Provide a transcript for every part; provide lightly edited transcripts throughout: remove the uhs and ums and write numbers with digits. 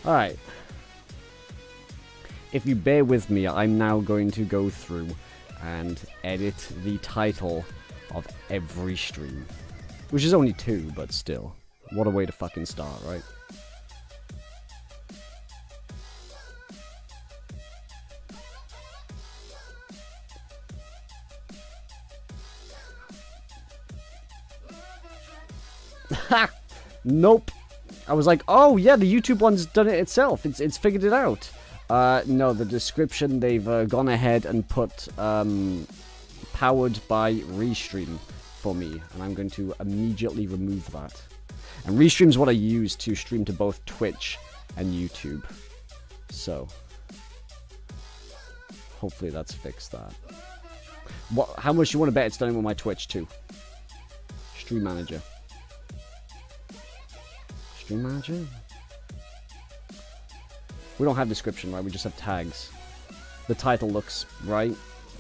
Alright. If you bear with me, I'm now going to go through and edit the title of every stream. Which is only 2, but still. What a way to fucking start, right? Ha! Nope. I was like, oh yeah, the YouTube one's done it itself. It's figured it out. No, the description, they've gone ahead and put powered by Restream for me, and I'm going to immediately remove that. And Restream is what I use to stream to both Twitch and YouTube. So, hopefully that's fixed that. How much do you want to bet it's done with my Twitch too? Stream Manager. Stream Manager? We don't have description, right? We just have tags. The title looks right.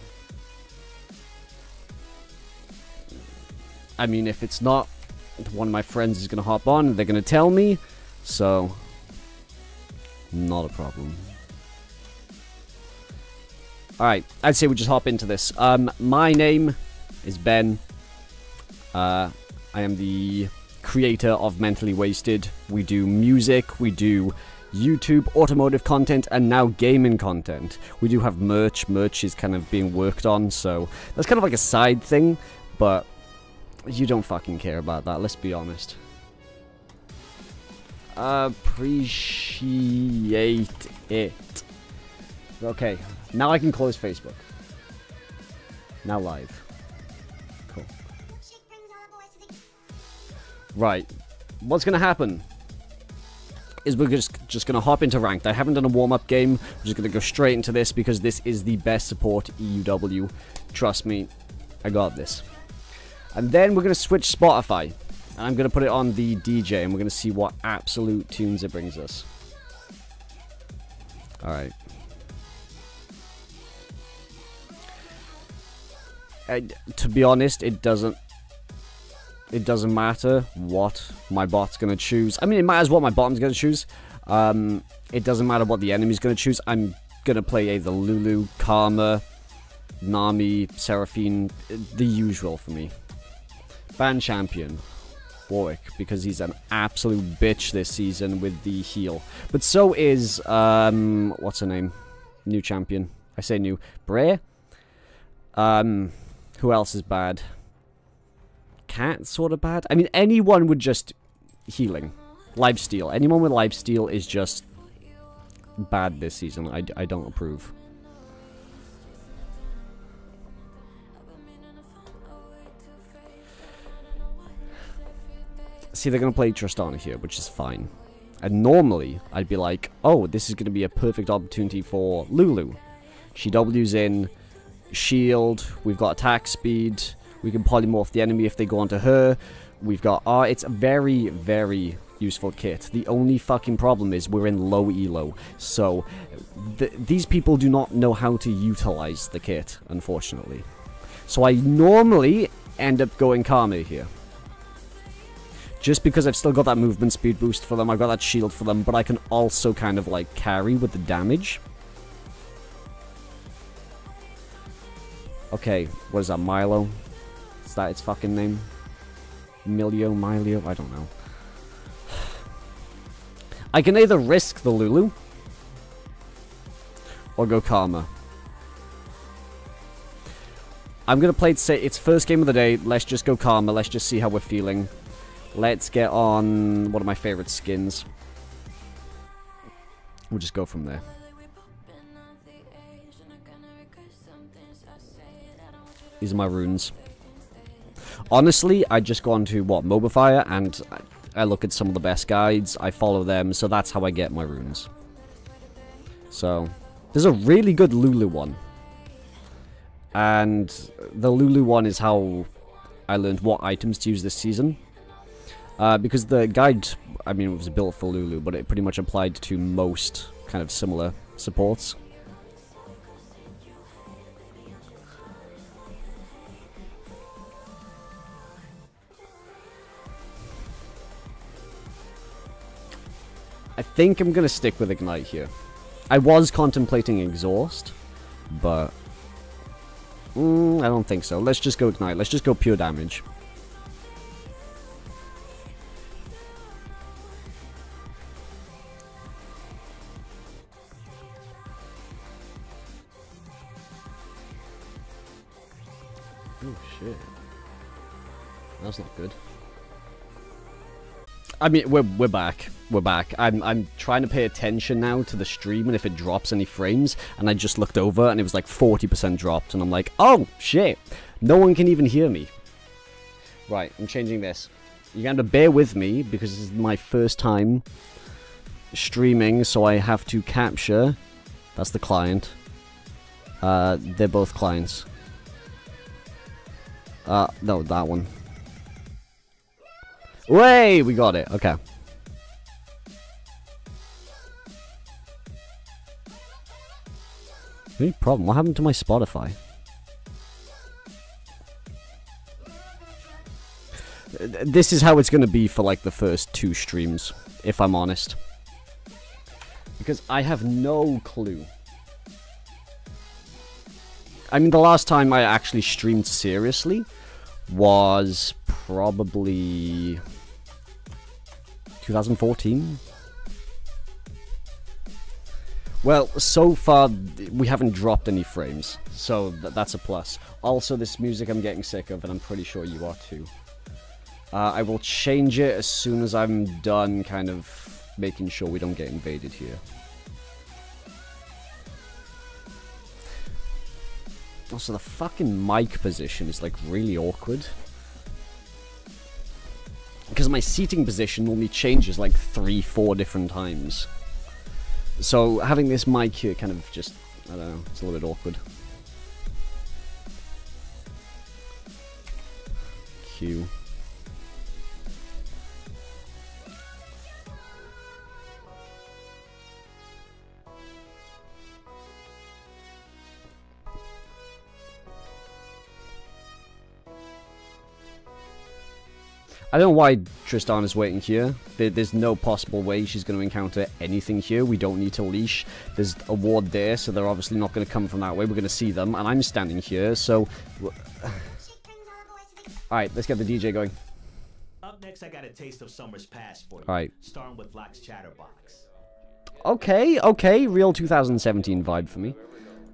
I mean, if it's not, one of my friends is going to hop on and they're going to tell me. So, not a problem. Alright, I'd say we just hop into this. My name is Ben. I am the creator of Mentally Wasted. We do music, we do YouTube, automotive content, and now gaming content. We do have merch. Merch is kind of being worked on, so that's kind of like a side thing, but you don't fucking care about that, let's be honest. Appreciate it. Okay, now I can close Facebook. Now live. Cool. Right. What's gonna happen is we're just gonna hop into ranked. I haven't done a warm-up game. We're just gonna go straight into this because this is the best support EUW. Trust me, I got this. And then we're gonna switch Spotify. And I'm gonna put it on the DJ and we're gonna see what absolute tunes it brings us. Alright. To be honest, it doesn't matter what my bot's gonna choose. I mean, it matters what my bottom's gonna choose. It doesn't matter what the enemy's gonna choose. I'm gonna play either Lulu, Karma, Nami, Seraphine, the usual for me. Band champion, Warwick, because he's an absolute bitch this season with the heal. But so is, what's her name? New champion. I say new. Bray? Who else is bad? Cat, sort of bad. I mean, anyone with just healing. Lifesteal. Anyone with lifesteal is just bad this season. I don't approve. See, they're going to play Tristana here, which is fine. And normally, I'd be like, oh, this is going to be a perfect opportunity for Lulu. She W's in, shield, we've got attack speed, we can polymorph the enemy if they go onto her, we've got R. It's a very, very useful kit. The only fucking problem is we're in low elo, so these people do not know how to utilize the kit, unfortunately. So I normally end up going Karma here. Just because I've still got that movement speed boost for them, I've got that shield for them, but I can also kind of like carry with the damage. Okay, what is that, Milo? Is that its fucking name? Milio? I don't know. I can either risk the Lulu or go Karma. I'm gonna play it, say it's first game of the day, let's just go Karma, let's just see how we're feeling. Let's get on one of my favorite skins. We'll just go from there. These are my runes. Honestly, I just go on to, what, Mobifier, and I look at some of the best guides, I follow them, so that's how I get my runes. So, there's a really good Lulu one. And the Lulu one is how I learned what items to use this season. Because the guide, I mean, it was built for Lulu, but it pretty much applied to most kind of similar supports. I think I'm going to stick with Ignite here. I was contemplating Exhaust, but I don't think so. Let's just go Ignite. Let's just go pure damage. Oh shit. That's not good. I mean, we're back. We're back. I'm trying to pay attention now to the stream and if it drops any frames, and I just looked over and it was like 40% dropped, and I'm like, oh shit, no one can even hear me. Right, I'm changing this. You're going to bear with me because this is my first time streaming, so I have to capture. That's the client. They're both clients. No, that one. Way, we got it. Okay. Any problem? What happened to my Spotify? This is how it's going to be for like the first 2 streams, if I'm honest. Because I have no clue. I mean, the last time I actually streamed seriously was probably 2014. Well, so far we haven't dropped any frames, so that's a plus. Also, this music I'm getting sick of, and I'm pretty sure you are too. I will change it as soon as I'm done kind of making sure we don't get invaded here. Also, the fucking mic position is like really awkward. Because my seating position normally changes like 3-4 different times. So having this mic here kind of just, I don't know, it's a little bit awkward. Q. I don't know why Tristan is waiting here. There's no possible way she's going to encounter anything here. We don't need to leash. There's a ward there, so they're obviously not going to come from that way. We're going to see them, and I'm standing here, so... Alright, let's get the DJ going. Up next, I got a taste of summer's past for you. Alright. Starting with Black's Chatterbox. Okay, okay. Real 2017 vibe for me.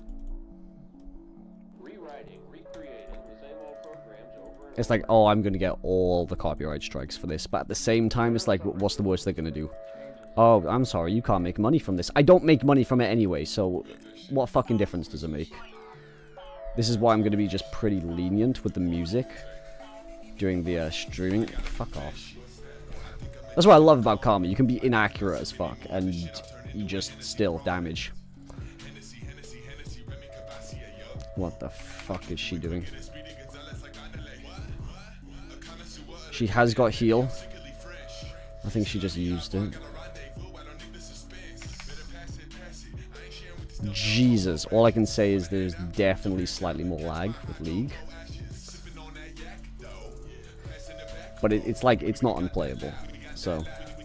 It's like, oh, I'm going to get all the copyright strikes for this. But at the same time, it's like, what's the worst they're going to do? Oh, I'm sorry, you can't make money from this. I don't make money from it anyway, so what fucking difference does it make? This is why I'm going to be just pretty lenient with the music during the streaming. Fuck off. That's what I love about Karma. You can be inaccurate as fuck, and you just still damage. What the fuck is she doing? She has got heal. I think she just used it. Jesus, all I can say is there's definitely slightly more lag with League. But it's like, it's not unplayable, so...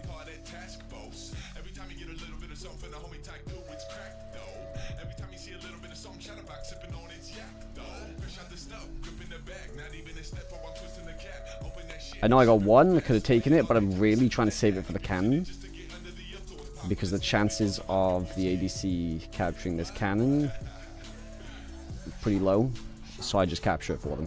I know I got one, I could have taken it, but I'm really trying to save it for the cannon. Because the chances of the ADC capturing this cannon are pretty low. So I just capture it for them.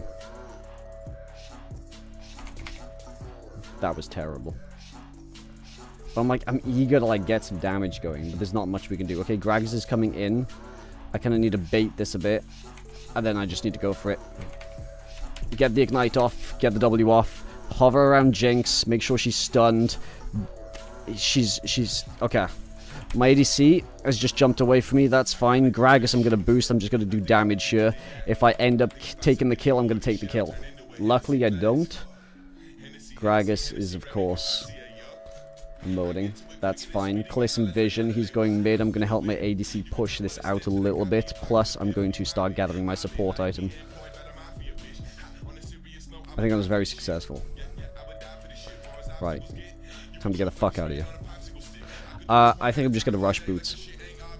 That was terrible. But I'm eager to like get some damage going, but there's not much we can do. Okay, Gragas is coming in. I kind of need to bait this a bit. And then I just need to go for it. Get the ignite off, get the W off. Hover around Jinx, make sure she's stunned. She's okay. My ADC has just jumped away from me, that's fine. Gragas I'm gonna boost, I'm just gonna do damage here. If I end up taking the kill, I'm gonna take the kill. Luckily I don't. Gragas is of course loading. That's fine. Clear some vision, he's going mid, I'm gonna help my ADC push this out a little bit. Plus I'm going to start gathering my support item. I think I was very successful. Right. Time to get the fuck out of here. I think I'm just gonna rush boots.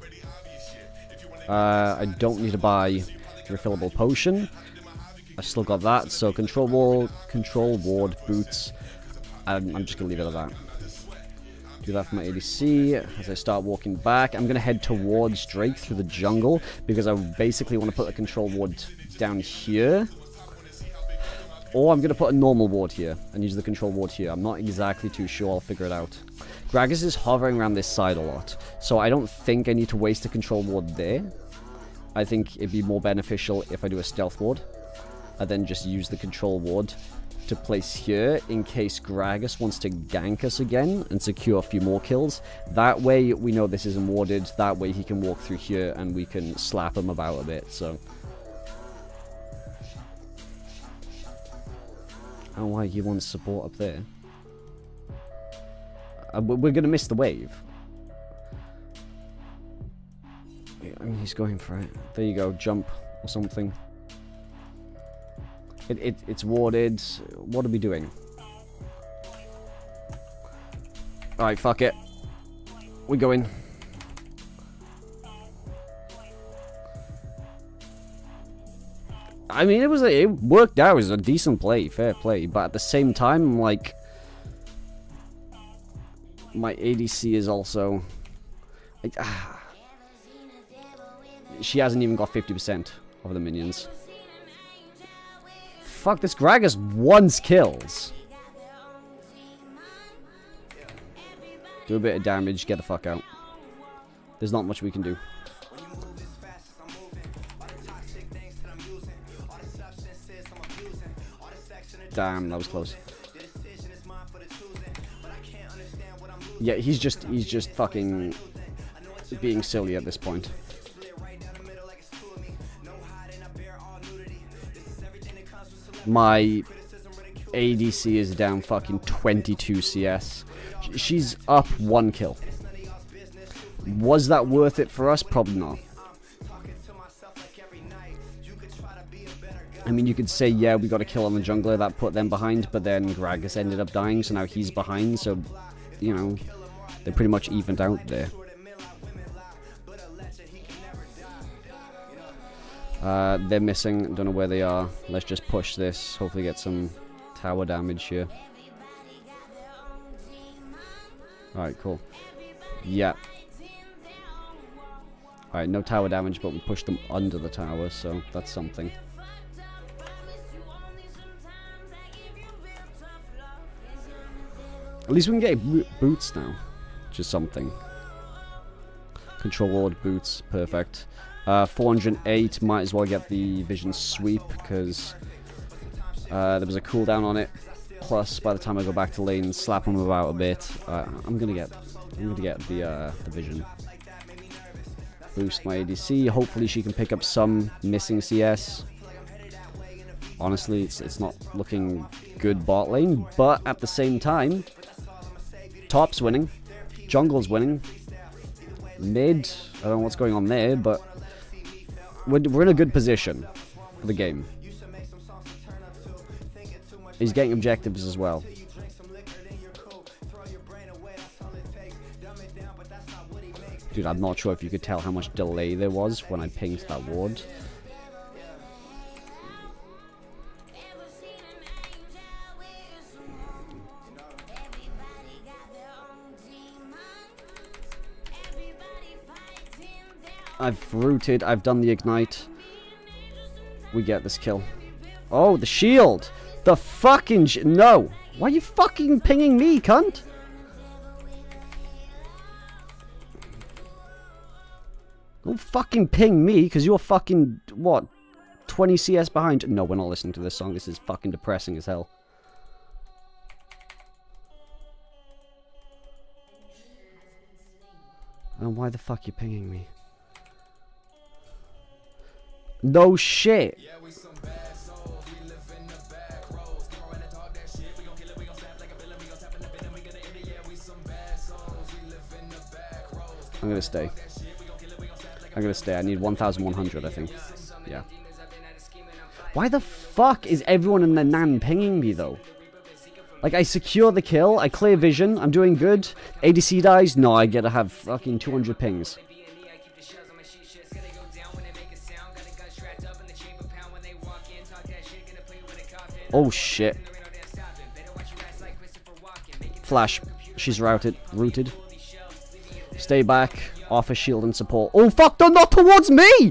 I don't need to buy refillable potion. I still got that, so control ward, boots. I'm just gonna leave it at that. Do that for my ADC. As I start walking back, I'm gonna head towards Drake through the jungle because I basically want to put a control ward down here. Or I'm gonna put a normal ward here and use the control ward here. I'm not exactly too sure. I'll figure it out. Gragas is hovering around this side a lot, so I don't think I need to waste a control ward there. I think it'd be more beneficial if I do a stealth ward. I then just use the control ward to place here in case Gragas wants to gank us again and secure a few more kills. That way we know this isn't warded. That way he can walk through here and we can slap him about a bit. So I don't know why he wants support up there. We're gonna miss the wave. I mean, he's going for it. There you go, jump or something. It's warded. What are we doing? Alright, fuck it. We're going. I mean, it worked out. It was a decent play, fair play. But at the same time, like, my ADC is also... Like, she hasn't even got 50% of the minions. Fuck, this Gragas wants kills. Do a bit of damage, get the fuck out. There's not much we can do. Damn, that was close. Yeah, he's just fucking being silly at this point. My ADC is down fucking 22 CS. She's up 1 kill. Was that worth it for us? Probably not. I mean, you could say, yeah, we got a kill on the jungler, that put them behind, but then Gragas ended up dying, so now he's behind, so, you know, they're pretty much evened out there. They're missing, don't know where they are. Let's just push this, hopefully get some tower damage here. Alright, cool. Yeah. Alright, no tower damage, but we pushed them under the tower, so that's something. At least we can get boots now, which is something. Control ward, boots, perfect. 408, might as well get the vision sweep, because there was a cooldown on it. Plus, by the time I go back to lane, slap him about a bit, I'm gonna get the vision. Boost my ADC. Hopefully, she can pick up some missing CS. Honestly, it's not looking good bot lane, but at the same time, top's winning, jungle's winning, mid. I don't know what's going on there, but we're in a good position for the game. He's getting objectives as well. Dude, I'm not sure if you could tell how much delay there was when I pinged that ward. I've rooted, I've done the ignite. We get this kill. Oh, the shield! The fucking no! Why are you fucking pinging me, cunt? Don't fucking ping me, because you're fucking, what, 20 CS behind? No, we're not listening to this song. This is fucking depressing as hell. And why the fuck are you pinging me? No shit. I'm gonna stay. I'm gonna stay. I need 1,100, I think. Yeah. Why the fuck is everyone in the Nan pinging me, though? Like, I secure the kill, I clear vision, I'm doing good. ADC dies, no, I get to have fucking 200 pings. Oh shit. Flash, she's rooted. Stay back, offer shield and support. Oh fuck, they're not towards me!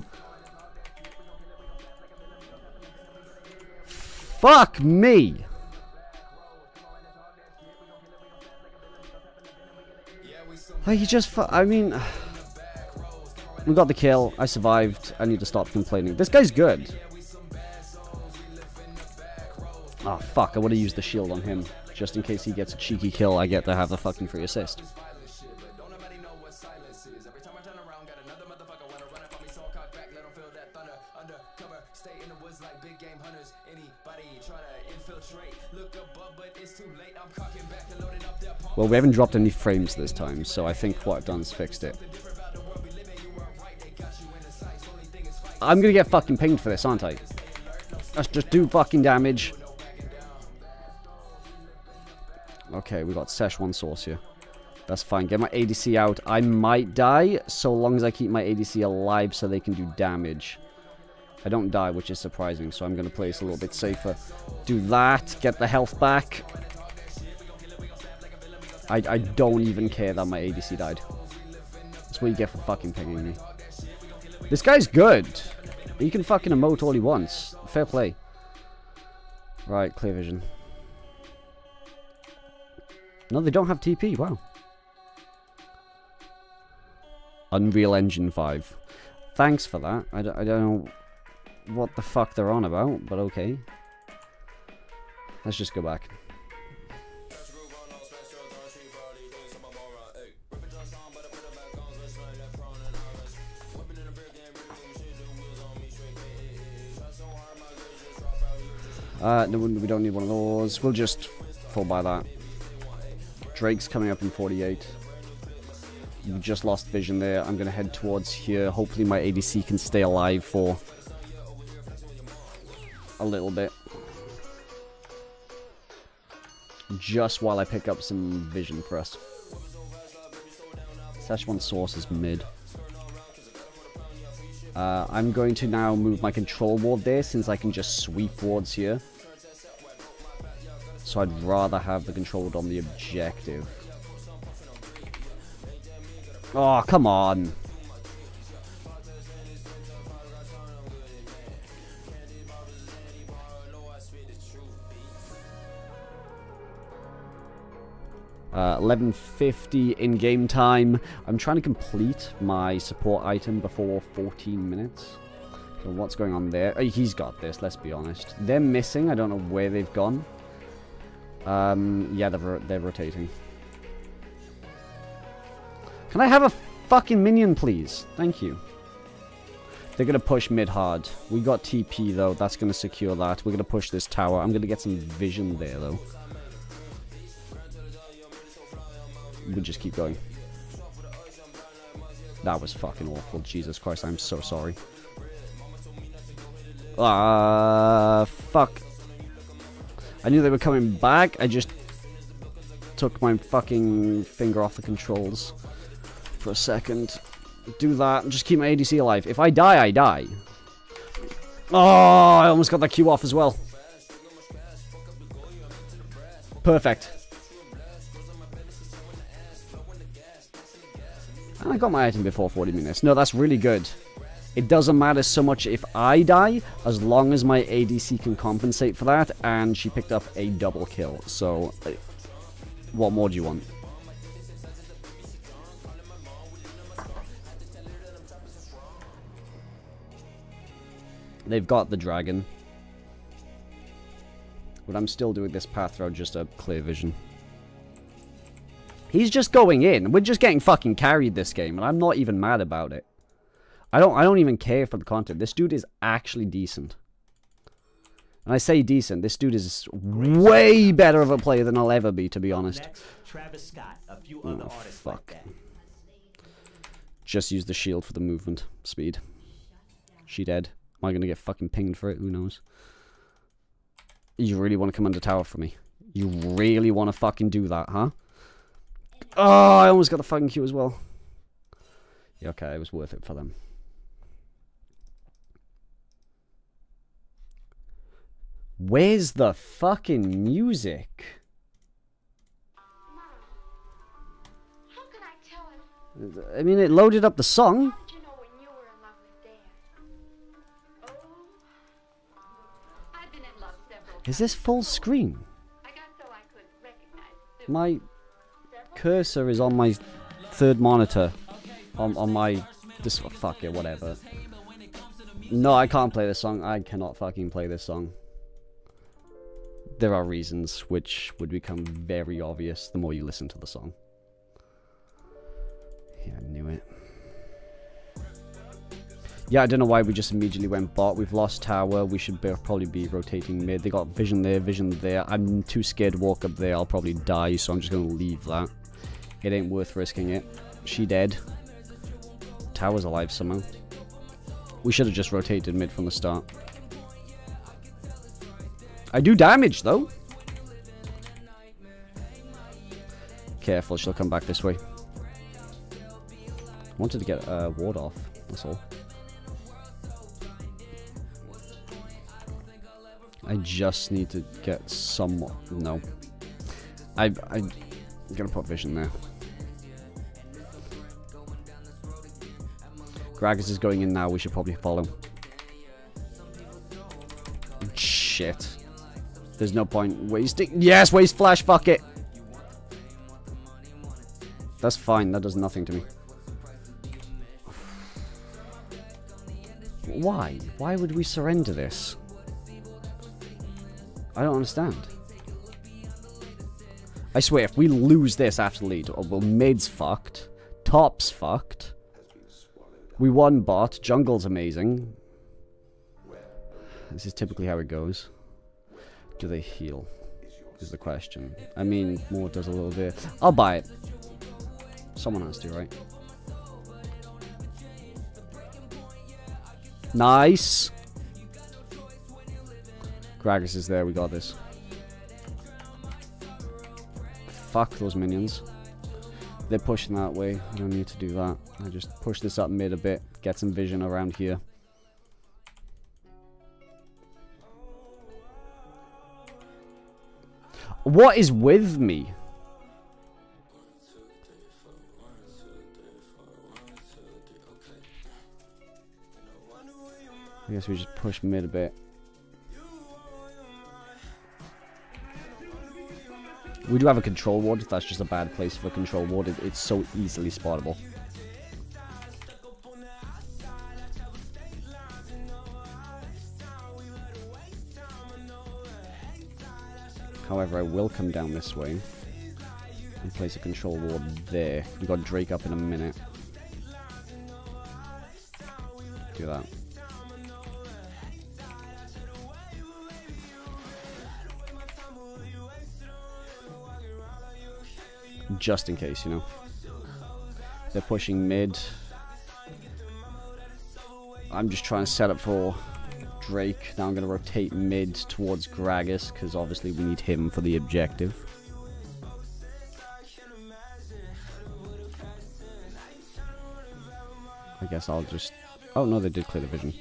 Fuck me! Like, you just I mean... We got the kill, I survived, I need to stop complaining. This guy's good. Oh fuck, I would have used the shield on him. Just in case he gets a cheeky kill, I get to have the fucking free assist. Well, we haven't dropped any frames this time, so I think what I've done is fixed it. I'm gonna get fucking pinged for this, aren't I? Let's just do fucking damage. Okay, we got Szechuan sauce here. That's fine. Get my ADC out. I might die, so long as I keep my ADC alive so they can do damage. I don't die, which is surprising, so I'm going to play this a little bit safer. Do that. Get the health back. I don't even care that my ADC died. That's what you get for fucking pinging me. This guy's good. He can fucking emote all he wants. Fair play. Right, clear vision. No, they don't have TP. Wow. Unreal Engine 5. Thanks for that. I don't know what the fuck they're on about, but okay. Let's just go back. No, we don't need one of those. We'll just fall by that. Drake's coming up in 48. We just lost vision there. I'm going to head towards here. Hopefully my ADC can stay alive for a little bit. Just while I pick up some vision for us. Szechuan sauce is mid. I'm going to now move my control ward there since I can just sweep wards here. So I'd rather have the control ward on the objective. Oh, come on. $11.50 in-game time. I'm trying to complete my support item before 14 minutes. So what's going on there? Oh, he's got this, let's be honest. They're missing. I don't know where they've gone. Yeah, they're rotating. Can I have a fucking minion, please? Thank you. They're going to push mid hard. We got TP, though. That's going to secure that. We're going to push this tower. I'm going to get some vision there, though. We'll just keep going. That was fucking awful. Jesus Christ, I'm so sorry. Fuck. I knew they were coming back. I just took my fucking finger off the controls for a second. Do that and just keep my ADC alive. If I die, I die. Oh, I almost got that Q off as well. Perfect. And I got my item before 40 minutes. No, that's really good. It doesn't matter so much if I die, as long as my ADC can compensate for that, and she picked up a double kill. So, what more do you want? They've got the dragon. But I'm still doing this path road just a clear vision. He's just going in. We're just getting fucking carried this game, and I'm not even mad about it. I don't even care for the content. This dude is actually decent. And I say decent. This dude is way better of a player than I'll ever be, to be honest. Next, Travis Scott, a few other artists fuck. like that. Just use the shield for the movement speed. She dead. Am I gonna get fucking pinged for it? Who knows? You really want to come under tower for me? You really want to fucking do that, huh? Oh, I almost got the fucking queue as well. Yeah, okay, it was worth it for them. Where's the fucking music? How can I tell him? I mean, it loaded up the song. How did you know when you were in love with Dad? Oh, I've been in love several times. Is this full screen? I got so I could recognize My cursor is on my third monitor. On my... This... Fuck it, whatever. No, I can't play this song. I cannot fucking play this song. There are reasons which would become very obvious the more you listen to the song. Yeah, I knew it. Yeah, I don't know why we just immediately went bot. We've lost tower. We should probably be rotating mid. They got vision there, vision there. I'm too scared to walk up there. I'll probably die, so I'm just going to leave that. It ain't worth risking it. She dead. Tower's alive somehow. We should have just rotated mid from the start. I do damage, though. Careful, she'll come back this way. Wanted to get ward off, that's all. I just need to get somewhat... No. I'm gonna put vision there. Gragas is going in now, we should probably follow. Shit. There's no point wasting... Yes, waste flash, fuck it! That's fine, that does nothing to me. Why? Why would we surrender this? I don't understand. I swear, if we lose this after the lead, well, mid's fucked. Top's fucked. We won bot. Jungle's amazing. This is typically how it goes. Do they heal? Is the question. I mean, Moore does a little bit. I'll buy it. Someone has to, right? Nice. Gragas is there. We got this. Fuck those minions. They're pushing that way. I don't need to do that. I just push this up mid a bit. Get some vision around here. What is with me? I guess we just push mid a bit. We do have a control ward. That's just a bad place for a control ward. It's so easily spottable. However, I will come down this way and place a control ward there. We got Drake up in a minute. Do that. Just in case, you know. They're pushing mid. I'm just trying to set up for Drake. Now I'm going to rotate mid towards Gragas, because obviously we need him for the objective. I guess I'll just... Oh no, they did clear the vision.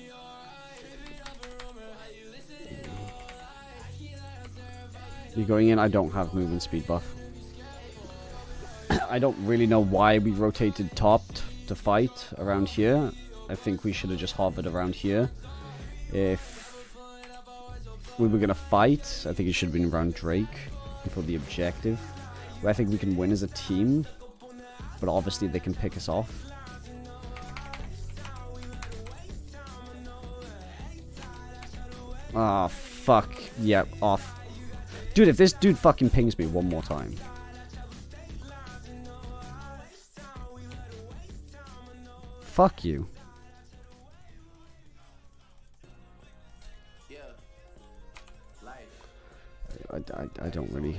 You're going in? I don't have movement speed buff. I don't really know why we rotated top to fight around here. I think we should have just hovered around here. If we were going to fight, I think it should have been around Drake for the objective. Where I think we can win as a team, but obviously they can pick us off. Ah, fuck. Yeah, off. Dude, if this dude fucking pings me one more time. Fuck you. I don't really...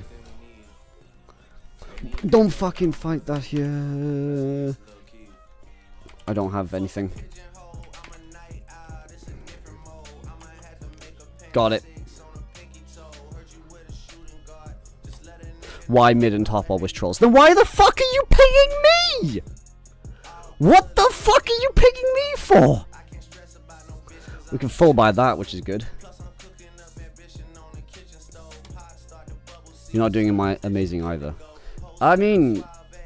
Don't fucking fight that here. I don't have anything. Got it. Why mid and top always trolls? Then why the fuck are you pinging me? What the fuck are you pinging me for? We can full buy that, which is good. You're not doing amazing either. I mean...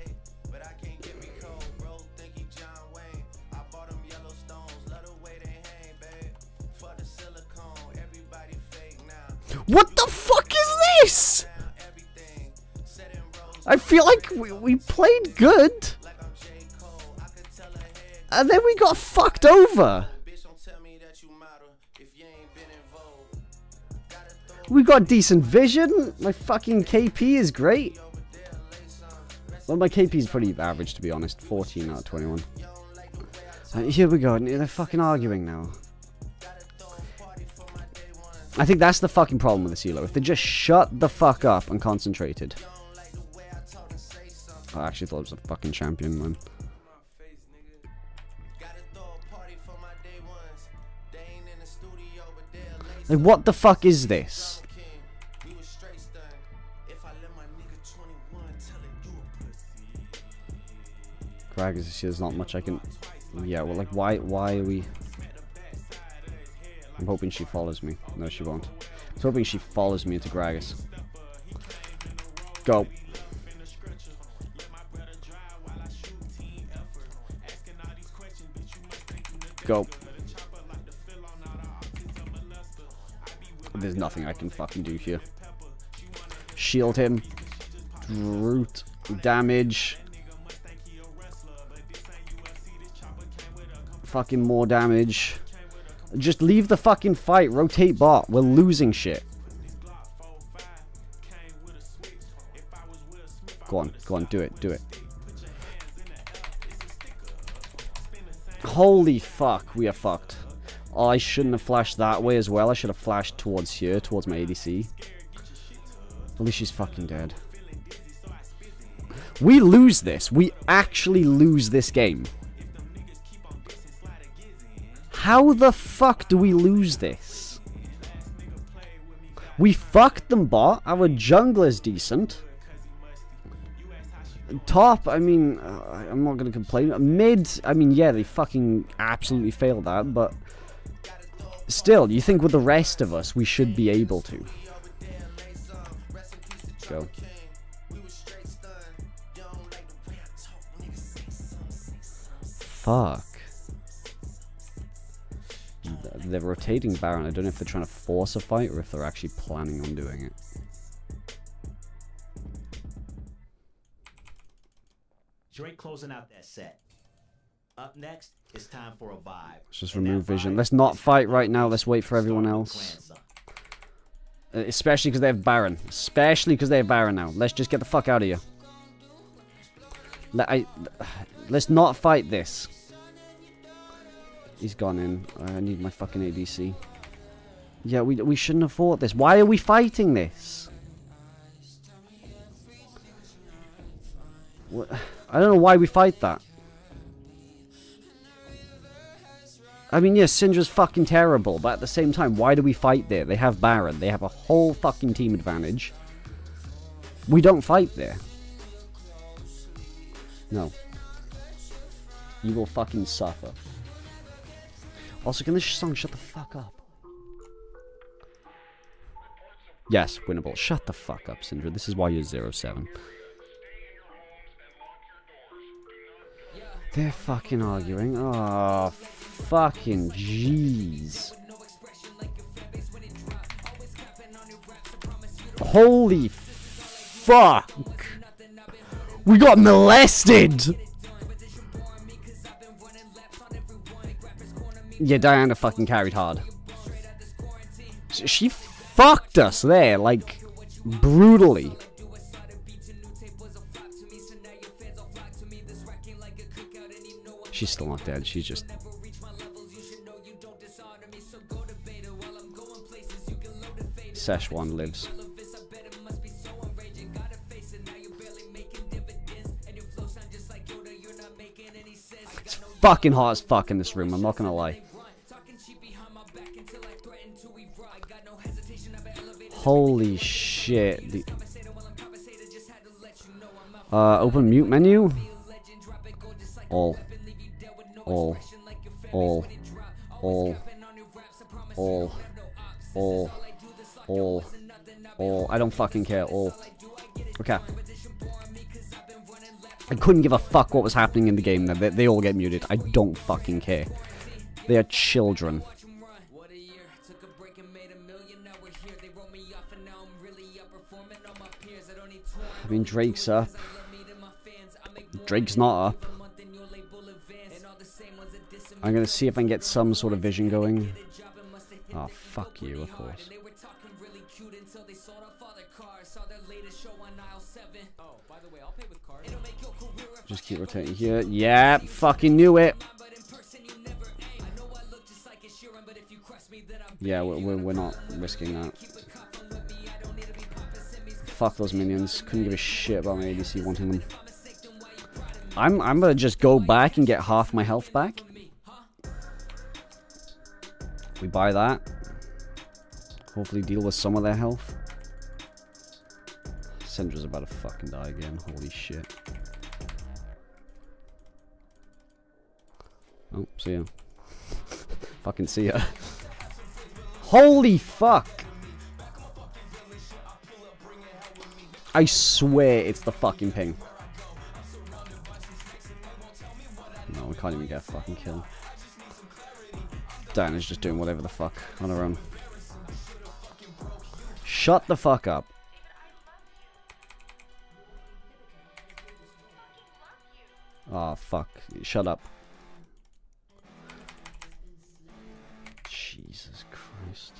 What the fuck is this? I feel like we played good. And then we got fucked over. We got decent vision. My fucking KP is great. Well, my KP is pretty average, to be honest. 14 out of 21. Here we go. They're fucking arguing now. I think that's the fucking problem with the CeeLo. If they just shut the fuck up and concentrated. I actually thought it was a fucking champion, man. Like, what the fuck is this? Gragas, there's not much I can... Yeah, well, like, why are we... I'm hoping she follows me. No, she won't. I was hoping she follows me into Gragas. Go. Go. There's nothing I can fucking do here. Shield him. Root. Damage. Fucking more damage. Just leave the fucking fight. Rotate bot. We're losing shit. Go on. Go on. Do it. Do it. Holy fuck. We are fucked. Oh, I shouldn't have flashed that way as well. I should have flashed towards here. Towards my ADC. At least she's fucking dead. We lose this. We actually lose this game. How the fuck do we lose this? We fucked them bot. Our jungler's decent. Top, I mean, I'm not going to complain. Mid, I mean, yeah, they fucking absolutely failed that, but still, you think with the rest of us, we should be able to. Go. Fuck. They're rotating Baron. I don't know if they're trying to force a fight or if they're actually planning on doing it. Drake closing out that set. Up next, it's time for a vibe. Let's just remove vision. Let's not fight right now. Let's wait for everyone else. Especially because they have Baron. Especially because they have Baron now. Let's just get the fuck out of here. Let's not fight this. He's gone in. I need my fucking ADC. Yeah, we shouldn't have fought this. Why are we fighting this? What? I don't know why we fight that. I mean, yes, Syndra's fucking terrible, but at the same time, why do we fight there? They have Baron. They have a whole fucking team advantage. We don't fight there. No. You will fucking suffer. Also, can this song shut the fuck up? Yes, winnable. Shut the fuck up, Syndra. This is why you're 0-7. They're fucking arguing. Oh, fucking jeez. Holy fuck. We got molested. Yeah, Diana fucking carried hard. She fucked us there, like, brutally. She's still not dead, she's just... Szechuan lives. It's fucking hot as fuck in this room, I'm not gonna lie. Holy shit. Open mute menu. All. All. All. All. All. All. All. All. I don't fucking care. All. Okay. I couldn't give a fuck what was happening in the game. They all get muted. I don't fucking care. They are children. I mean, Drake's up. Drake's not up. I'm gonna see if I can get some sort of vision going. Oh, fuck you, of course. Just keep rotating here. Yeah, fucking knew it. Yeah, we're not risking that. Fuck those minions. Couldn't give a shit about my ADC wanting them. I'm gonna just go back and get half my health back. We buy that. Hopefully deal with some of their health. Syndra's about to fucking die again. Holy shit. Oh, see ya. Fucking see ya. Holy fuck! I swear it's the fucking ping. No, we can't even get a fucking kill. Diana's just doing whatever the fuck on her own. Shut the fuck up. Oh, fuck. Shut up. Jesus Christ.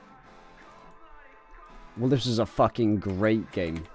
Well, this is a fucking great game.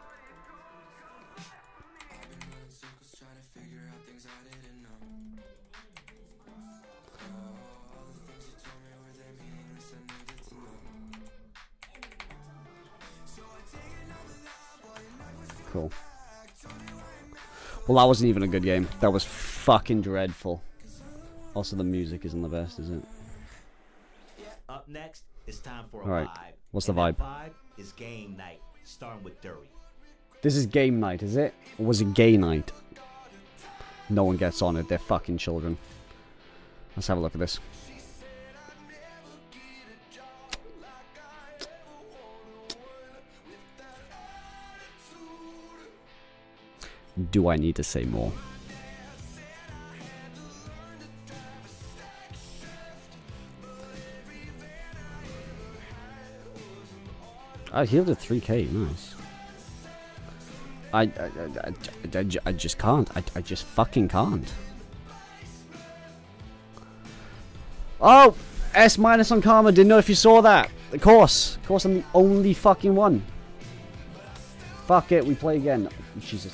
Cool. Well, that wasn't even a good game. That was fucking dreadful. Also, the music isn't the best, is it? Up next, it's time for a Alright. vibe. What's the And vibe? that vibe is game night, starting with Dury. This is game night, is it? Or was it gay night? No one gets on it. They're fucking children. Let's have a look at this. Do I need to say more? I healed at 3k, nice. I just can't. I just fucking can't. Oh! S minus on Karma, didn't know if you saw that. Of course, I'm the only fucking one. Fuck it, we play again. Jesus.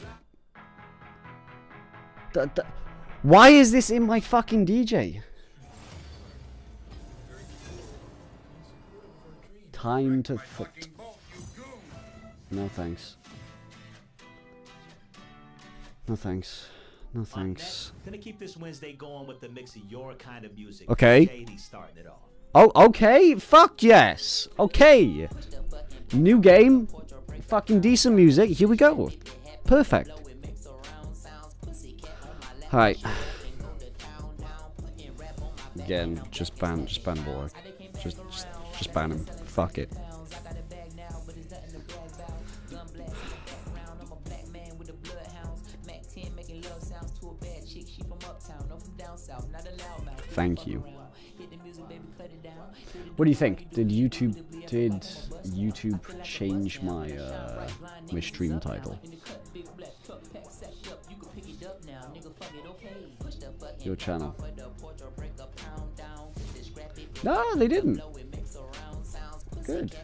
Why is this in my fucking DJ? Time to foot. No thanks. No thanks. No thanks. Gonna keep this Wednesday going with the mix of your kind of music. Okay. JD starting it off. Oh, okay. Fuck yes. Okay. New game. Fucking decent music. Here we go. Perfect. Alright. Again, just ban Warwick. Just ban him. Fuck it. Thank you. What do you think? Did YouTube change my my stream title? Your channel. No, they didn't. Good.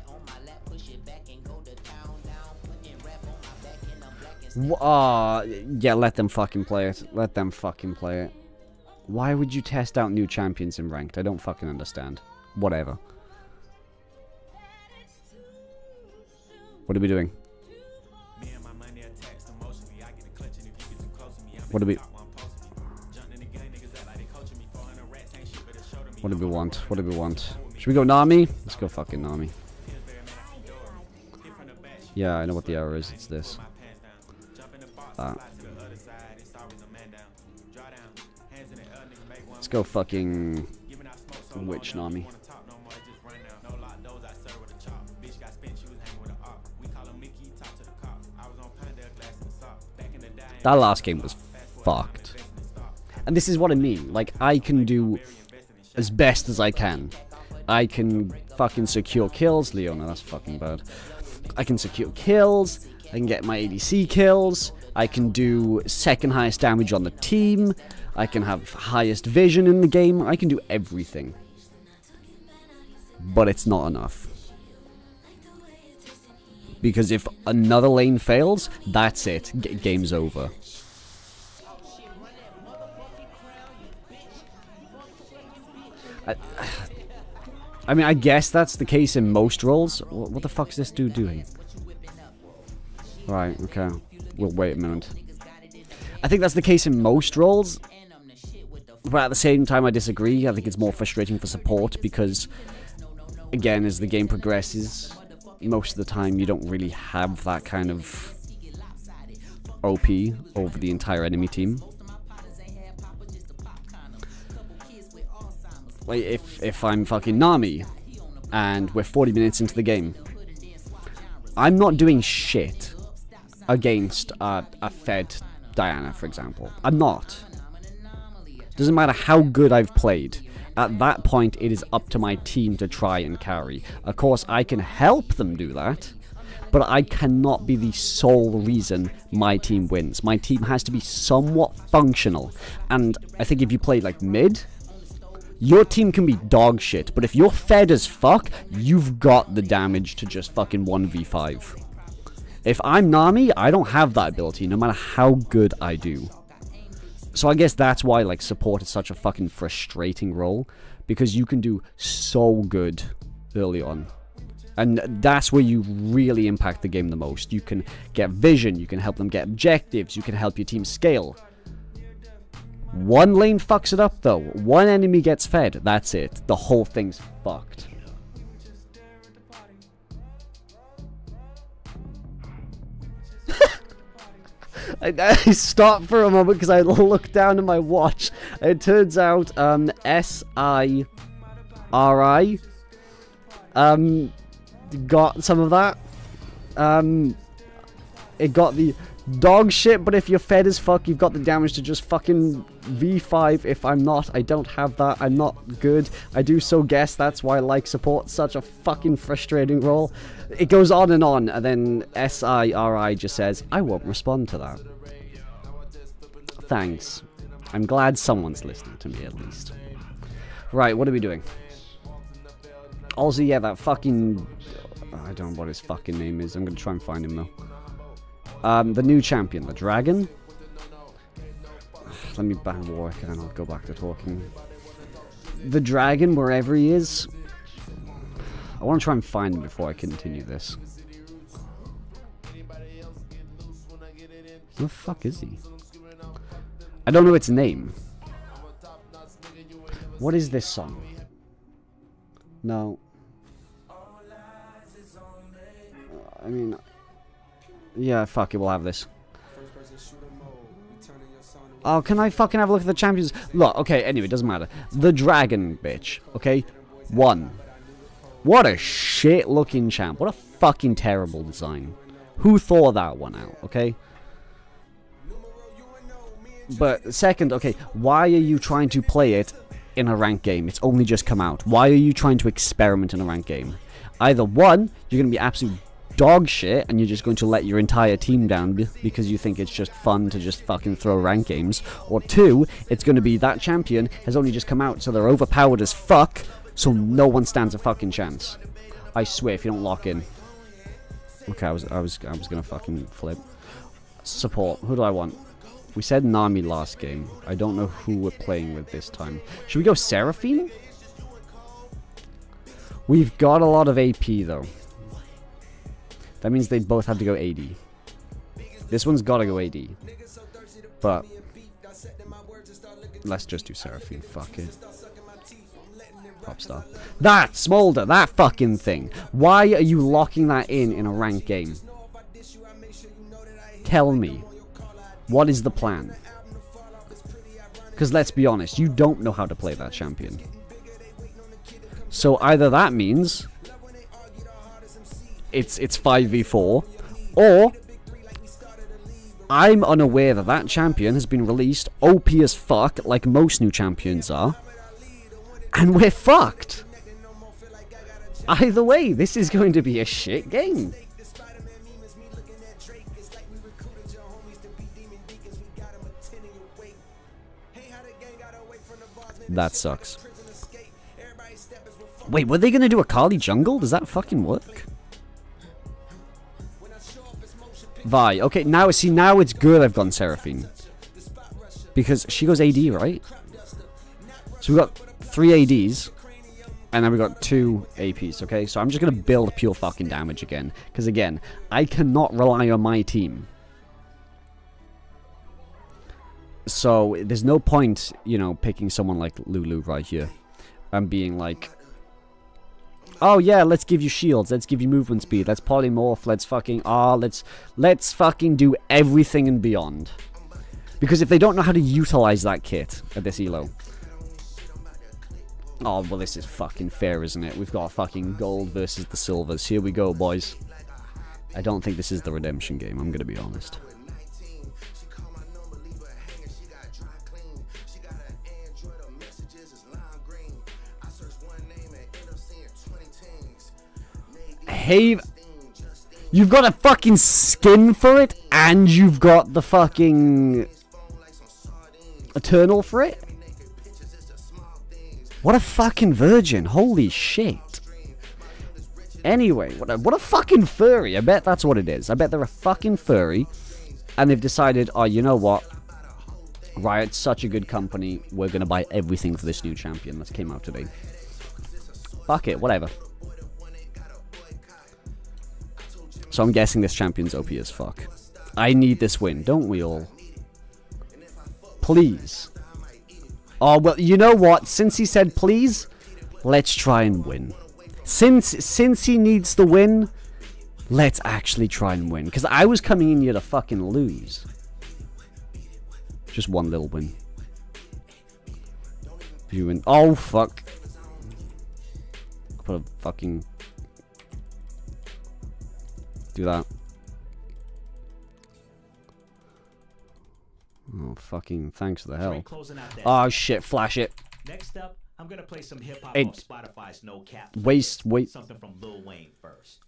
Yeah, let them fucking play it. Let them fucking play it. Why would you test out new champions in ranked? I don't fucking understand. Whatever. What are we doing? What do we... What do we want? What do we want? Should we go Nami? Let's go fucking Nami. Yeah, I know what the error is. It's this. that. Let's go fucking Witch Nami. That last game was fucked. And this is what I mean. Like, I can do as best as I can. I can fucking secure kills. Leona, that's fucking bad. I can secure kills. I can get my ADC kills. I can do second highest damage on the team. I can have highest vision in the game. I can do everything. But it's not enough. Because if another lane fails, that's it. Game's over. I mean, I guess that's the case in most roles. What the fuck is this dude doing? Right, okay. We'll wait a minute. I think that's the case in most roles. But at the same time, I disagree. I think it's more frustrating for support because, again, as the game progresses, most of the time you don't really have that kind of OP over the entire enemy team. Like, if I'm fucking Nami, and we're 40 minutes into the game, I'm not doing shit against a fed Diana, for example. I'm not. Doesn't matter how good I've played. At that point, it is up to my team to try and carry. Of course, I can help them do that, but I cannot be the sole reason my team wins. My team has to be somewhat functional. And I think if you play like mid, your team can be dog shit, but if you're fed as fuck, you've got the damage to just fucking 1v5. If I'm Nami, I don't have that ability, no matter how good I do. So I guess that's why, like, support is such a fucking frustrating role, because you can do so good early on. And that's where you really impact the game the most. You can get vision, you can help them get objectives, you can help your team scale. One lane fucks it up, though. One enemy gets fed. That's it. The whole thing's fucked. I stopped for a moment because I looked down at my watch. It turns out, S-I-R-I, got some of that. It got the dog shit, but if you're fed as fuck, you've got the damage to just fucking V5. If I'm not, I don't have that. I'm not good. I do so guess that's why I like support. Such a fucking frustrating role. It goes on, and then S-I-R-I just says, I won't respond to that. Thanks. I'm glad someone's listening to me, at least. Right, what are we doing? Also, yeah, that fucking... I don't know what his fucking name is. I'm gonna try and find him, though. The new champion, the dragon. Let me ban Warwick and then I'll go back to talking. The dragon, wherever he is. I want to try and find him before I continue this. Where the fuck is he? I don't know its name. What is this song? No. I mean... Yeah, fuck it, we'll have this. Oh, can I fucking have a look at the champions? Look, okay, anyway, doesn't matter. The dragon, bitch, okay? 1. What a shit-looking champ. What a fucking terrible design. Who thought that one out, okay? But, second, okay, why are you trying to play it in a ranked game? It's only just come out. Why are you trying to experiment in a ranked game? Either 1, you're going to be absolute dog shit and you're just going to let your entire team down because you think it's just fun to just fucking throw rank games, or 2, it's going to be that champion has only just come out, so they're overpowered as fuck, so no one stands a fucking chance. I swear, if you don't lock in. Okay, I was gonna fucking flip. Support. Who do I want? We said Nami last game. I don't know who we're playing with this time. Should we go Seraphine? We've got a lot of AP though. That means they both have to go AD. This one's gotta go AD. But let's just do Seraphine. Fuck it. Popstar. That! Smolder! That fucking thing! Why are you locking that in a ranked game? Tell me. What is the plan? Because let's be honest, you don't know how to play that champion. So either that means it's 5v4, or I'm unaware that that champion has been released OP as fuck, like most new champions are, and we're fucked. Either way, this is going to be a shit game. That sucks. Wait, were they going to do a Kali jungle? Does that fucking work? Vi. Okay, now it's good I've gone Seraphine. Because she goes AD, right? So we got 3 ADs. And then we got 2 APs, okay? So I'm just going to build pure fucking damage again. Because again, I cannot rely on my team. So there's no point, you know, picking someone like Lulu right here. And being like, oh yeah, let's give you shields, let's give you movement speed, let's polymorph, let's fucking, let's fucking do everything and beyond. Because if they don't know how to utilize that kit at this elo. Oh, well this is fucking fair, isn't it? We've got fucking gold versus the silvers. Here we go, boys. I don't think this is the redemption game, I'm gonna be honest. Have, you've got a fucking skin for it, and you've got the fucking Eternal for it? What a fucking virgin, holy shit. Anyway, what a fucking furry, I bet that's what it is. I bet they're a fucking furry, and they've decided, oh, you know what? Riot's such a good company, we're gonna buy everything for this new champion that came out today. Fuck it, whatever. So I'm guessing this champion's OP as fuck. I need this win, don't we all? Please. Oh, well, you know what? Since he said please, let's try and win. Since he needs the win, let's actually try and win. Because I was coming in here to fucking lose. Just one little win. You win. Oh, fuck. Put a fucking... Do that. Oh, fucking thanks for the hell. Oh, shit, flash it. Next up, I'm gonna play some hip hop on Spotify's No Cap. Wait. Something from Lil Wayne first.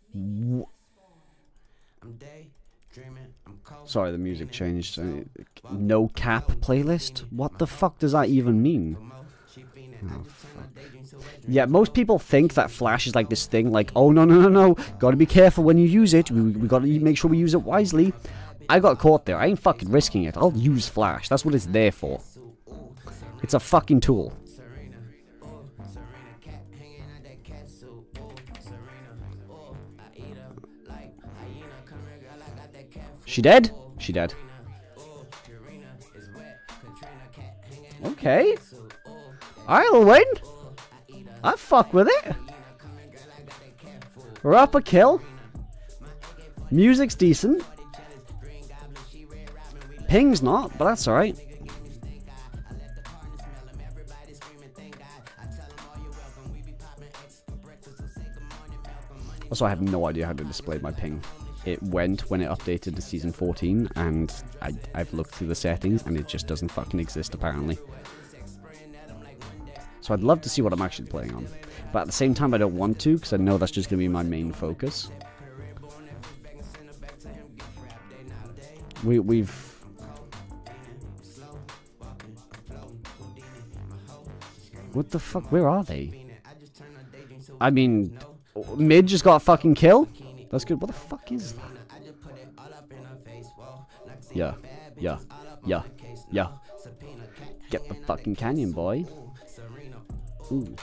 Sorry, the music changed. No Cap playlist? What the fuck does that even mean? Oh, fuck. Yeah, most people think that Flash is like this thing, like, oh, no, gotta be careful when you use it, we gotta make sure we use it wisely. I got caught there, I ain't fucking risking it, I'll use Flash, that's what it's there for. It's a fucking tool. She dead? She dead. Okay. I'll win. I fuck with it. We're up a kill. Music's decent. Ping's not, but that's alright. Also, I have no idea how to display my ping. It went when it updated to Season 14, and I've looked through the settings, and it just doesn't fucking exist, apparently. So I'd love to see what I'm actually playing on. But at the same time, I don't want to, because I know that's just going to be my main focus. We've... What the fuck? Where are they? I mean, mid just got a fucking kill? That's good. What the fuck is that? Yeah. Get the fucking canyon, boy. Ooh.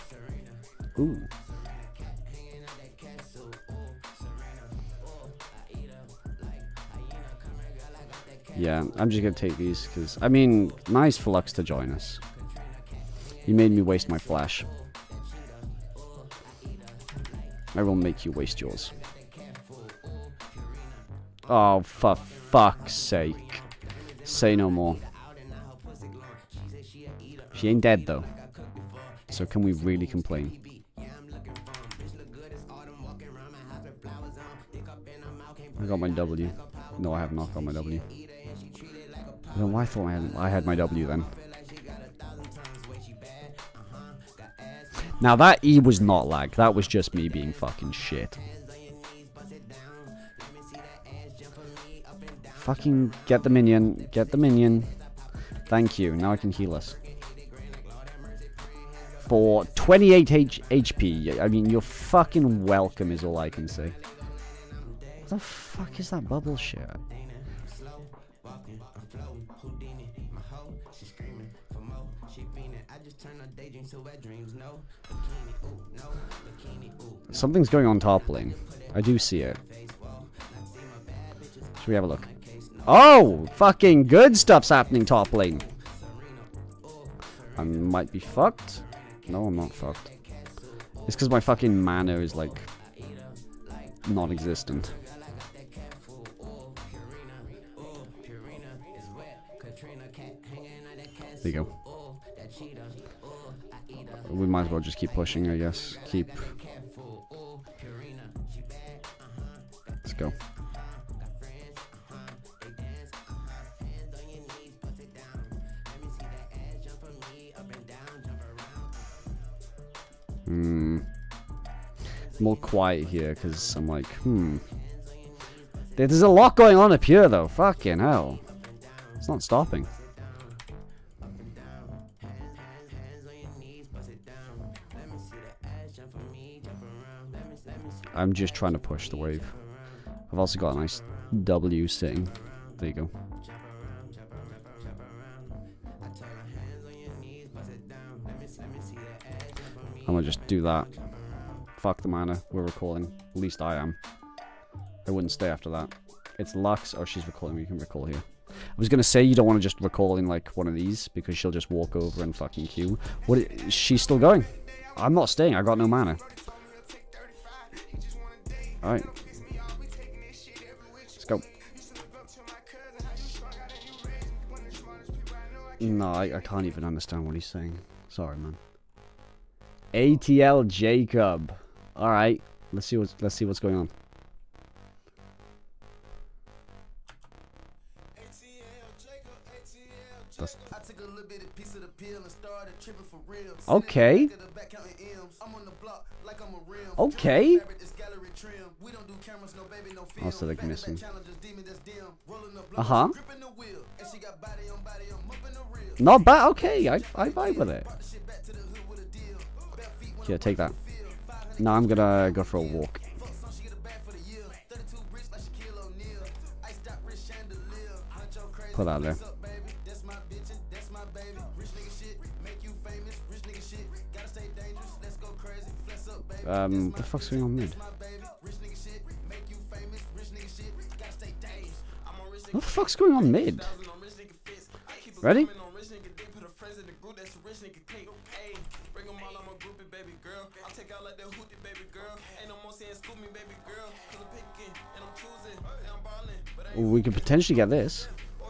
Yeah, I'm just gonna take these, because, I mean, nice for Lux to join us. He made me waste my flash. I will make you waste yours. Oh, for fuck's sake. Say no more. She ain't dead though. So can we really complain? I got my W. No, I have not got my W. I don't know why I thought I had my W then. Now that E was not lag. That was just me being fucking shit. Fucking get the minion. Get the minion. Thank you. Now I can heal us. For 28 HP. I mean, you're fucking welcome is all I can say. What the fuck is that bubble shit? Something's going on top lane. I do see it. Should we have a look? Oh! Fucking good stuff's happening top lane. I might be fucked. No, I'm not fucked. It's because my fucking mana is like non-existent. There you go. We might as well just keep pushing, I guess. Let's go. More quiet here because I'm like, There's a lot going on up here though. Fucking hell. It's not stopping. I'm just trying to push the wave. I've also got a nice W sitting. There you go. I'm gonna just do that. Fuck the mana. We're recalling. At least I am. I wouldn't stay after that. It's Lux. Oh, she's recalling. We can recall here. I was gonna say you don't want to just recall in like one of these because she'll just walk over and fucking Q. She's still going. I'm not staying. I got no mana. Alright. Let's go. No, I can't even understand what he's saying. Sorry, man. ATL Jacob. Alright. Let's see what's going on. Okay. Okay. Also, like missing. Uh-huh. Not bad. Okay, I vibe with it. Yeah, take that. Now I'm gonna go for a walk. Put that there. What the fuck's going on mid? What the fuck's going on mid? Ready? We could potentially get this.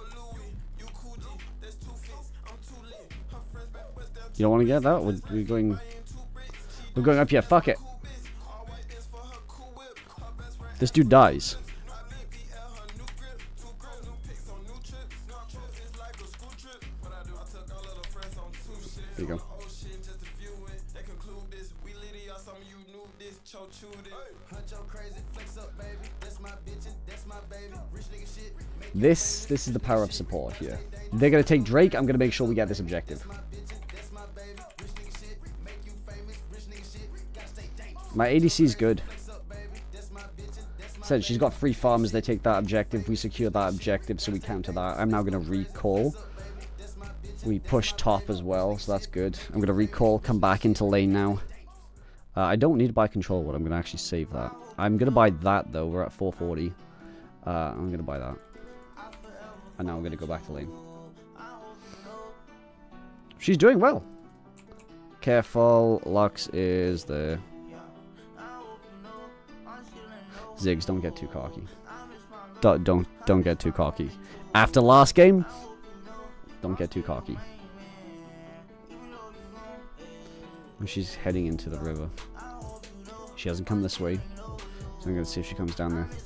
You don't want to get that? We're going up here. Fuck it. This dude dies. There you go. This is the power up support here. They're gonna take Drake. I'm gonna make sure we get this objective. My ADC is good. Said she's got 3 farmers. They take that objective. We secure that objective, so we counter that. I'm now gonna recall. We push top as well, so that's good. I'm gonna recall. Come back into lane now. I don't need to buy control wood. I'm gonna actually save that. I'm gonna buy that though. We're at 440. I'm gonna buy that. And now I'm gonna go back to lane. She's doing well. Careful. Lux is there. Ziggs, don't get too cocky. Don't get too cocky. After last game, Don't get too cocky. She's heading into the river. She hasn't come this way, so I'm gonna see if she comes down there.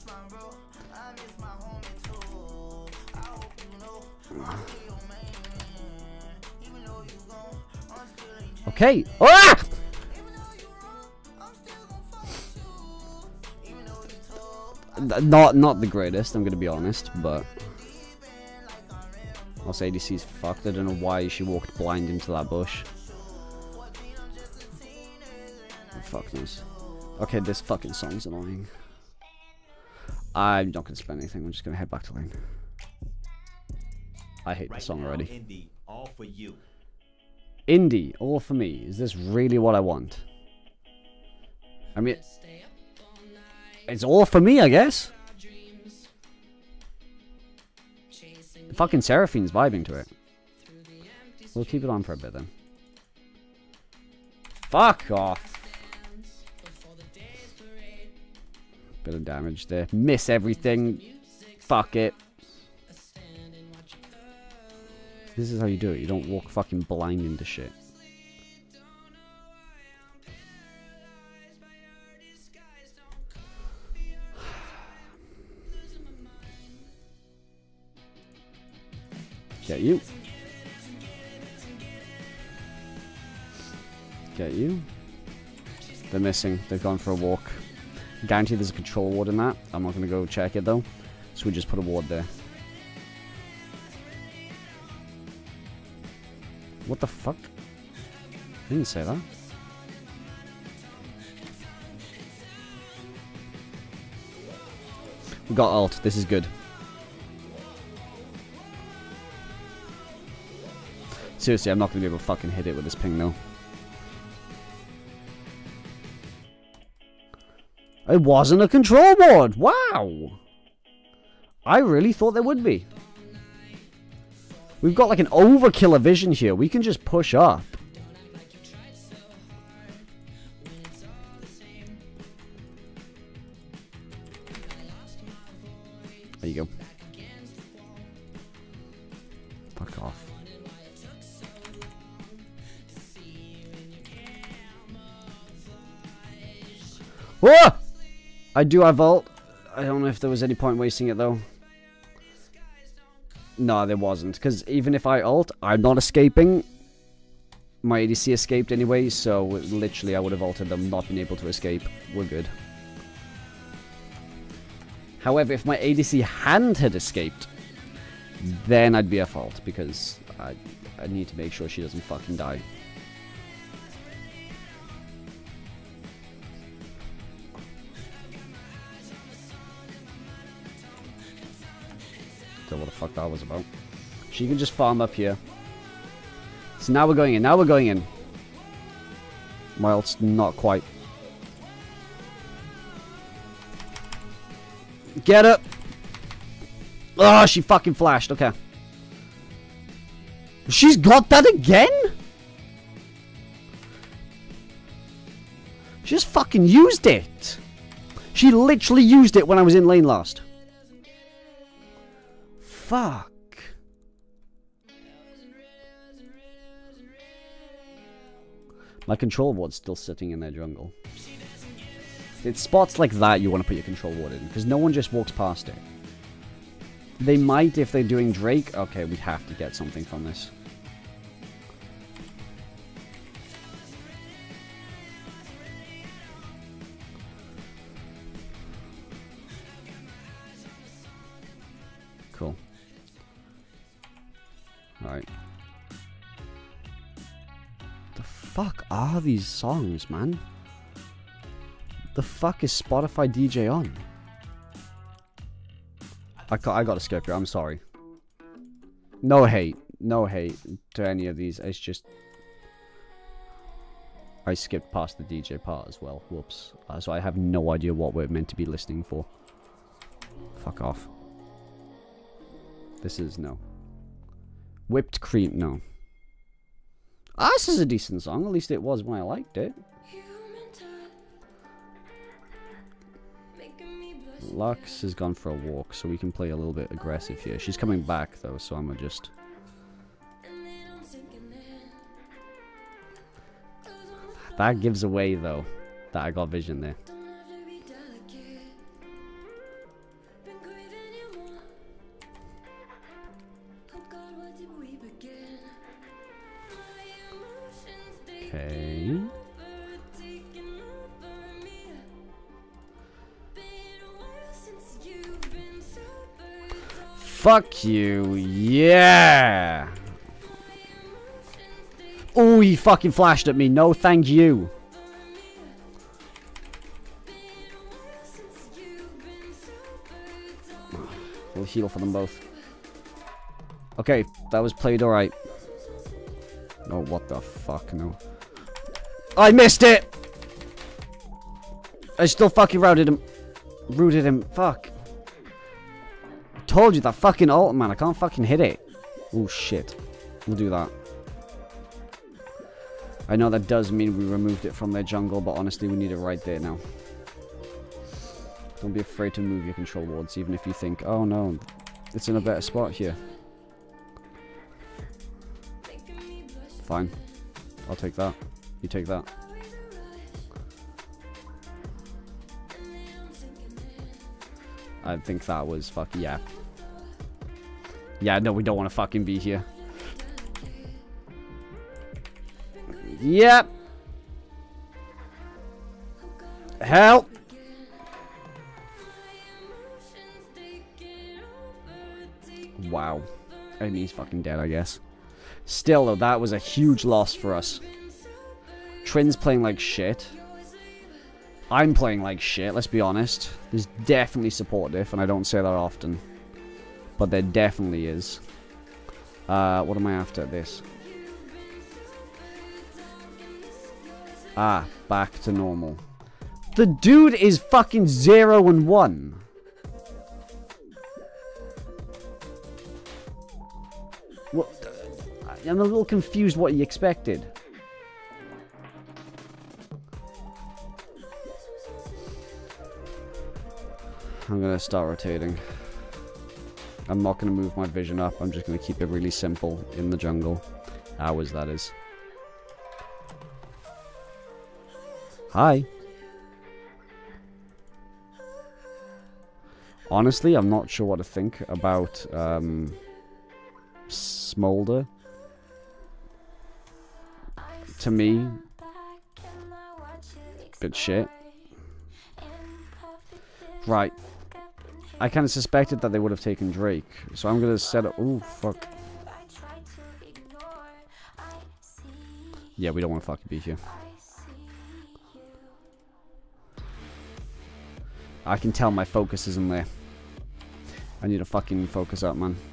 Okay. Ah! Not the greatest, I'm gonna be honest, but also ADC's fucked. I don't know why she walked blind into that bush. Fuck knows. Okay, this fucking song's annoying. I'm not gonna spend anything, I'm just gonna head back to lane. I hate the song already. Indie, all for you. Indie, all for me. Is this really what I want? I mean, it's all for me, I guess. Fucking Seraphine's vibing to it. We'll keep it on for a bit then. Fuck off. Bit of damage there. Miss everything. Fuck it. This is how you do it. You don't walk fucking blind into shit. Get you. Get you. They're missing. They've gone for a walk. Guarantee there's a control ward in that. I'm not going to go check it though. So we just put a ward there. What the fuck? I didn't say that. We got ult. This is good. Seriously, I'm not going to be able to fucking hit it with this ping though. It wasn't a control ward! Wow! I really thought there would be. We've got like an overkill of vision here. We can just push up. There you go. Fuck off. Whoa! I do have ult. I don't know if there was any point wasting it though. No, there wasn't. Because even if I ult, I'm not escaping. My ADC escaped anyway, so literally I would have ulted them, not been able to escape. We're good. However, if my ADC hand had escaped, then I'd be at fault, because I need to make sure she doesn't fucking die. Don't know what the fuck that was about. She can just farm up here. So now we're going in. Now we're going in. My ult's not quite. Get up! Oh, she fucking flashed. Okay. She's got that again? She just fucking used it. She literally used it when I was in lane last. Fuck. My control ward's still sitting in their jungle. It's spots like that you want to put your control ward in, because no one just walks past it. They might if they're doing Drake. Okay, we have to get something from this. Cool. Alright. The fuck are these songs, man? The fuck is Spotify DJ on? I gotta skip here, I'm sorry. No hate. No hate to any of these. It's just... I skipped past the DJ part as well. Whoops. So I have no idea what we're meant to be listening for. Fuck off. This is no. Whipped cream, no. Ah, this is a decent song. At least it was when I liked it. Lux has gone for a walk, so we can play a little bit aggressive here. She's coming back, though, so I'm gonna just That gives away, though, that I got vision there. Okay. Fuck you, yeah! Oh, he fucking flashed at me. No, thank you. We'll heal for them both. Okay, that was played alright. Oh, what the fuck, no. I missed it! I still fucking routed him. Rooted him. Fuck. I told you that fucking ult, man. I can't fucking hit it. Oh, shit. We'll do that. I know that does mean we removed it from their jungle, but honestly, we need it right there now. Don't be afraid to move your control wards, even if you think, oh no, it's in a better spot here. Fine. I'll take that. You take that. I think that was fucking, yeah. Yeah, no, we don't want to fucking be here. Yep. Help. Wow. I mean, he's fucking dead, I guess. Still, though, that was a huge loss for us. Trin's playing like shit. I'm playing like shit, let's be honest. There's definitely support diff, and I don't say that often. But there definitely is. What am I after? This. Ah, back to normal. The dude is fucking 0 and 1. What? I'm a little confused what you expected. I'm gonna start rotating. I'm not gonna move my vision up. I'm just gonna keep it really simple in the jungle. Hours, that is. Hi. Honestly, I'm not sure what to think about Smolder. To me, bit shit. Right. I kind of suspected that they would have taken Drake, so I'm gonna set up. Ooh, fuck. Yeah, we don't want to fucking be here. I can tell my focus isn't there. I need to fucking focus up, man.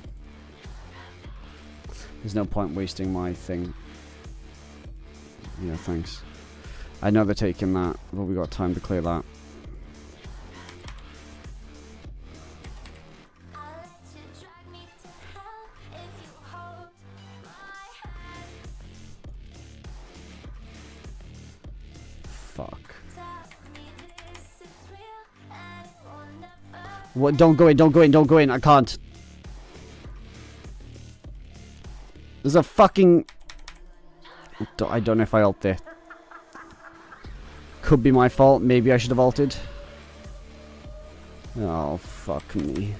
There's no point wasting my thing. Yeah, thanks. I know they're taking that, but we got time to clear that. What? Don't go in, don't go in, don't go in. I can't. There's a fucking... I don't know if I ult there. Could be my fault. Maybe I should have ulted. Oh, fuck me.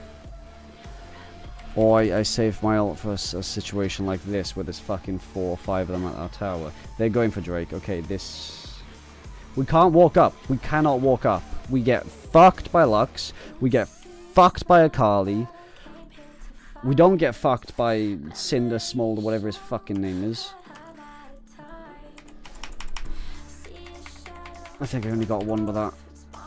Or I saved my ult for a situation like this where there's fucking 4 or 5 of them at our tower. They're going for Drake. Okay, this... We can't walk up. We cannot walk up. We get fucked by Lux. We get fucked by Akali. We don't get fucked by Cinder, Smolder, whatever his fucking name is. I think I only got one with that.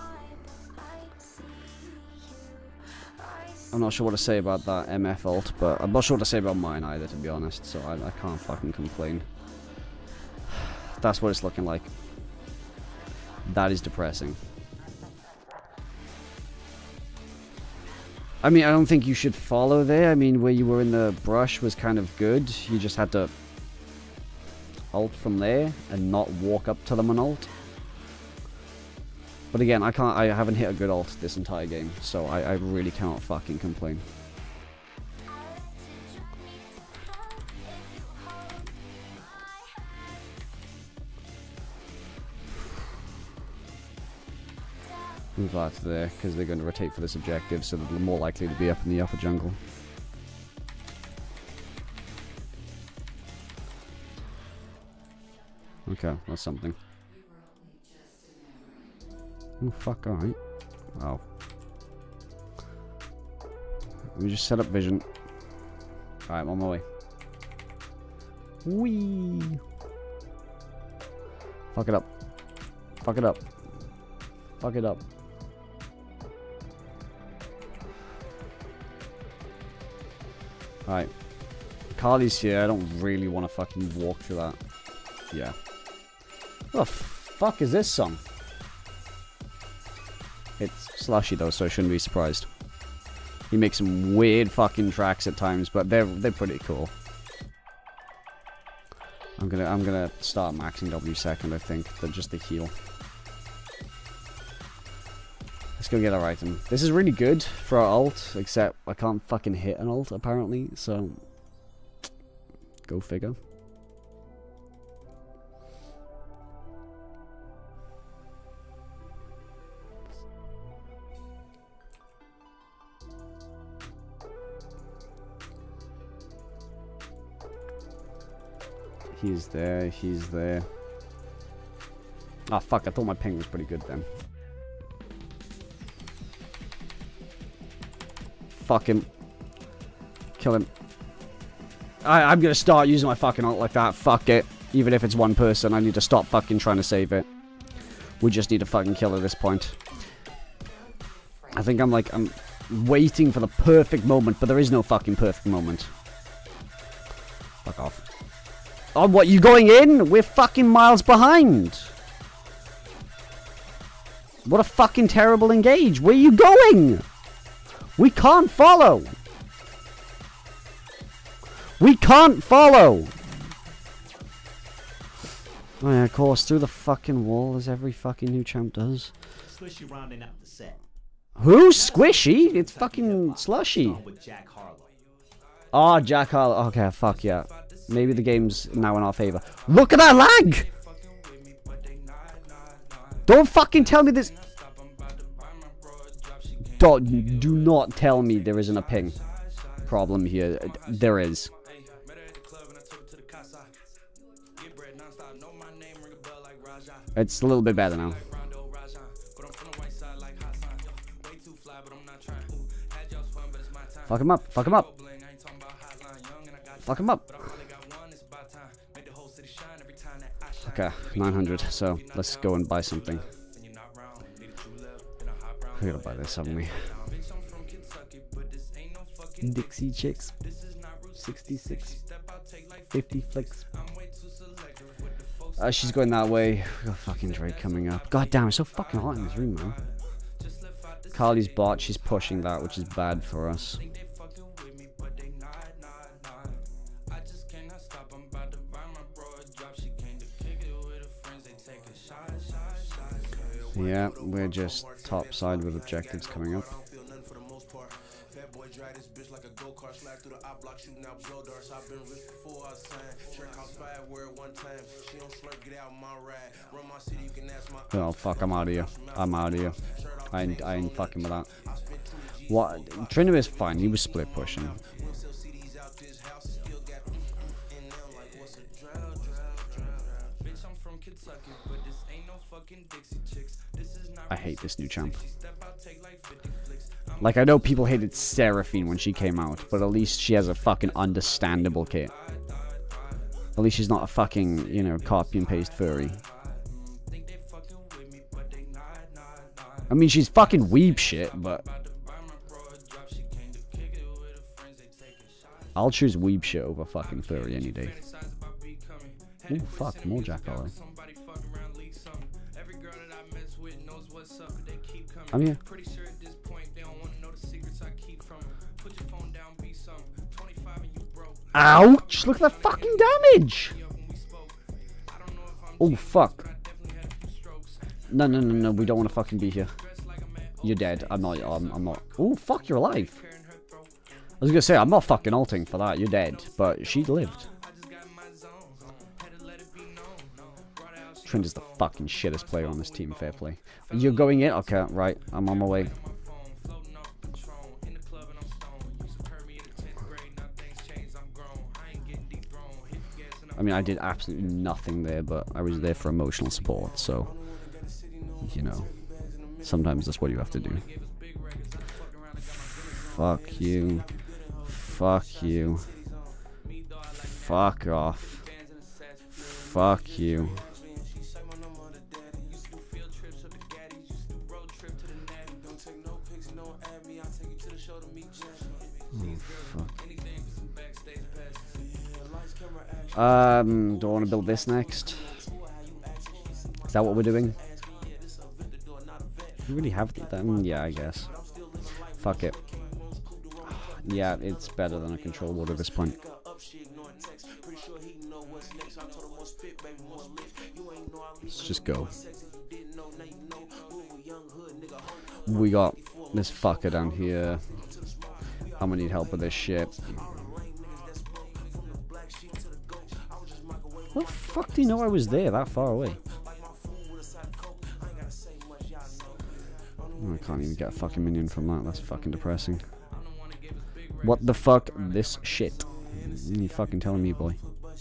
I'm not sure what to say about that MF ult, but I'm not sure what to say about mine either, to be honest, so I can't fucking complain. That's what it's looking like. That is depressing. I mean, I don't think you should follow there. I mean, where you were in the brush was kind of good. You just had to ult from there and not walk up to them and ult. But again, I haven't hit a good ult this entire game, so I really cannot fucking complain. Move that to there, because they're going to rotate for this objective, so they're more likely to be up in the upper jungle. Okay, that's something. Oh, fuck, alright. Wow. Let me just set up vision. Alright, I'm on my way. Whee! Fuck it up. Fuck it up. Fuck it up. Alright. Carly's here. I don't really want to fucking walk through that. Yeah. What the fuck is this song? It's Slushy though, so I shouldn't be surprised. He makes some weird fucking tracks at times, but they're pretty cool. I'm gonna start maxing W second, I think. Just the heal. Let's go get our item. This is really good for our ult, except I can't fucking hit an ult apparently, so go figure. He's there, he's there. Ah, fuck, I thought my ping was pretty good then. Fuck him. Kill him. I'm gonna start using my fucking ult like that. Fuck it. Even if it's one person, I need to stop fucking trying to save it. We just need to fucking kill at this point. I think I'm waiting for the perfect moment, but there is no fucking perfect moment. Fuck off. Oh, what, you going in? We're fucking miles behind. What a fucking terrible engage. Where are you going? We can't follow. We can't follow. Oh yeah, of course, through the fucking wall as every fucking new champ does. Slushy rounding out the set. Who's Squishy? It's fucking Slushy. Oh, Jack Harlow. Okay, fuck yeah. Maybe the game's now in our favor. Look at that lag! Don't fucking tell me this. Do not tell me there isn't a ping problem here. There is. It's a little bit better now. Fuck him up. Fuck him up. Fuck him up. Okay, 900. So let's go and buy something. We gotta buy this, haven't we? Dixie chicks. 66. 50 flicks. She's going that way. We got fucking Drake coming up. God damn, it's so fucking hot in this room, man. Carly's bot. She's pushing that, which is bad for us. Yeah, we're just top side with objectives coming up. Oh fuck, I'm out of here. I'm out of here. I ain't fucking with that. What? Trinity is fine, he was split pushing. I hate this new champ. Like, I know people hated Seraphine when she came out, but at least she has a fucking understandable kit. At least she's not a fucking, you know, copy and paste furry. I mean, she's fucking weeb shit, but I'll choose weeb shit over fucking furry any day. Oh fuck, more Jack Harlow. I'm here. Ouch! Look at that fucking damage! Oh fuck. No, no, no, no, we don't want to fucking be here. You're dead. I'm not. Oh fuck, you're alive. I was gonna say, I'm not fucking ulting for that. You're dead. But she lived. Trent is the fucking shittest player on this team, fair play. You're going in? Okay, right. I'm on my way. I mean, I did absolutely nothing there, but I was there for emotional support, so, you know, sometimes that's what you have to do. Fuck you. Fuck you. Fuck off. Fuck you. Oh, fuck. Do I want to build this next? Is that what we're doing? We really have them? Yeah, I guess. Fuck it. Yeah, it's better than a control board at this point. Let's just go. We got this fucker down here. I'm gonna need help with this shit. What the fuck do you know I was there that far away? Oh, I can't even get a fucking minion from that. That's fucking depressing. What the fuck? This shit. You fucking telling me, boy.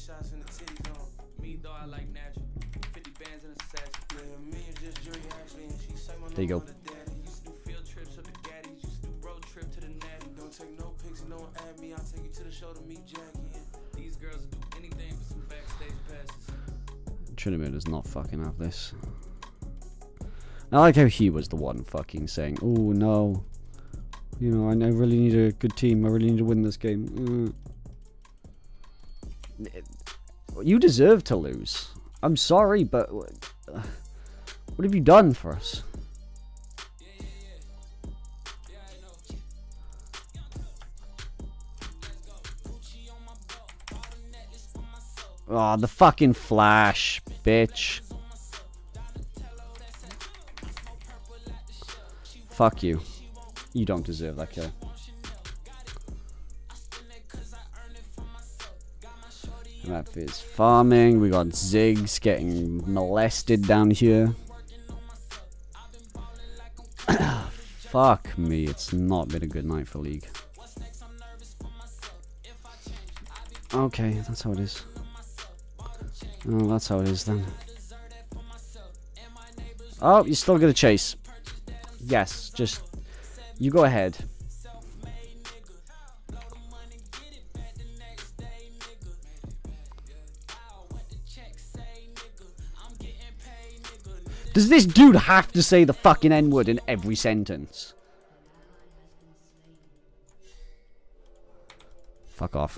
There you go. Trinidad does not fucking have this. I like how he was the one fucking saying, "Oh no, you know, I really need a good team. I really need to win this game." You deserve to lose. I'm sorry, but what have you done for us? Oh, the fucking flash, bitch. Fuck you. You don't deserve that kill. That is farming. We got Ziggs getting molested down here. Fuck me. It's not been a good night for League. Okay, that's how it is. Oh, that's how it is then. Oh, you're still gonna chase. Yes, just... You go ahead. Does this dude have to say the fucking N-word in every sentence? Fuck off.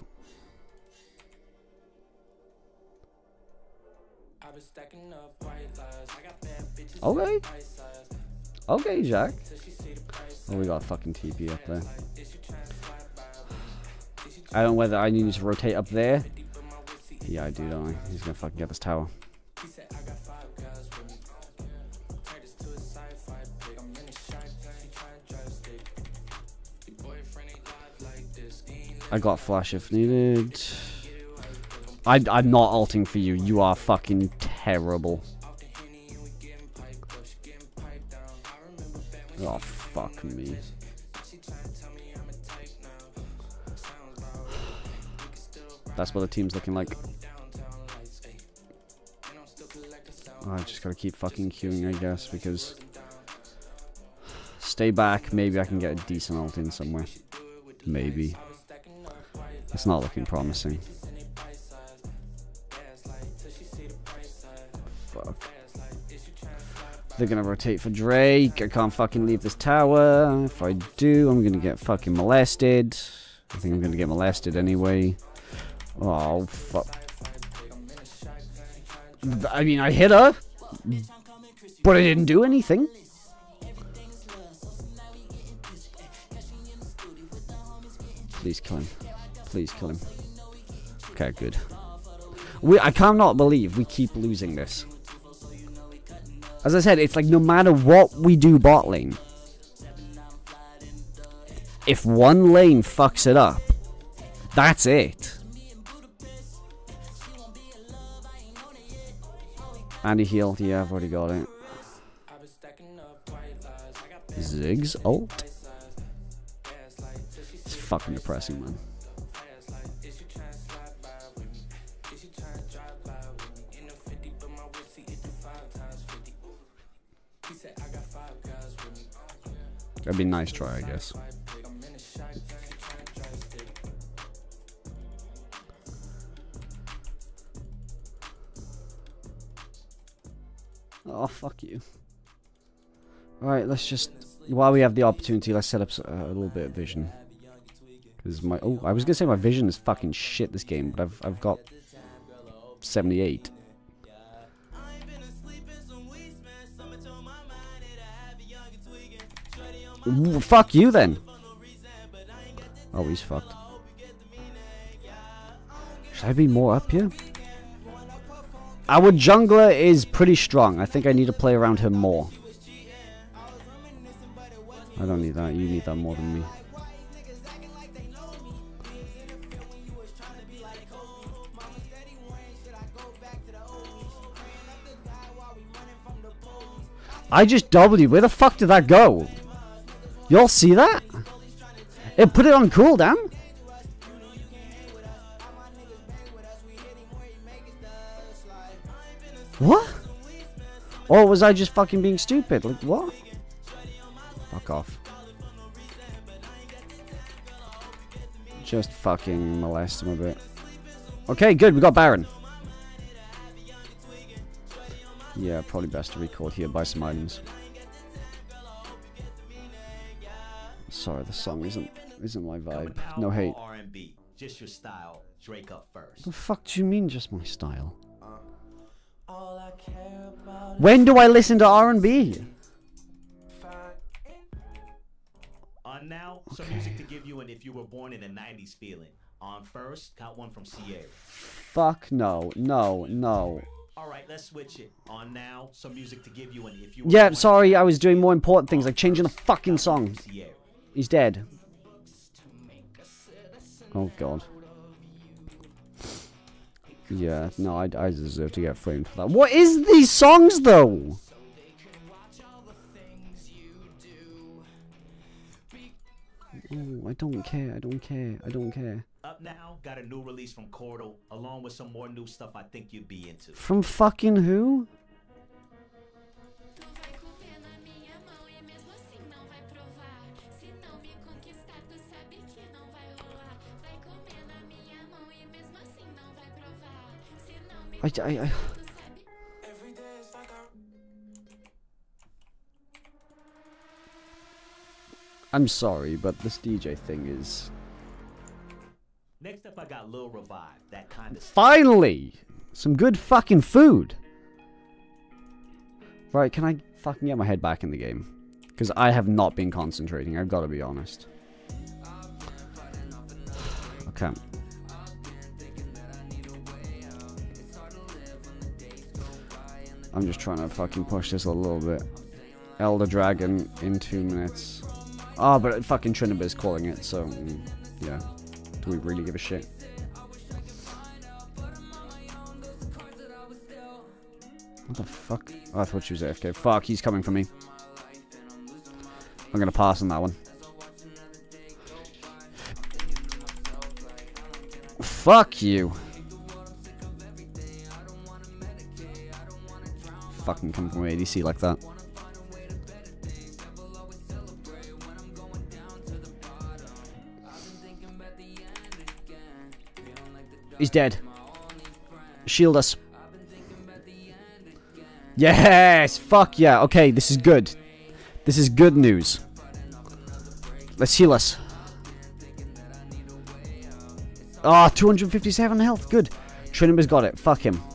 Okay. Okay, Jack. Oh, we got a fucking TP up there. I don't know whether I need to rotate up there. Yeah, I do, don't I? He's gonna fucking get this tower. I got flash if needed. I'm not ulting for you. You are fucking terrible. Oh, fuck me. That's what the team's looking like. Oh, I just gotta keep fucking queuing, I guess, because... Stay back, maybe I can get a decent ult in somewhere. Maybe. It's not looking promising. Fuck. They're gonna rotate for Drake. I can't fucking leave this tower. If I do, I'm gonna get fucking molested. I think I'm gonna get molested anyway. Oh, fuck. I mean, I hit her, but I didn't do anything. Please kill him. Please kill him. Okay, good. I cannot believe we keep losing this. As I said, it's like no matter what we do bot lane, if one lane fucks it up, that's it. Anti-heal. Yeah, I've already got it. Ziggs ult? It's fucking depressing, man. That'd be a nice try, I guess. Oh, fuck you. Alright, let's just... While we have the opportunity, let's set up a little bit of vision. Because my... Oh, I was gonna say my vision is fucking shit this game, but I've got 78. Ooh, fuck you then. Oh, he's fucked. Should I be more up here? Our jungler is pretty strong. I think I need to play around her more. I don't need that. You need that more than me. I just W. Where the fuck did that go? Y'all see that? It put it on cooldown. What? Or was I just fucking being stupid? Like, what? Fuck off. Just fucking molest him a bit. Okay, good. We got Baron. Yeah, probably best to record here, buy some items. Sorry, the song isn't my vibe. No hate. R&B, just your style. Drake up first. The fuck do you mean, just my style? When do I listen to R&B? On now, some music to give you an if you were born in the 90s feeling. On first, got one from Sierra. Fuck no, no, no. Alright, let's switch it. On now, some music to give you an if you were Yeah, born sorry, I was doing more important things, like changing the fucking song. Sierra. He's dead. Oh god. Yeah, no, I deserve to get framed for that. What is these songs, though? Oh, I don't care, I don't care, I don't care. Up now, got a new release from Cordal, along with some more new stuff I think you'd be into. From fucking who? I'm sorry, but this DJ thing is... Next up, I got Lil Revive, that kind of... Finally! Some good fucking food! Right, can I fucking get my head back in the game? Because I have not been concentrating, I've got to be honest. Okay. I'm just trying to fucking push this a little bit. Elder Dragon in 2 minutes. Oh, but fucking Triniber's calling it, so... yeah. Do we really give a shit? What the fuck? Oh, I thought she was AFK. Fuck, he's coming for me. I'm gonna pass on that one. Fuck you. Fucking come from ADC like that. He's dead. Shield us. Yes! Fuck yeah. Okay, this is good. This is good news. Let's heal us. Ah, 257 health. Good. Triniber's got it. Fuck him.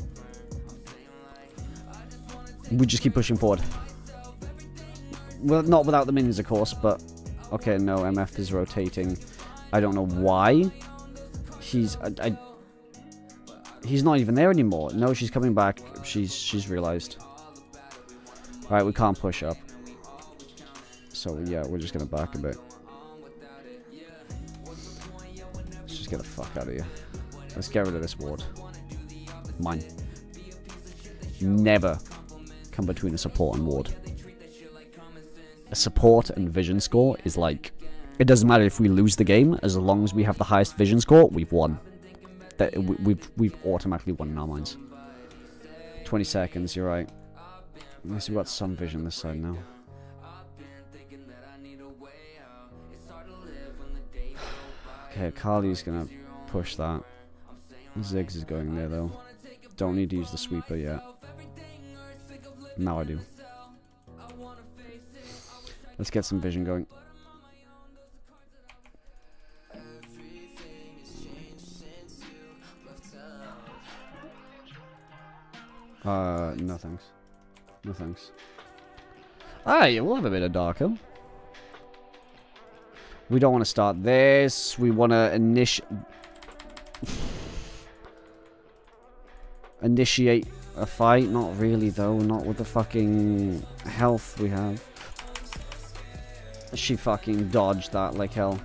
We just keep pushing forward. Well, not without the minions, of course, but... Okay, no, MF is rotating. I don't know why. He's... He's not even there anymore. No, she's coming back. She's realized. Alright, we can't push up. So, yeah, we're just gonna back a bit. Let's just get the fuck out of here. Let's get rid of this ward. Mine. never come between a support and ward. A support and vision score is like, it doesn't matter if we lose the game, as long as we have the highest vision score, we've won. We've automatically won in our minds. 20 seconds, you're right. Unless we've got some vision this side now. Okay, Carly's gonna push that. Ziggs is going there though. Don't need to use the sweeper yet. Now I do. Let's get some vision going. No thanks. No thanks. Alright, we'll have a bit of Darko. We don't want to start this. We want to initiate a fight. Not really, though. Not with the fucking health we have. She fucking dodged that like hell.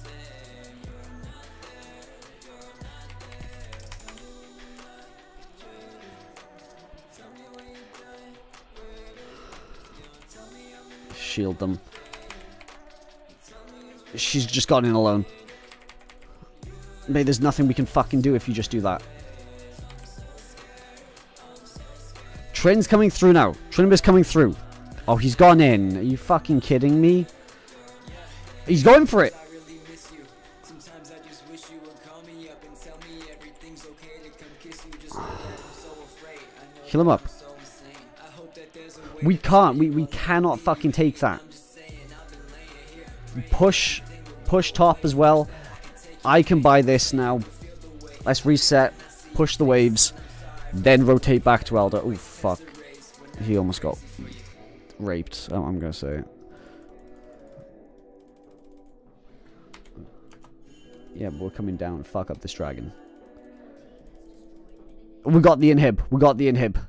Shield them. She's just gone in alone. Mate, there's nothing we can fucking do if you just do that. Trin's coming through now. Trinibus coming through. Oh, he's gone in. Are you fucking kidding me? He's going for it. Heal him up. We can't. We cannot fucking take that. Push top as well. I can buy this now. Let's reset. Push the waves. Then rotate back to Elder. Oh, fuck. He almost got raped. I'm going to say it. Yeah, but we're coming down and fuck up this dragon. We got the inhib. We got the inhib.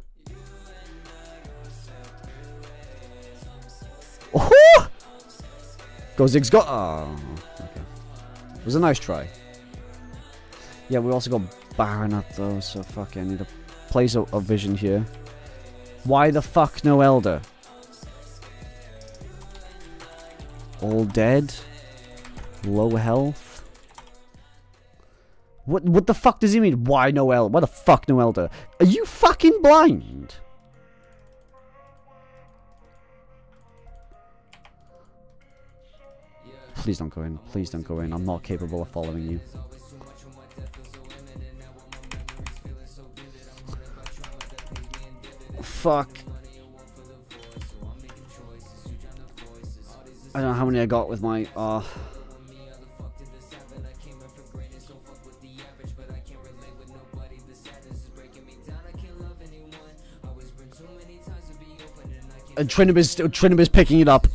Oh! Go Ziggs, go. Oh, okay. It was a nice try. Yeah, we also got Baron up though, so fuck it. I need to place a vision here. Why the fuck no Elder? All dead? Low health? What the fuck does he mean? Why no Elder? Why the fuck no Elder? Are you fucking blind? Please don't go in. Please don't go in. I'm not capable of following you. Fuck. I don't know how many I got with my... And Trinibus picking it up.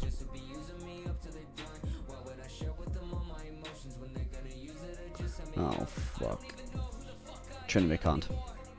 Oh, fuck. Trinibus can't.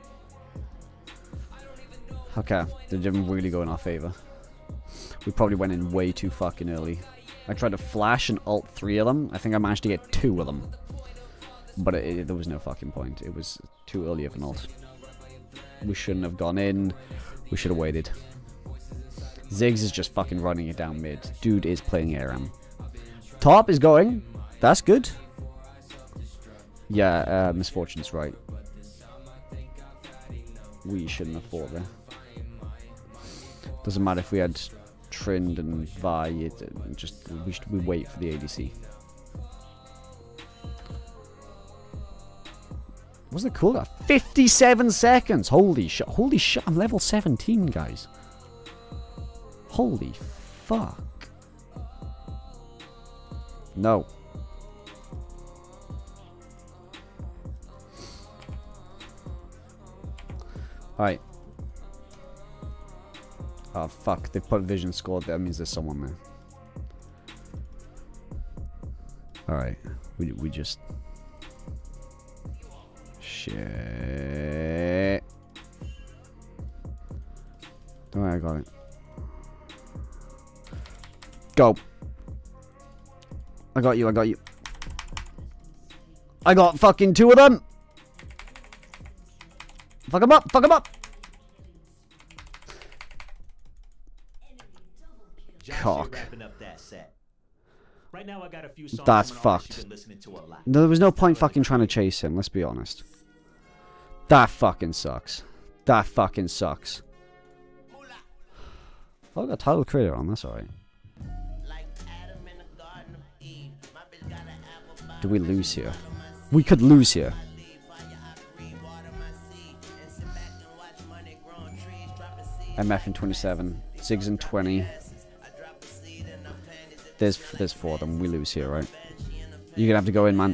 Okay, they didn't really go in our favor. We probably went in way too fucking early. I tried to flash and ult 3 of them. I think I managed to get 2 of them. But there was no fucking point. It was too early of an ult. We shouldn't have gone in. We should have waited. Ziggs is just fucking running it down mid. Dude is playing ARM. Top is going. That's good. Yeah, Misfortune's right. We shouldn't have fought there. Doesn't matter if we had Trind and Vi. We wait for the ADC. What's the cooldown? 57 seconds! Holy shit. Holy shit. I'm level 17, guys. Holy fuck. No. Alright. Oh fuck, they put vision score. That means there's someone there. Alright. We just... Shit. Alright, I got it. Go. I got you, I got you. I got fucking 2 of them. Fuck them up, fuck them up. cock. Wrapping up that set. Right now I got a few songs That's from an artist fucked. you've been listening to a lot. No, there was no point fucking trying to chase him, let's be honest. That fucking sucks. That fucking sucks. Oh, I got title creator on, that's alright. Do we lose here? We could lose here. MF in 27, Ziggs in 20. There's 4 of them. We lose here, right? You're gonna have to go in, man.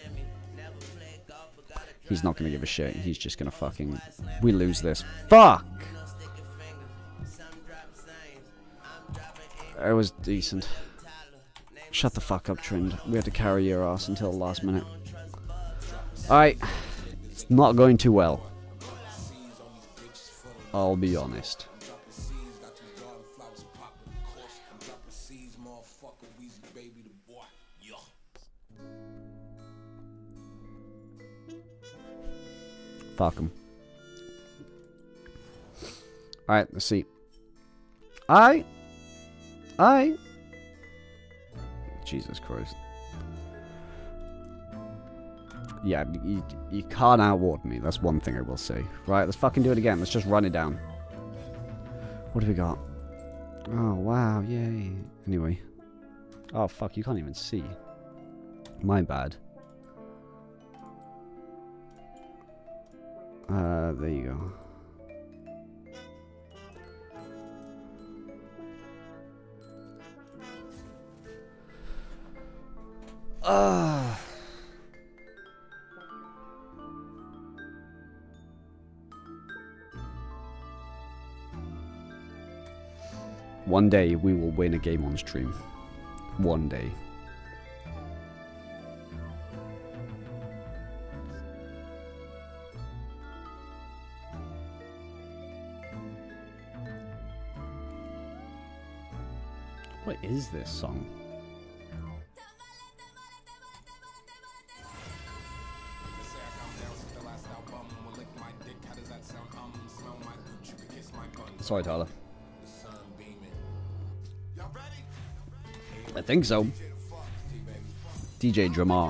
He's not gonna give a shit. He's just gonna fucking... We lose this. Fuck! It was decent. Shut the fuck up, Trend. We had to carry your ass until the last minute. Alright. It's not going too well. I'll be honest. Fuck him. Alright, let's see. Jesus Christ. Yeah, you can't outward me. That's one thing I will say. Right, let's fucking do it again. Let's just run it down. What have we got? Oh, wow, yay. Anyway. Oh, fuck, you can't even see. My bad. There you go. One day we will win a game on stream. One day. What is this song? Sorry, Tyler. I think so. DJ Dramar.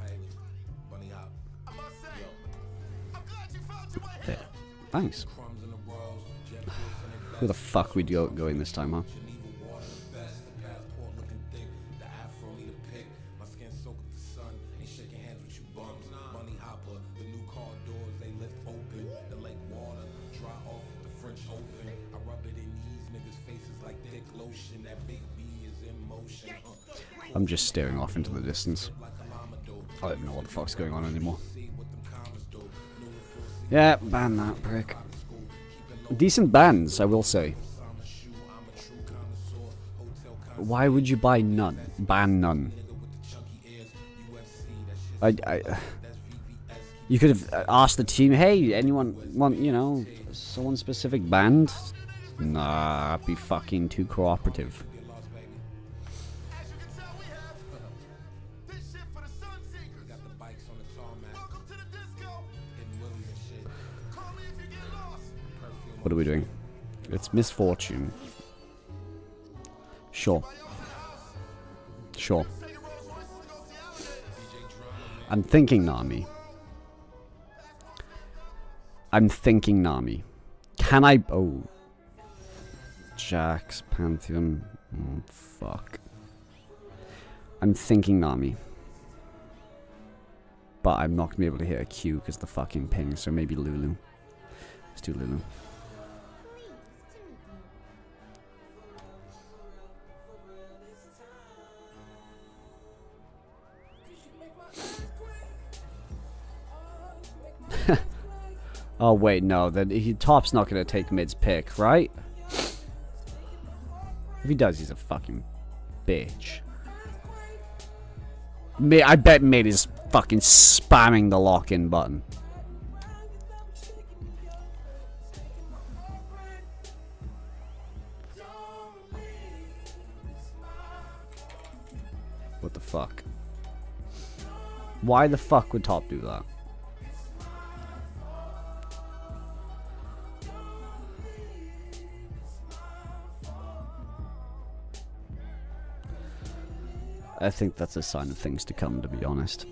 Yeah. Thanks. Who the fuck we going this time, huh? I'm just staring off into the distance. I don't know what the fuck's going on anymore. Yeah, ban that prick. Decent bans, I will say. Why would you buy none? Ban none. You could have asked the team, hey, anyone want, you know, someone specific banned? Nah, I'd be fucking too cooperative. What are we doing? It's misfortune. Sure. Sure. I'm thinking Nami. I'm thinking Nami. Can I... Oh. Jax, Pantheon. Oh, fuck. I'm thinking Nami. But I'm not going to be able to hit a Q because the fucking ping, so maybe Lulu. Let's do Lulu. Oh wait, no, Top's not gonna take mid's pick, right? If he does, he's a fucking bitch. I bet mid is fucking spamming the lock-in button. What the fuck? Why the fuck would Top do that? I think that's a sign of things to come, to be honest.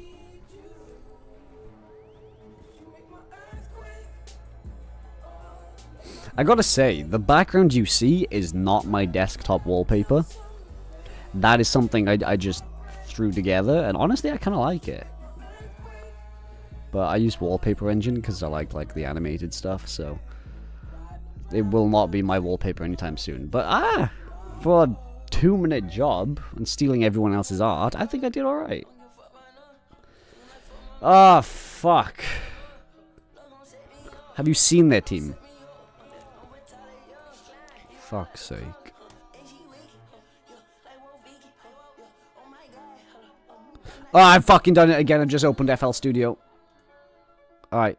I gotta say, the background you see is not my desktop wallpaper. That is something I just threw together, and honestly, I kind of like it. But I use Wallpaper Engine because I like the animated stuff, so it will not be my wallpaper anytime soon. But for a 2-minute job and stealing everyone else's art, I think I did alright. Ah, fuck. Have you seen their team? Fuck's sake. Oh, I've fucking done it again. I've just opened FL Studio. Alright.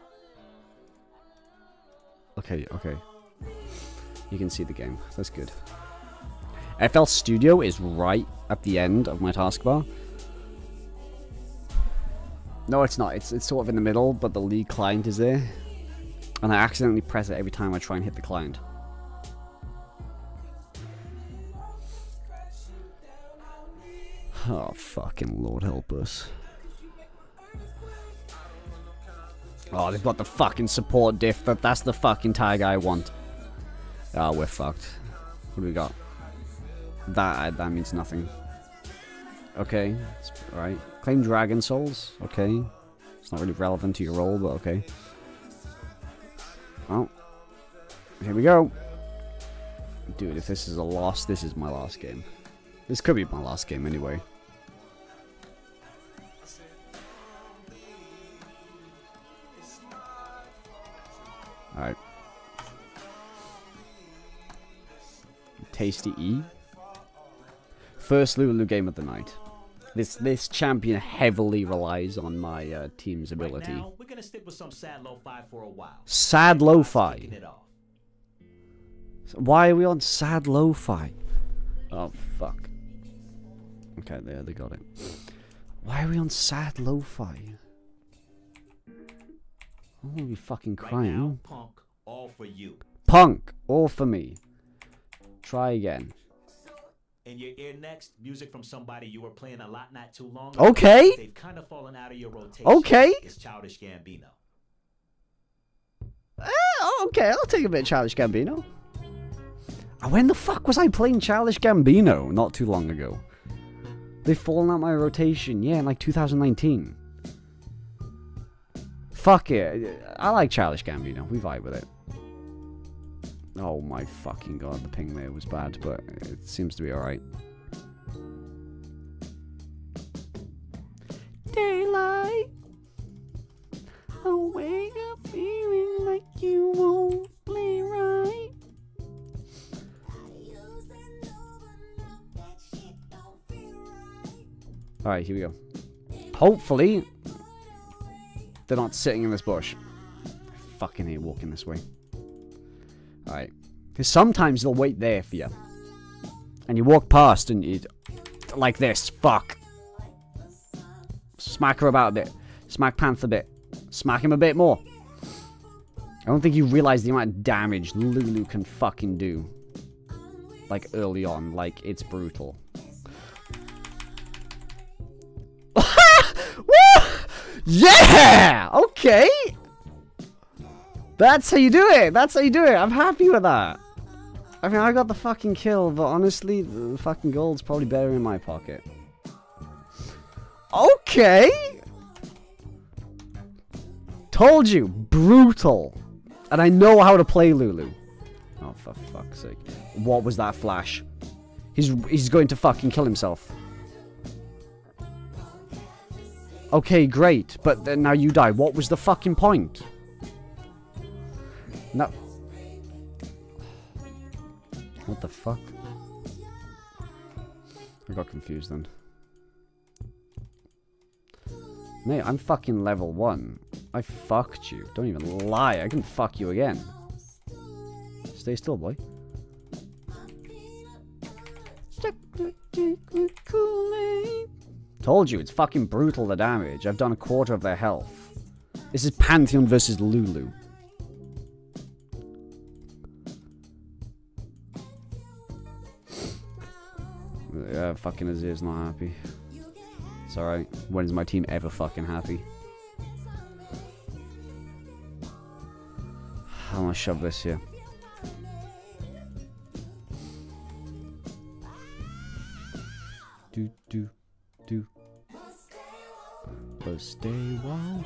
Okay. You can see the game. That's good. FL Studio is right at the end of my taskbar. No, it's not. It's sort of in the middle, but the league client is there. And I accidentally press it every time I try and hit the client. Oh, fucking Lord help us. Oh, they've got the fucking support diff. That's the fucking tag I want. Oh, we're fucked. What do we got? That means nothing. Okay, alright. Claim Dragon Souls. Okay. It's not really relevant to your role, but okay. Oh. Here we go. Dude, if this is a loss, this is my last game. This could be my last game anyway. Alright. Tasty E. First Lulu game of the night. This champion heavily relies on my team's ability. Right now, we're gonna stick with some sad lo-fi for a while. Sad lo-fi. Why are we on sad lo-fi? Oh fuck. Okay, there they got it. Why are we on sad lo-fi? I'm gonna be fucking crying. Right now, Punk, all for you. Punk, all for me. Try again. In your ear next, music from somebody you were playing a lot not too long ago. Okay. They've kind of fallen out of your rotation. Okay. It's Childish Gambino. Okay, I'll take a bit of Childish Gambino. When the fuck was I playing Childish Gambino not too long ago? They've fallen out my rotation, yeah, in like 2019. Fuck it. I like Childish Gambino. We vibe with it. Oh my fucking god, the ping there was bad, but it seems to be alright. Daylight. I'll wake up feeling like you won't play right. Alright, here we go. Hopefully, they're not sitting in this bush. I fucking hate walking this way. Alright. Because sometimes they'll wait there for you. And you walk past and you... Like this. Fuck. Smack her about a bit. Smack Panther a bit. Smack him a bit more. I don't think you realize the amount of damage Lulu can fucking do. Like, early on. Like, it's brutal. Yeah! Okay! That's how you do it! That's how you do it! I'm happy with that! I mean, I got the fucking kill, but honestly, the fucking gold's probably better in my pocket. Okay! Told you! Brutal! And I know how to play Lulu. Oh, for fuck's sake. What was that flash? He's going to fucking kill himself. Okay, great, but then now you die. What was the fucking point? No. What the fuck? I got confused then. Mate, I'm fucking level 1. I fucked you. Don't even lie. I can fuck you again. Stay still, boy. Told you, it's fucking brutal, the damage. I've done a quarter of their health. This is Pantheon versus Lulu. fucking Azir's not happy. It's alright. When is my team ever fucking happy? I'm gonna shove this here. Do. But stay woke.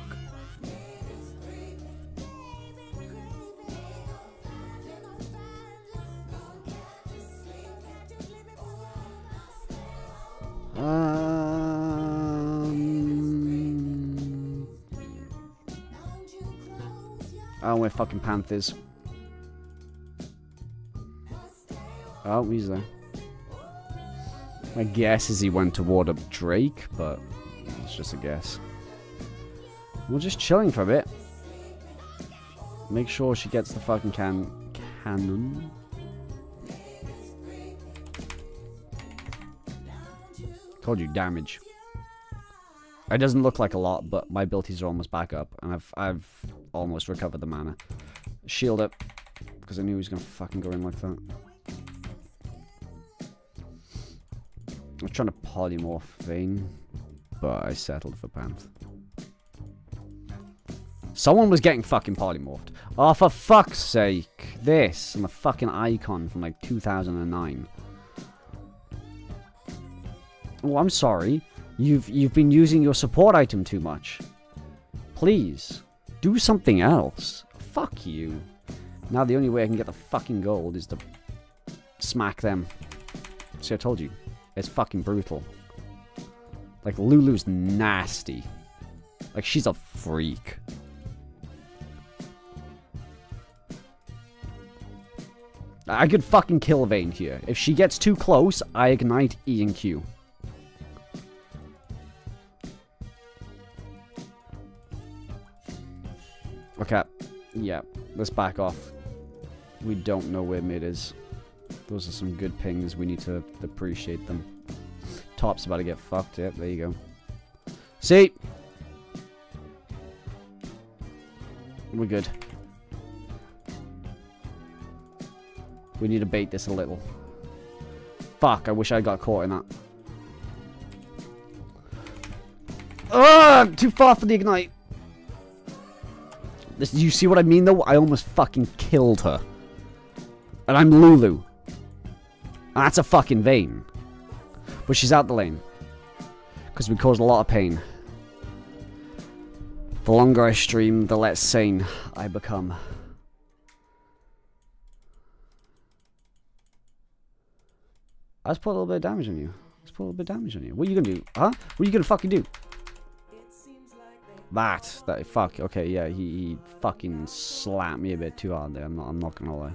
Oh, we're fucking Panthers. Oh, he's there. My guess is he went toward up Drake, but it's just a guess. We're just chilling for a bit. Make sure she gets the fucking cannon. Told you, damage. It doesn't look like a lot, but my abilities are almost back up, and I've almost recovered the mana. Shield it, because I knew he was gonna fucking go in like that. I was trying to polymorph Vayne, but I settled for Panth. Someone was getting fucking polymorphed. Oh, for fuck's sake! This and the fucking icon from like 2009. Oh, I'm sorry. You've been using your support item too much. Please, do something else. Fuck you. Now the only way I can get the fucking gold is to smack them. See, I told you. It's fucking brutal. Like, Lulu's nasty. Like, she's a freak. I could fucking kill Vayne here. If she gets too close, I ignite E and Q. Okay, yeah, let's back off. We don't know where mid is. Those are some good pings, we need to appreciate them. Top's about to get fucked, yep, there you go. See? We're good. We need to bait this a little. Fuck, I wish I got caught in that. Ugh, too far for the ignite. This, you see what I mean, though? I almost fucking killed her. And I'm Lulu. And that's a fucking Vayne. But she's out the lane. Because we caused a lot of pain. The longer I stream, the less sane I become. Let's put a little bit of damage on you. Let's put a little bit of damage on you. What are you gonna do? Huh? What are you gonna fucking do? That fuck. Okay, yeah, he fucking slapped me a bit too hard there. I'm not gonna lie.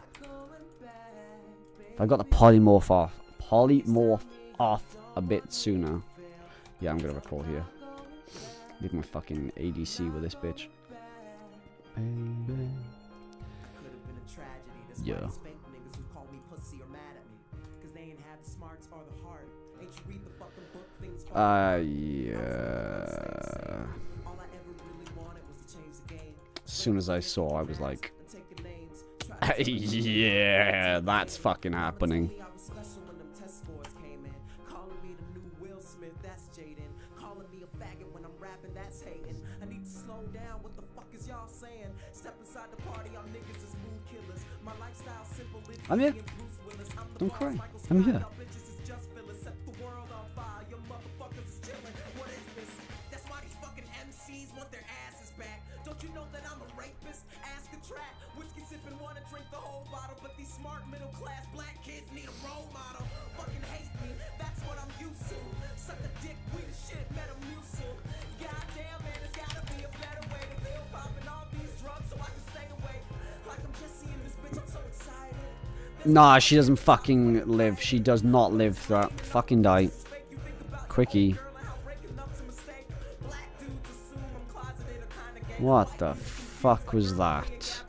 If I got the polymorph off a bit sooner, yeah, I'm gonna recall here. Leave my fucking ADC with this bitch. Yeah. Yeah. As soon as I saw, I was like, yeah, that's fucking happening. I'm here. Don't cry. I'm here. Nah, she doesn't fucking live. She does not live that. Fucking die. Quickie. What the fuck was that?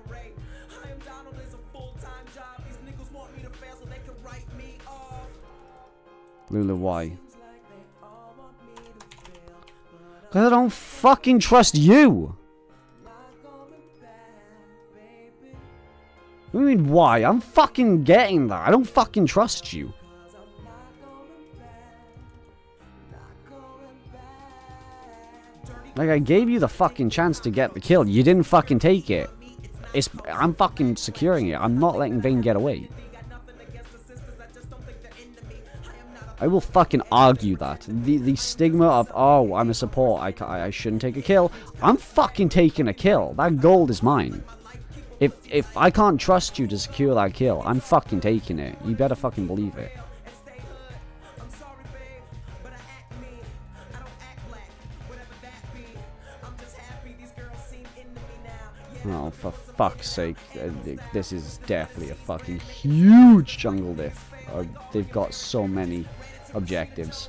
Lulu, why? Because I don't fucking trust you! What do you mean, why? I'm fucking getting that. I don't fucking trust you. Like, I gave you the fucking chance to get the kill. You didn't fucking take it. I'm fucking securing it. I'm not letting Vayne get away. I will fucking argue that. The stigma of, oh, I'm a support, I shouldn't take a kill. I'm fucking taking a kill. That gold is mine. If I can't trust you to secure that kill, I'm fucking taking it. You better fucking believe it. Oh, for fuck's sake. This is definitely a fucking huge jungle diff. They've got so many objectives.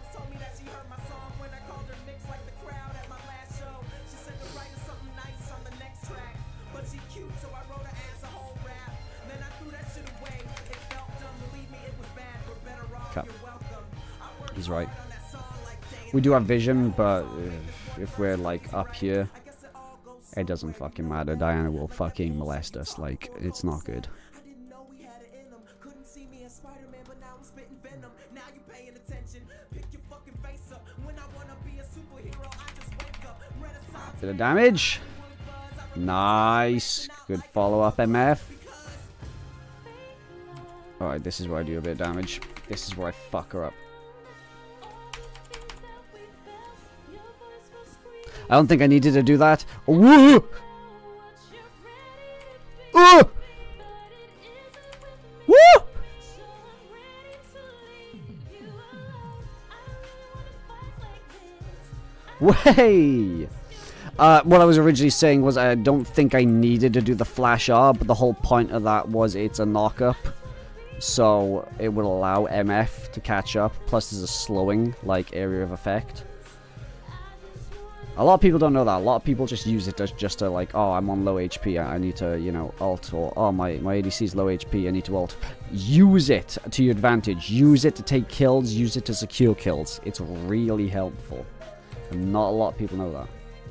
Okay. He's right. We do have vision, but if we're like up here, it doesn't fucking matter. Diana will fucking molest us. Like, it's not good. Bit of damage. Nice. Good follow-up, MF. Alright, this is where I do a bit of damage. This is where I fuck her up. I don't think I needed to do that. Woo! Woo! Way! What I was originally saying was I don't think I needed to do the flash R, but the whole point of that was it's a knock-up. So it will allow MF to catch up, plus there's a slowing, like, area of effect. A lot of people don't know that. A lot of people just use it just to like, oh, I'm on low HP, I need to, you know, ult, or oh, my ADC is low HP, I need to ult. Use it to your advantage. Use it to take kills, use it to secure kills. It's really helpful. And not a lot of people know that.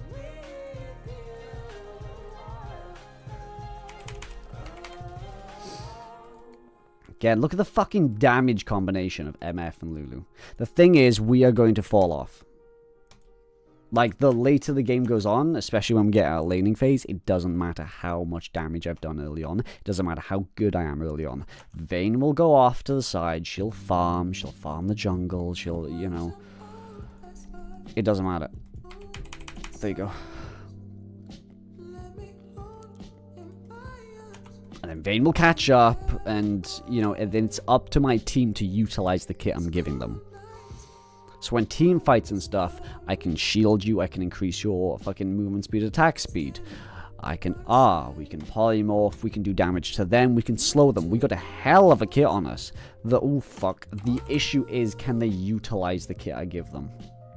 Again, look at the fucking damage combination of MF and Lulu. The thing is, we are going to fall off. Like, the later the game goes on, especially when we get out of laning phase, it doesn't matter how much damage I've done early on. It doesn't matter how good I am early on. Vayne will go off to the side, she'll farm the jungle, she'll, you know... It doesn't matter. There you go. And then Vayne will catch up, and, you know, and then it's up to my team to utilize the kit I'm giving them. So when team fights and stuff, I can shield you, I can increase your fucking movement speed, attack speed. I can we can polymorph, we can do damage to them, we can slow them. We got a hell of a kit on us. Oh fuck. The issue is, can they utilize the kit I give them?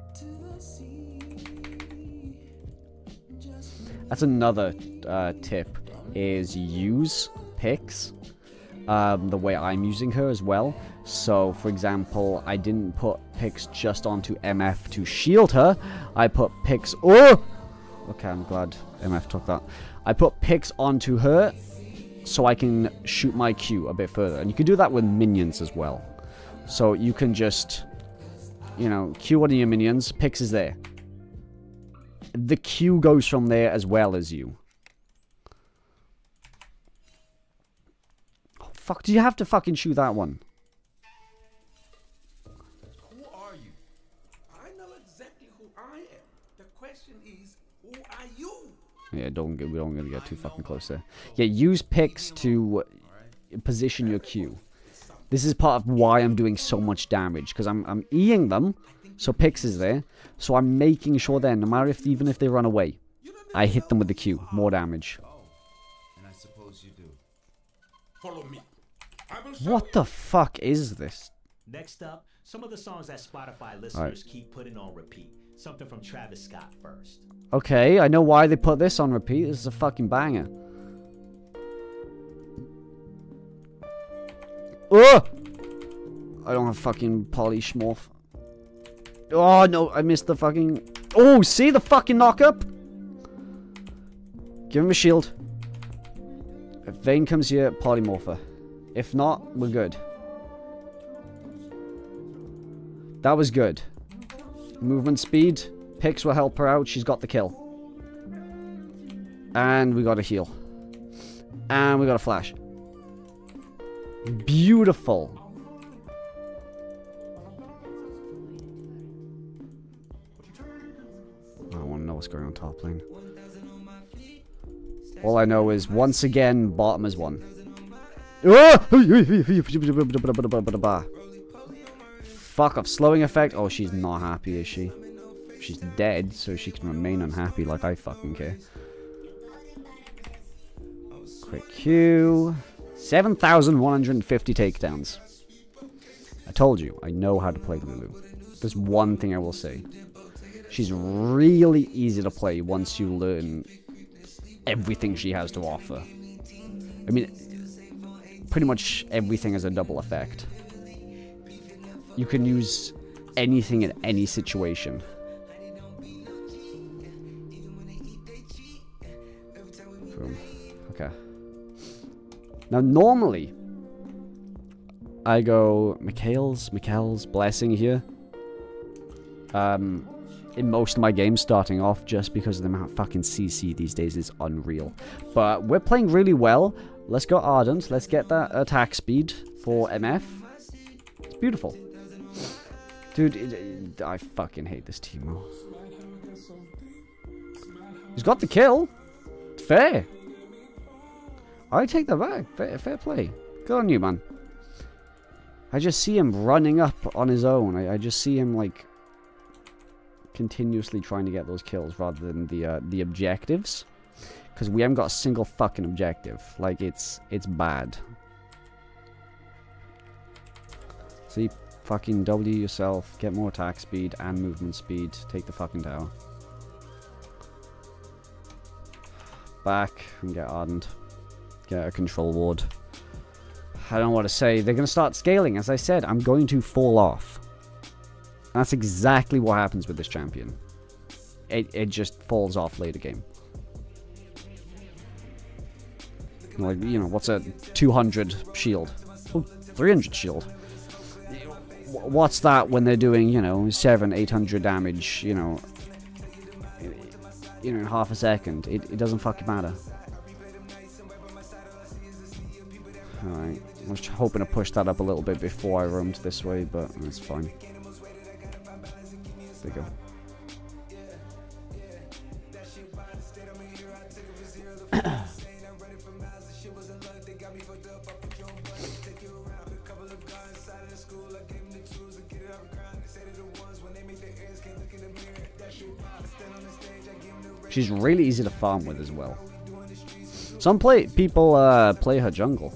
That's another tip, is use picks the way I'm using her as well. So, for example, I didn't put picks just onto MF to shield her. I put picks... Oh! Okay, I'm glad MF took that. I put picks onto her so I can shoot my Q a bit further. And you can do that with minions as well. So you can just, you know, Q one of your minions, picks is there. The Q goes from there as well as you. Oh, fuck, do you have to fucking shoot that one? Yeah, we don't gonna get too fucking close there. Yeah, use picks to position your Q. This is part of why I'm doing so much damage, because I'm Eing them, so picks is there. So I'm making sure then, no matter even if they run away, I hit them with the Q. More damage. And I suppose you do. Follow me. What the fuck is this? Next up, some of the songs that Spotify listeners keep putting on repeat. Something from Travis Scott first. Okay, I know why they put this on repeat. This is a fucking banger. Oh! I don't have fucking poly schmorf. Oh no, I missed the fucking... Oh, see the fucking knock-up? Give him a shield. If Vayne comes here, polymorpher. If not, we're good. That was good. Movement speed, Pix will help her out. She's got the kill. And we got a heal. And we got a flash. Beautiful. I don't want to know what's going on top lane. All I know is, once again, bottom is won. Fuck off. Slowing effect. Oh, she's not happy, is she? She's dead, so she can remain unhappy like I fucking care. Quick Q. 7,150 takedowns. I told you, I know how to play Lulu. There's one thing I will say. She's really easy to play once you learn everything she has to offer. I mean, pretty much everything has a double effect. You can use anything in any situation. Boom. Okay. Now, normally, I go Mikhail's Blessing here. In most of my games starting off, just because of the amount of fucking CC these days is unreal. But we're playing really well. Let's go Ardent. Let's get that attack speed for MF. It's beautiful. Dude, I fucking hate this Teemo. He's got the kill. Fair. I take that back. Fair play. Good on you, man. I just see him running up on his own. I just see him, like, continuously trying to get those kills rather than the objectives, because we haven't got a single fucking objective. Like, it's bad. See, fucking W yourself, get more attack speed and movement speed, take the fucking tower. Back, we can get Ardent, get a control ward. I don't know what to say. They're going to start scaling. As I said, I'm going to fall off. That's exactly what happens with this champion. It just falls off later game. Like, you know, what's a 200 shield? Oh, 300 shield. What's that when they're doing, you know, 700-800 damage, you know, in half a second? It doesn't fucking matter. Alright, I was hoping to push that up a little bit before I roamed this way, but it's fine. There you go. She's really easy to farm with as well. Some people play her jungle.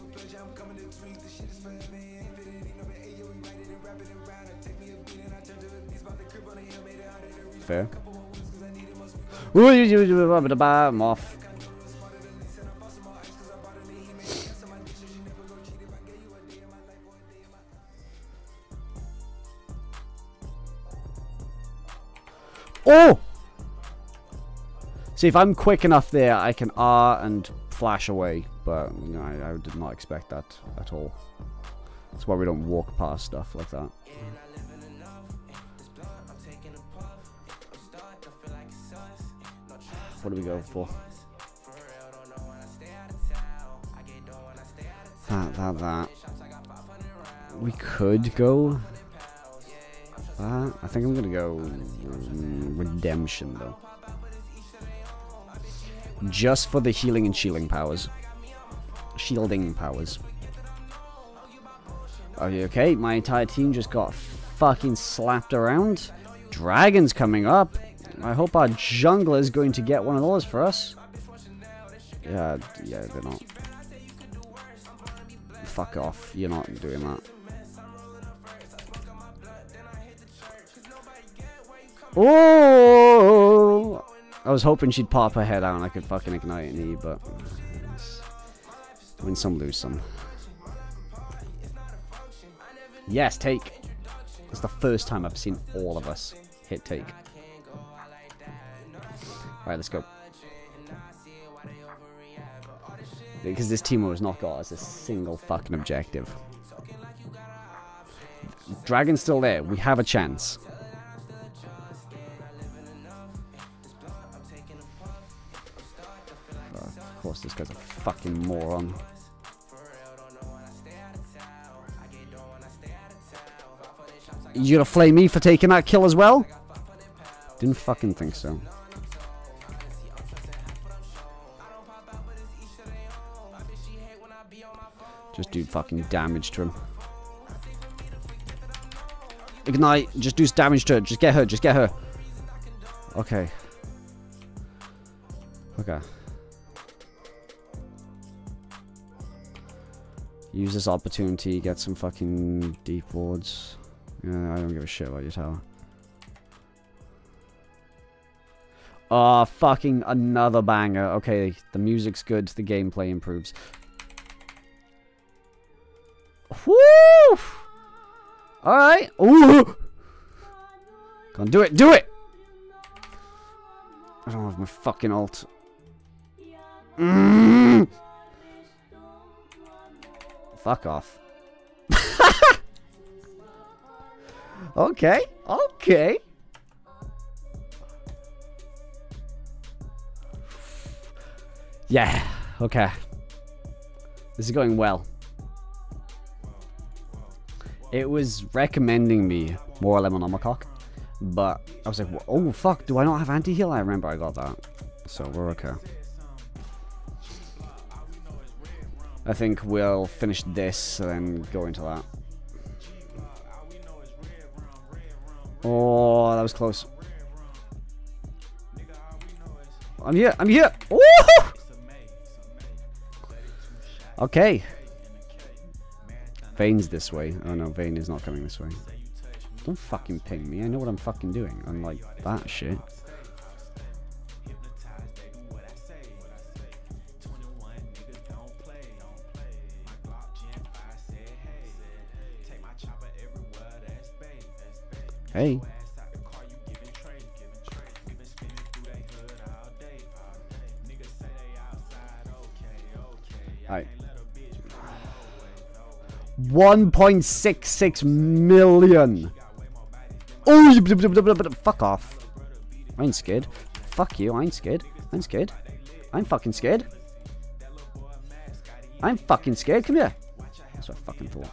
Fair. I'm off. Oh! See, if I'm quick enough there, I can R and flash away. But you know, I did not expect that at all. That's why we don't walk past stuff like that. What do we go for? That. We could go that. I think I'm gonna go Redemption though. Just for the healing and shielding powers. Shielding powers. Okay, my entire team just got fucking slapped around. Dragon's coming up. I hope our jungler is going to get one of those for us. Yeah, they're not. Fuck off. You're not doing that. Oh! I was hoping she'd pop her head out and I could fucking ignite an E, but win some, lose some. Yes, take. It's the first time I've seen all of us hit take. Alright, let's go. Because this Teemo has not got us a single fucking objective. Dragon's still there. We have a chance. because this guy's a fucking moron. You gonna flame me for taking that kill as well? Didn't fucking think so. Just do fucking damage to him. Ignite, just do damage to her. Just get her, just get her. Okay. Okay. Use this opportunity, get some fucking deep wards. Yeah, I don't give a shit about your tower. Oh, fucking another banger. Okay, the music's good, the gameplay improves. Woo! Alright. Ooh! Come on, do it, do it! I don't have my fucking ult. Fuck off. Okay, okay. Yeah, okay. This is going well. It was recommending me more lemon on my cock, but I was like, oh fuck, do I not have anti-heal? I remember I got that, so we're okay. I think we'll finish this and then go into that. Oh, that was close. I'm here, I'm here! Woo! Okay. Vane's this way. Oh no, Vane is not coming this way. Don't fucking ping me. I know what I'm fucking doing. Unlike that shit. Hey. Alright. 1.66 million. Oh, fuck off. I ain't scared. Fuck you, I ain't scared. I ain't scared. I'm fucking scared. I'm fucking scared. Come here. That's what I fucking thought.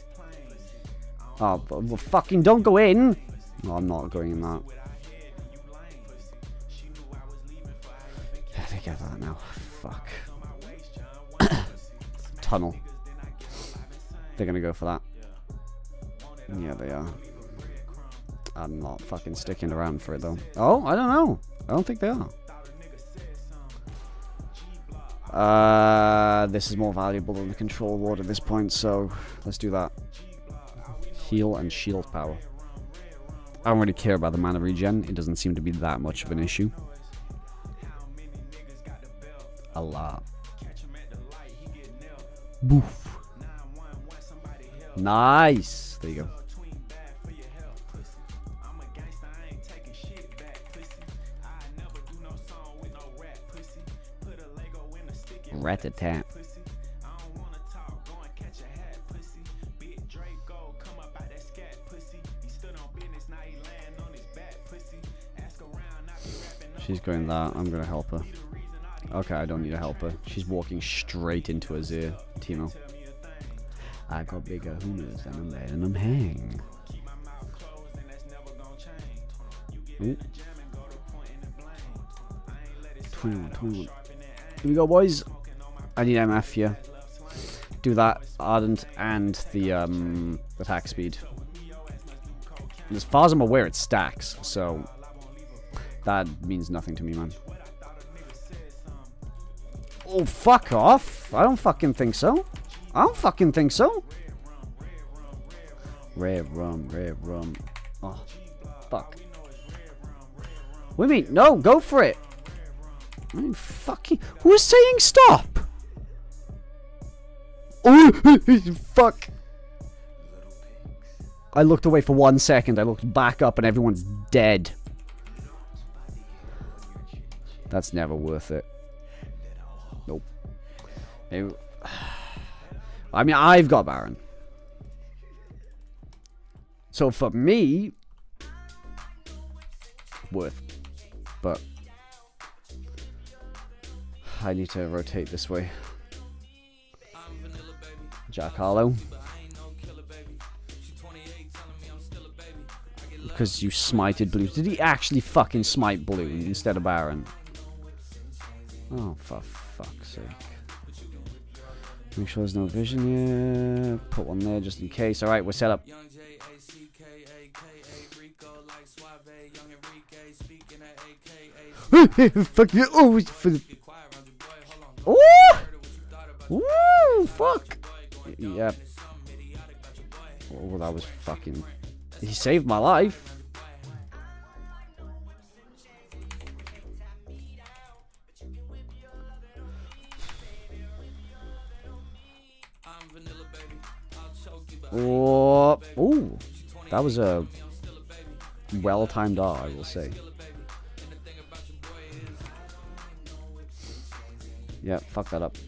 Oh, well, fucking don't go in. No, I'm not going in that. Yeah, they get that now. Fuck. Tunnel. They're gonna go for that. Yeah, they are. I'm not fucking sticking around for it though. Oh, I don't know. I don't think they are. This is more valuable than the control ward at this point, so let's do that. Heal and shield power. I don't really care about the mana regen. It doesn't seem to be that much of an issue. A lot. Boof. Nice. There you go. Rat-a-tat. She's going that. I'm going to help her. Okay, I don't need to help her. She's walking straight into her Zir. Teemo. I got bigger hooners and I'm letting them hang. Ooh. 21, 21. Here we go, boys. I need MF here. Do that, Ardent, and the attack speed. And as far as I'm aware, it stacks, so that means nothing to me, man. Oh, fuck off. I don't fucking think so. I don't fucking think so. Rare rum, rare rum. Oh, fuck. What do you mean? No, go for it. I mean, fucking... Who's saying stop? Oh, fuck. I looked away for 1 second. I looked back up and everyone's dead. That's never worth it. Nope. Maybe... I mean, I've got Baron. So for me... Worth. But... I need to rotate this way. Jack Harlow. Because you smited Blue. Did he actually fucking smite Blue instead of Baron? Oh, for fuck's sake. Make sure there's no vision here. Put one there just in case. Alright, we're set up. Fuck you. Oh, woo, fuck. Yep. Oh, that was fucking... He saved my life. Oh, ooh, that was a well-timed R, I will say. Yeah, fuck that up.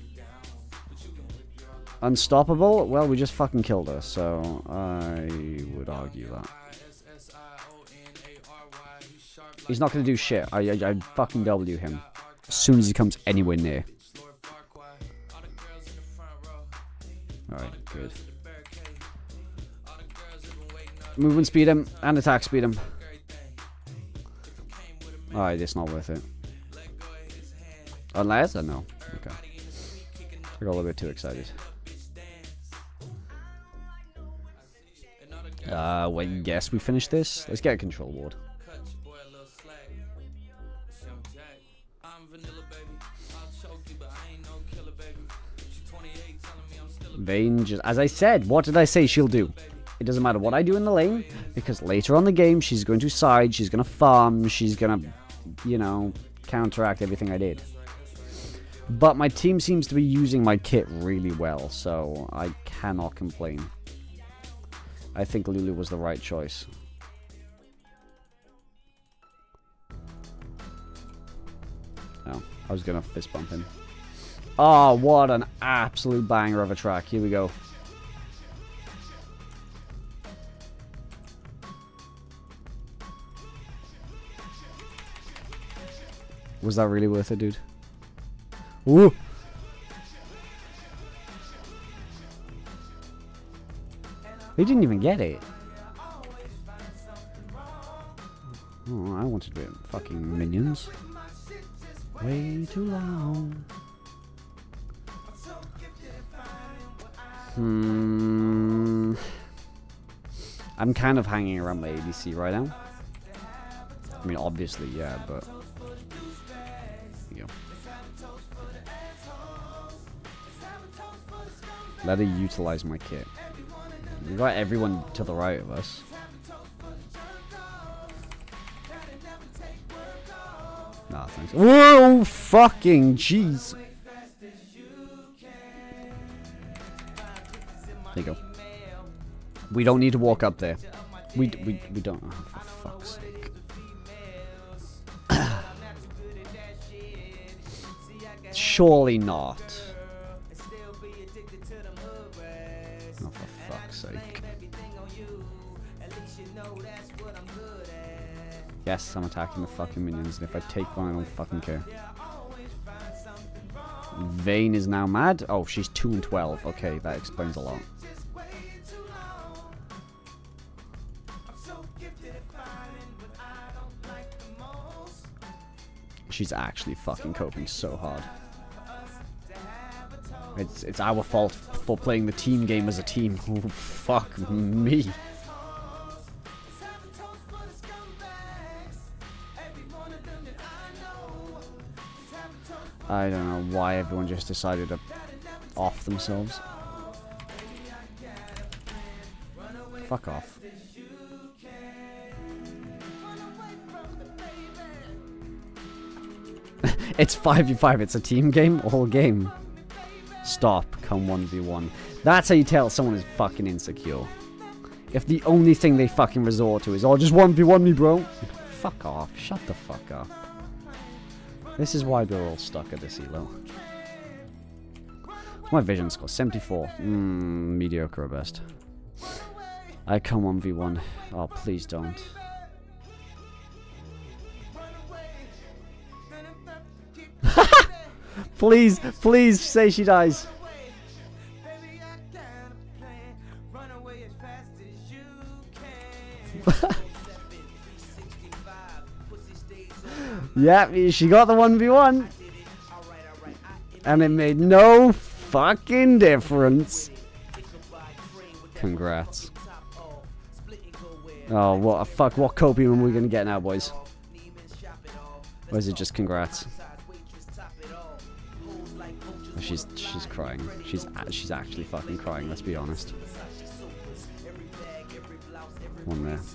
Unstoppable? Well, we just fucking killed her, so I would argue that. He's not gonna do shit. I fucking W him as soon as he comes anywhere near. Alright, good. Movement speed him and attack speed him. Alright, it's not worth it. Unless? No. Okay. I got a little bit too excited. When yes, we finish this. Let's get a control ward. Vayne just, as I said, what did I say she'll do? It doesn't matter what I do in the lane, because later on the game, she's going to side, she's going to farm, she's going to, you know, counteract everything I did. But my team seems to be using my kit really well, so I cannot complain. I think Lulu was the right choice. Oh, I was going to fist bump him. Oh, what an absolute banger of a track. Here we go. Was that really worth it, dude? Ooh! He didn't even get it. Oh, I wanted to be fucking minions. Way too long. I'm kind of hanging around my ADC right now. I mean, obviously, yeah, but... Here you go. Let her utilize my kit. We got everyone to the right of us. Nah, thanks. Whoa! Fucking jeez! There you go. We don't need to walk up there. We don't. Oh, for fuck's sake. Surely not. Oh, for fuck's sake. Yes, I'm attacking the fucking minions, and if I take one, I don't fucking care. Vayne is now mad. Oh, she's 2 and 12. Okay, that explains a lot. She's actually fucking coping so hard. It's our fault for playing the team game as a team. Oh, fuck me. I don't know why everyone just decided to off themselves. Fuck off. It's 5v5, it's a team game, all game. Stop, come 1v1. That's how you tell someone is fucking insecure. If the only thing they fucking resort to is, oh, just 1v1 me, bro. Fuck off, shut the fuck up. This is why we're all stuck at this elo. What's my vision score? 74. Mediocre at best. I come 1v1. Oh, please don't. Please, please say she dies. Yeah, she got the 1v1. And it made no fucking difference. Congrats. Oh, what a fuck. What copium are we gonna get now, boys? Or is it just congrats? Oh, she's crying. She's actually fucking crying, let's be honest. One there.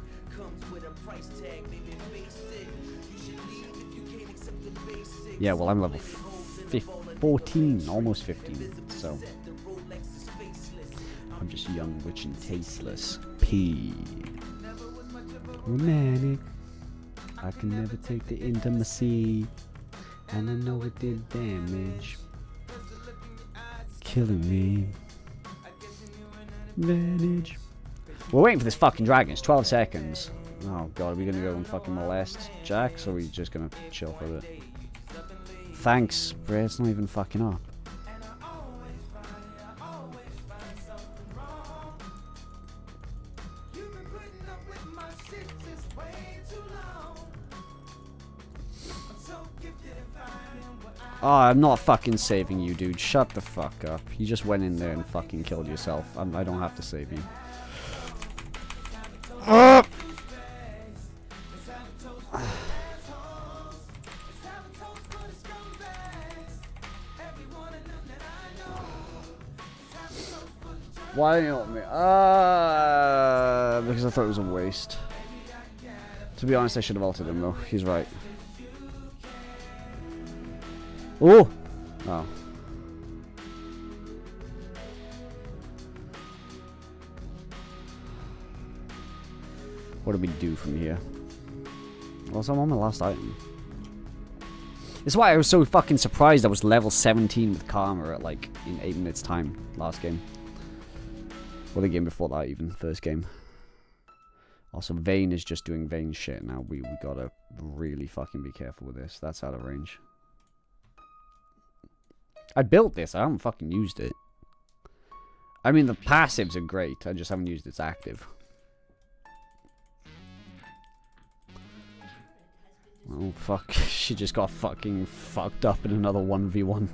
Yeah, well, I'm level 14, almost 15, so I'm just young, rich, and tasteless. P. Romantic. I can never take the intimacy, and I know it did damage, killing me. Advantage. We're waiting for this fucking dragon. It's 12 seconds. Oh god, are we gonna go and fucking molest Jax, or are we just gonna chill for a bit? Thanks, bro. It's not even fucking up. Oh, I'm not fucking saving you, dude. Shut the fuck up. You just went in there and fucking killed yourself. I don't have to save you. Why didn't you help me? Because I thought it was a waste. To be honest, I should have ulted him though. He's right. Oh! Oh. What do we do from here? Well, so I'm on my last item. This is why I was so fucking surprised I was level 17 with Karma at like in 8 minutes time last game. Or the game before that even, first game. Also, Vayne is just doing Vayne shit now. We gotta really fucking be careful with this. That's out of range. I built this, I haven't fucking used it. I mean, the passives are great, I just haven't used its active. Oh, fuck. She just got fucking fucked up in another 1v1.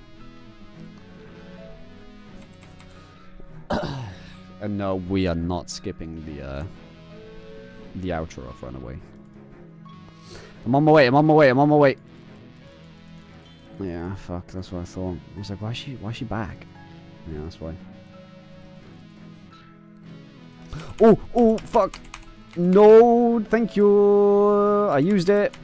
And no, we are not skipping the outro of Runaway. I'm on my way, I'm on my way, I'm on my way. Yeah, fuck, that's what I thought. I was like, why is she back? Yeah, that's why. Oh, oh, fuck. No, thank you. I used it.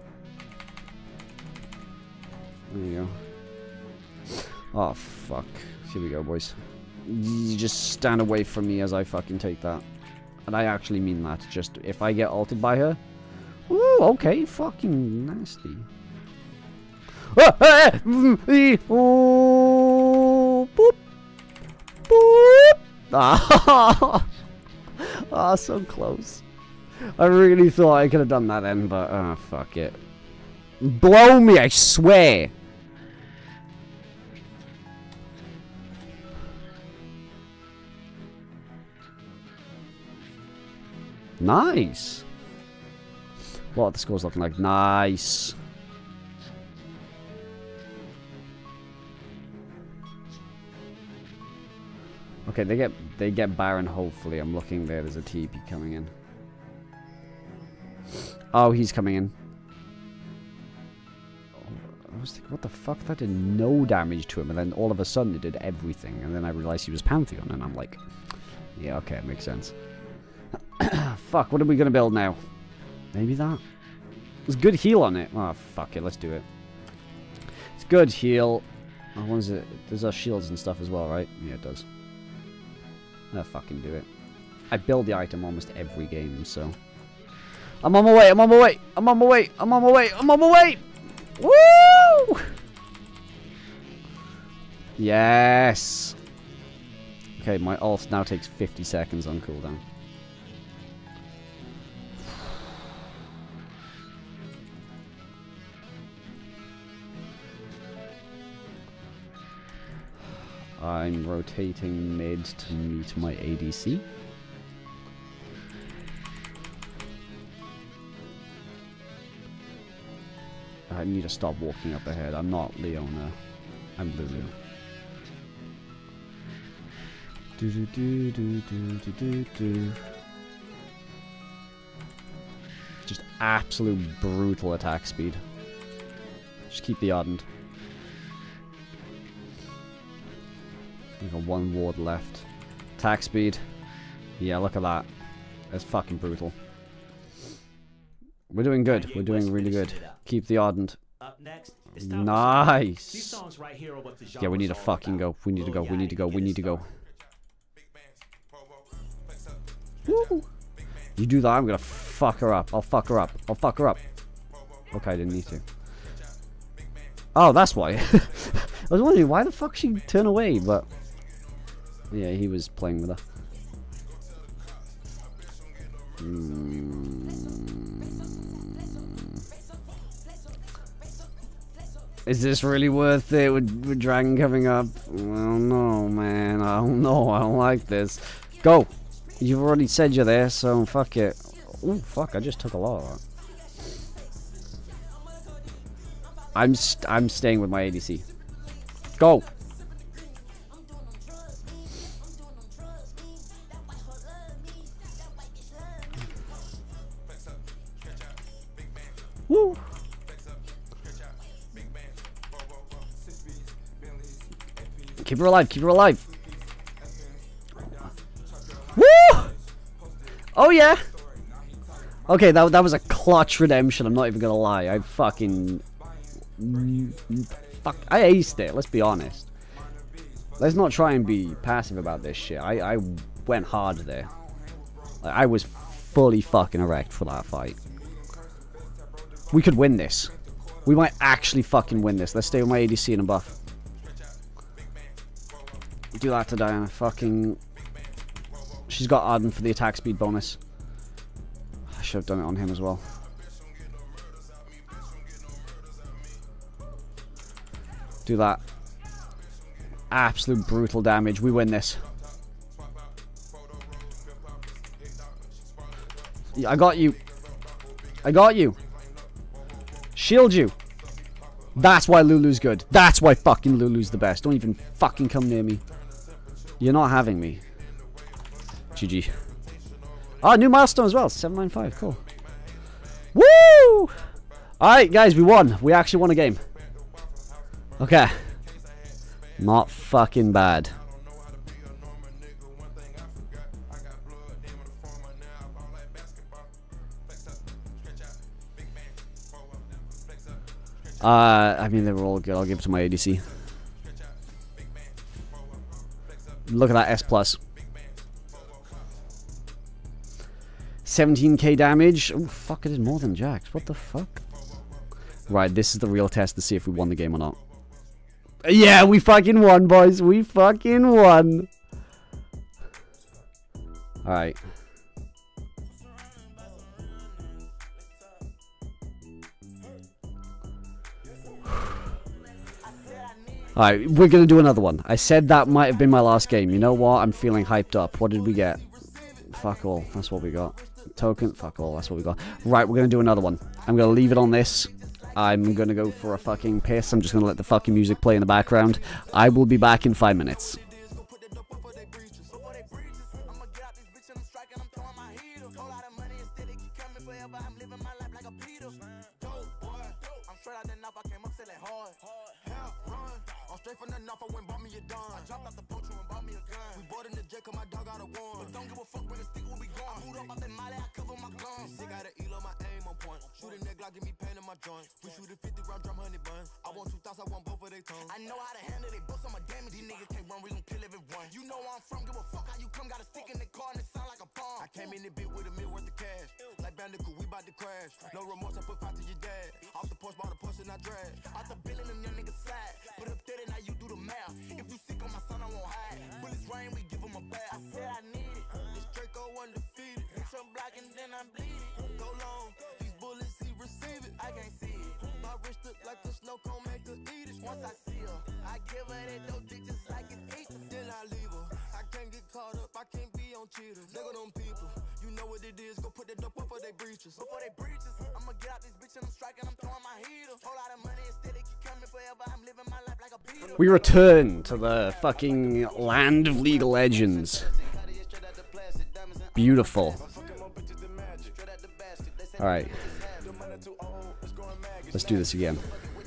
There you go. Oh, fuck. Here we go, boys. You just stand away from me as I fucking take that. And I actually mean that. Just, if I get ulted by her. Ooh, okay, fucking nasty. Oh, boop. Boop. Ah, oh, so close. I really thought I could have done that then, but fuck it. Blow me, I swear. Nice. What are the scores looking like? Nice. Okay, they get Baron, hopefully. I'm looking there. There's a TP coming in. Oh, he's coming in. I was thinking, what the fuck? That did no damage to him, and then all of a sudden it did everything, and then I realized he was Pantheon, and I'm like, yeah, okay, it makes sense. Fuck, what are we gonna build now? Maybe that? There's good heal on it. Oh, fuck it, let's do it. It's good heal. Oh, what is it? There's our shields and stuff as well, right? Yeah, it does. I'll fucking do it. I build the item almost every game, so... I'm on my way, I'm on my way, I'm on my way, I'm on my way, I'm on my way! Woo! Yes! Okay, my ult now takes 50 seconds on cooldown. I'm rotating mid to meet my ADC. I need to stop walking up ahead. I'm not Leona. I'm Lulu. Do do do do do do do do. Just absolute brutal attack speed. Just keep the ardent. We've got one ward left. Attack speed. Yeah, look at that. That's fucking brutal. We're doing good. We're doing really good. Keep the ardent. Up next, Nice. these songs right here are what the Yeah, we need to genre's all fucking about. go. We need to go. Lil We need to go. Yachty, We get need it to go. started. Woo. You do that, I'm gonna fuck her up. I'll fuck her up. I'll fuck her up. Okay, I didn't need to. Oh, that's why. I was wondering why the fuck she turned away, but yeah, he was playing with her. Is this really worth it with Dragon coming up? Well, no, man. I don't know. I don't like this. Go. You've already said you're there, so fuck it. Ooh, fuck! I just took a lot of that. I'm staying with my ADC. Go. Woo. Keep her alive. Keep her alive. Woo! Oh yeah. Okay, that was a clutch redemption. I'm not even gonna lie. I fucking fuck. I aced it. Let's be honest. Let's not try and be passive about this shit. I went hard there. I was fully fucking erect for that fight. We could win this. We might actually fucking win this. Let's stay with my ADC and a buff. Do that to Diana. Fucking. She's got Arden for the attack speed bonus. I should have done it on him as well. Do that. Absolute brutal damage. We win this. Yeah, I got you. I got you. Shield you. That's why Lulu's good. That's why fucking Lulu's the best. Don't even fucking come near me. You're not having me. GG. Oh, new milestone as well. 795. Cool. Woo! Alright, guys, we won. We actually won a game. Okay. Not fucking bad. I mean, they were all good. I'll give it to my ADC. Look at that S+. 17k damage. Oh, fuck, it is more than Jax. What the fuck? Right, this is the real test to see if we won the game or not. Yeah, we fucking won, boys. We fucking won. Alright. Alright, we're gonna do another one. I said that might have been my last game. You know what? I'm feeling hyped up. What did we get? Fuck all. That's what we got. Token. Fuck all. That's what we got. Right, we're gonna do another one. I'm gonna leave it on this. I'm gonna go for a fucking piss. I'm just gonna let the fucking music play in the background. I will be back in 5 minutes. Give me pain in my joint. We shoot a 50 round drum, honey bun. I want 2 thoughts, I want both of they tongues. I know how to handle they books, I'm a damage. These niggas can't run, we gon' kill everyone. You know where I'm from, give a fuck how you come. Got a stick in the car and it sound like a bomb. I came in the bit with $1 million worth of cash. Like Bandicoot, we bout to crash. No remorse, I put 5 to your dad. Off the porch, bought a push and I drag. Out the billing, them young niggas slide. Put up 30, now you do the math. If you sick on my son, I won't hide. Bullets rain, we give him a bath. I said I need it. This Draco undefeated. Hit your block and then I bleed it. Go long, these bullets, he receive it. I can't see it. My wrist look like the snow cone, make her eat it. Once I see her, I give her that dope dick just like it's 8. it is, go put the dope before they breaches. I'ma get out this bitch and I'm striking, I'm throwing my heater. Whole lot of money, instead it keep coming forever. I'm living my life like a beater. We return to the fucking land of League of Legends. Beautiful. Alright. Let's do this again.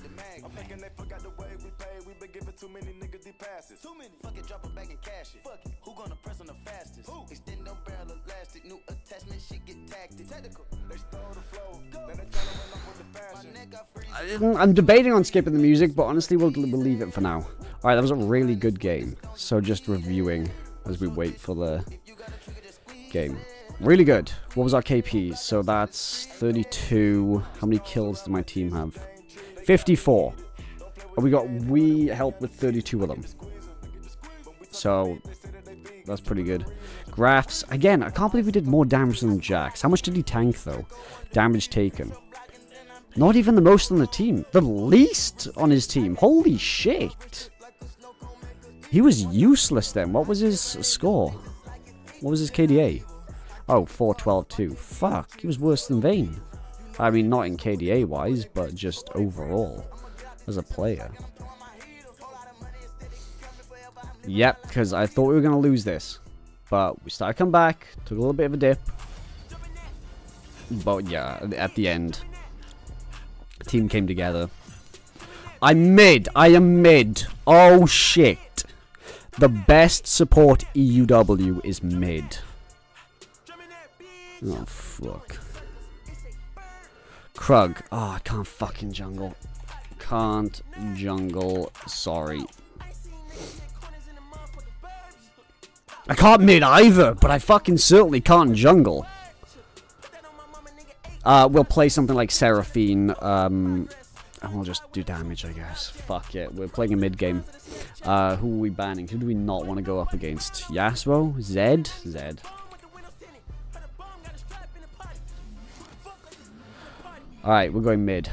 I'm debating on skipping the music, but honestly we'll leave it for now. Alright, that was a really good game. So just reviewing as we wait for the game. Really good. What was our KP? So that's 32. How many kills did my team have? 54. And we helped with 32 of them. So that's pretty good. Graphs. Again, I can't believe we did more damage than Jax. How much did he tank though? Damage taken. Not even the most on the team. The least on his team. Holy shit. He was useless then. What was his score? What was his KDA? Oh, 412-2. Fuck, he was worse than Vayne. I mean, not in KDA wise, but just overall as a player. Yep, because I thought we were going to lose this. But we started to come back, took a little bit of a dip. But yeah, at the end, the team came together. I'm mid. I am mid. Oh shit. The best support EUW is mid. Oh, fuck. Krug. Oh, I can't fucking jungle. Can't jungle. Sorry. I can't mid either, but I fucking certainly can't jungle. We'll play something like Seraphine, and we'll just do damage, I guess. Fuck it. We're playing a mid game. Who are we banning? Who do we not want to go up against? Yasuo? Zed? Zed. Alright, we're going mid.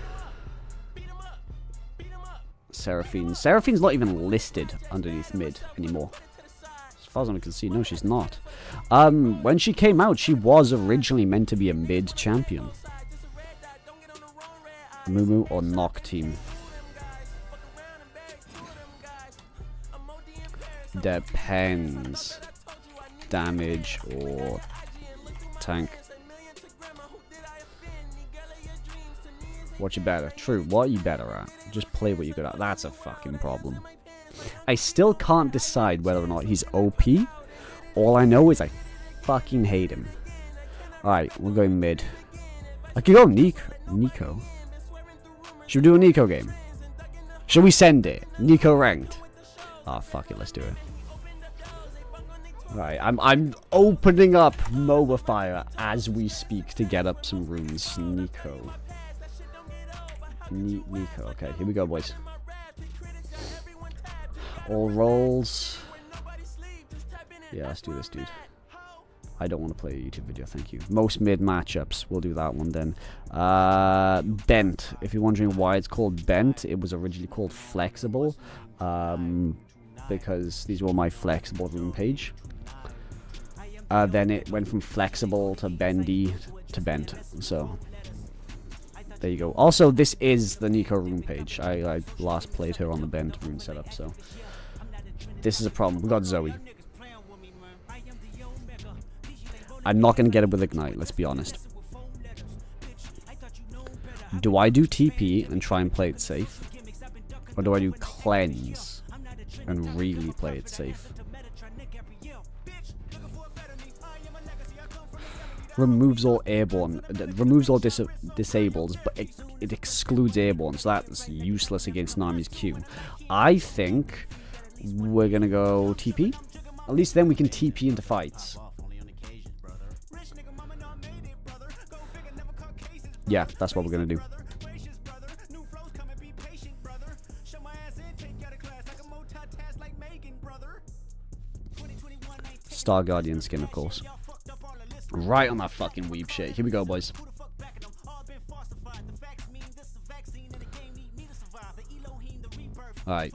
Seraphine. Seraphine's not even listed underneath mid anymore. As far as I can see, no, she's not. When she came out, she was originally meant to be a mid champion. Mumu or Nock team? Depends. Damage or tank. What you better? True, what are you better at? Just play what you're good at. That's a fucking problem. I still can't decide whether or not he's OP. All I know is I fucking hate him. Alright, we're going mid. I could go Nico. Should we do a Nico game? Should we send it? Nico ranked. Ah, fuck it, let's do it. Alright, I'm opening up MOBA Fire as we speak to get up some runes. Nico. Nico. Okay, here we go, boys. All rolls. Yeah, let's do this, dude. I don't want to play a YouTube video, thank you. Most mid matchups. We'll do that one then. Bent. If you're wondering why it's called Bent, it was originally called Flexible. Because these were my flexible room page. Then it went from flexible to bendy to bent. So there you go. Also, this is the Nico room page. I last played her on the bent room setup, so this is a problem. We got Zoe. I'm not going to get it with Ignite, let's be honest. Do I do TP and try and play it safe? Or do I do Cleanse and really play it safe? Removes all airborne. Removes all disables, but it excludes airborne, so that's useless against Nami's Q. I think we're going to go TP. At least then we can TP into fights. Yeah, that's what we're going to do. Star Guardian skin, of course. Right on that fucking weeb shit. Here we go, boys. Alright.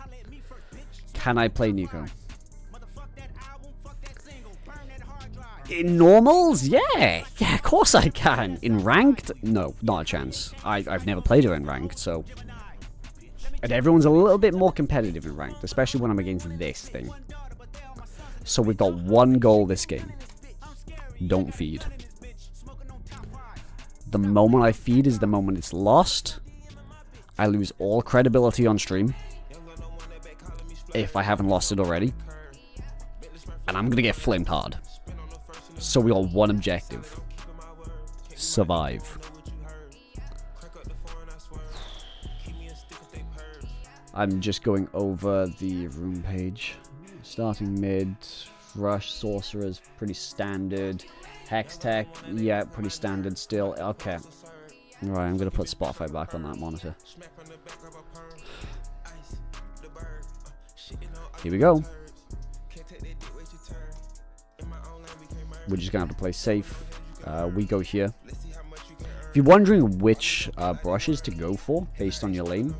Can I play Nico? In normals, yeah. Yeah, of course I can. In ranked? No, not a chance. I've never played her in ranked, so... And everyone's a little bit more competitive in ranked, especially when I'm against this thing. So we've got one goal this game. Don't feed. The moment I feed is the moment it's lost. I lose all credibility on stream. If I haven't lost it already. And I'm gonna get flamed hard. So we got one objective. Survive. I'm just going over the room page. Starting mid. Rush, sorcerers, pretty standard. Hex tech, yeah, pretty standard still. Okay. Alright, I'm gonna put Spotify back on that monitor. Here we go. We're just gonna have to play safe. We go here. If you're wondering which brushes to go for based on your lane,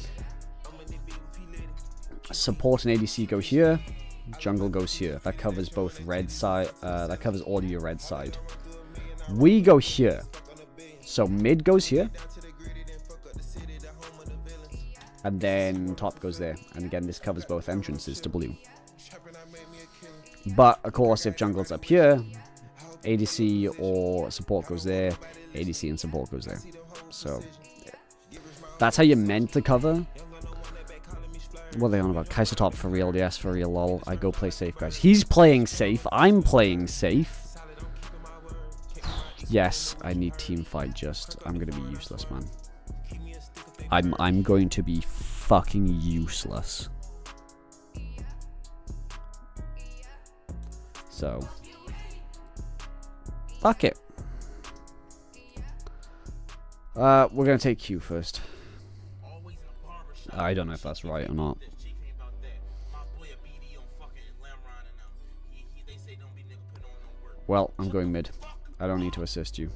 support and ADC go here. Jungle goes here. That covers both red side. That covers all your red side. We go here. So mid goes here. And then top goes there. And again, this covers both entrances to blue. But, of course, if jungle's up here, ADC or support goes there. ADC and support goes there. So, yeah. That's how you're meant to cover. What are they on about? Kaiser top for real, yes, for real, lol. I go play safe, guys. He's playing safe. I'm playing safe. Yes, I need team fight just. I'm gonna be useless, man. I'm going to be fucking useless. So. Fuck it. We're gonna take Q first. I don't know if that's right or not. Well, I'm going mid. I don't need to assist you.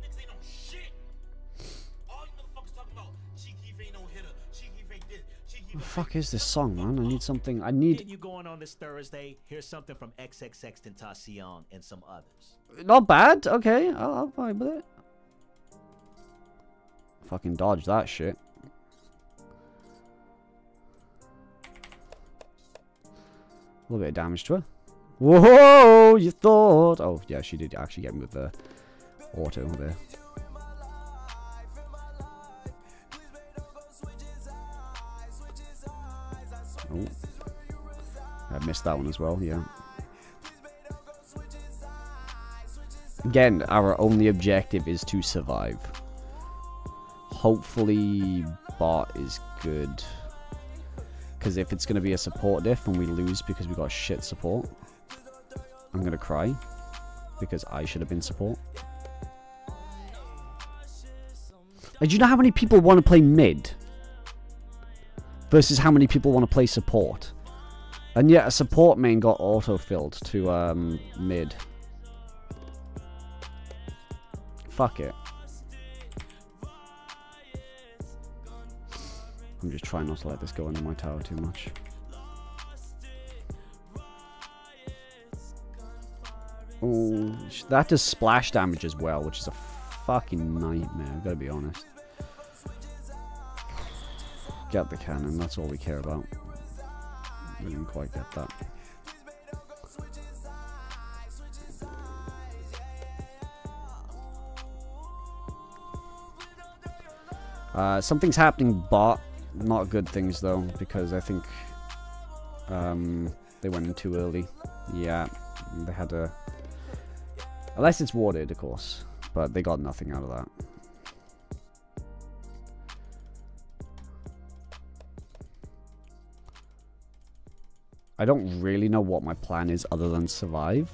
What the fuck is this song, man? I need something. I need. You going on this Thursday? Here's something from XXXTentacion and some others. Not bad. Okay, I'll vibe with it. Fucking dodge that shit. A little bit of damage to her. Whoa, you thought. Oh, yeah, she did actually get me with the auto there. Oh. I missed that one as well, yeah. Again, our only objective is to survive. Hopefully, bot is good. Because if it's going to be a support diff and we lose because we got shit support, I'm going to cry. Because I should have been support. Like, do you know how many people want to play mid? Versus how many people want to play support? And yet a support main got auto-filled to mid. Fuck it. I'm just trying not to let this go under my tower too much. Oh, that does splash damage as well, which is a fucking nightmare, I've got to be honest. Get the cannon, that's all we care about. We didn't quite get that. Something's happening bot. Not good things though, because I think they went in too early. Yeah, they had a... Unless it's warded, of course. But they got nothing out of that. I don't really know what my plan is other than survive.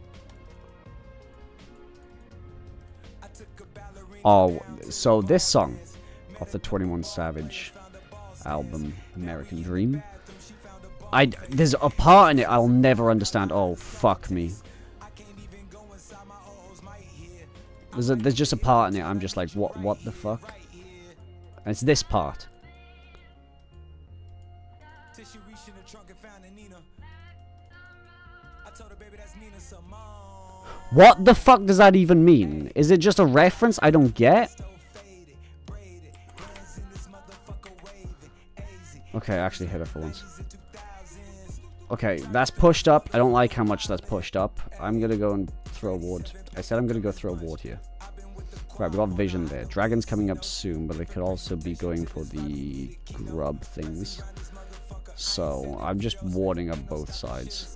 Oh, so this song off the 21 Savage album, American Dream. There's a part in it I'll never understand. Oh, fuck me. There's just a part in it I'm just like, what the fuck? And it's this part. What the fuck does that even mean? Is it just a reference I don't get? Okay, I actually hit her for once. Okay, that's pushed up. I don't like how much that's pushed up. I'm gonna go and throw a ward. I said I'm gonna go throw a ward here. Right, we got vision there. Dragon's coming up soon, but they could also be going for the grub things. So, I'm just warding up both sides.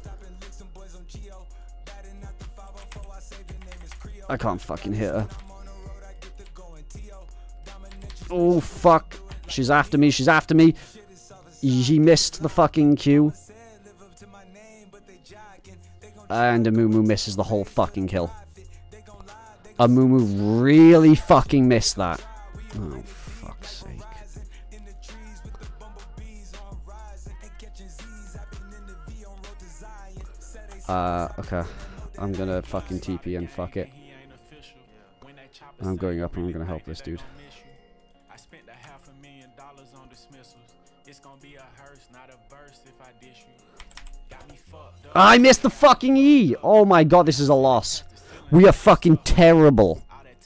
I can't fucking hit her. Oh, fuck. She's after me, she's after me. He missed the fucking Q. And Amumu misses the whole fucking kill. Amumu really fucking missed that. Oh, fuck's sake. Okay. I'm gonna fucking TP and fuck it. I'm going up and I'm gonna help this dude. I missed the fucking E! Oh my god, this is a loss. We are fucking terrible.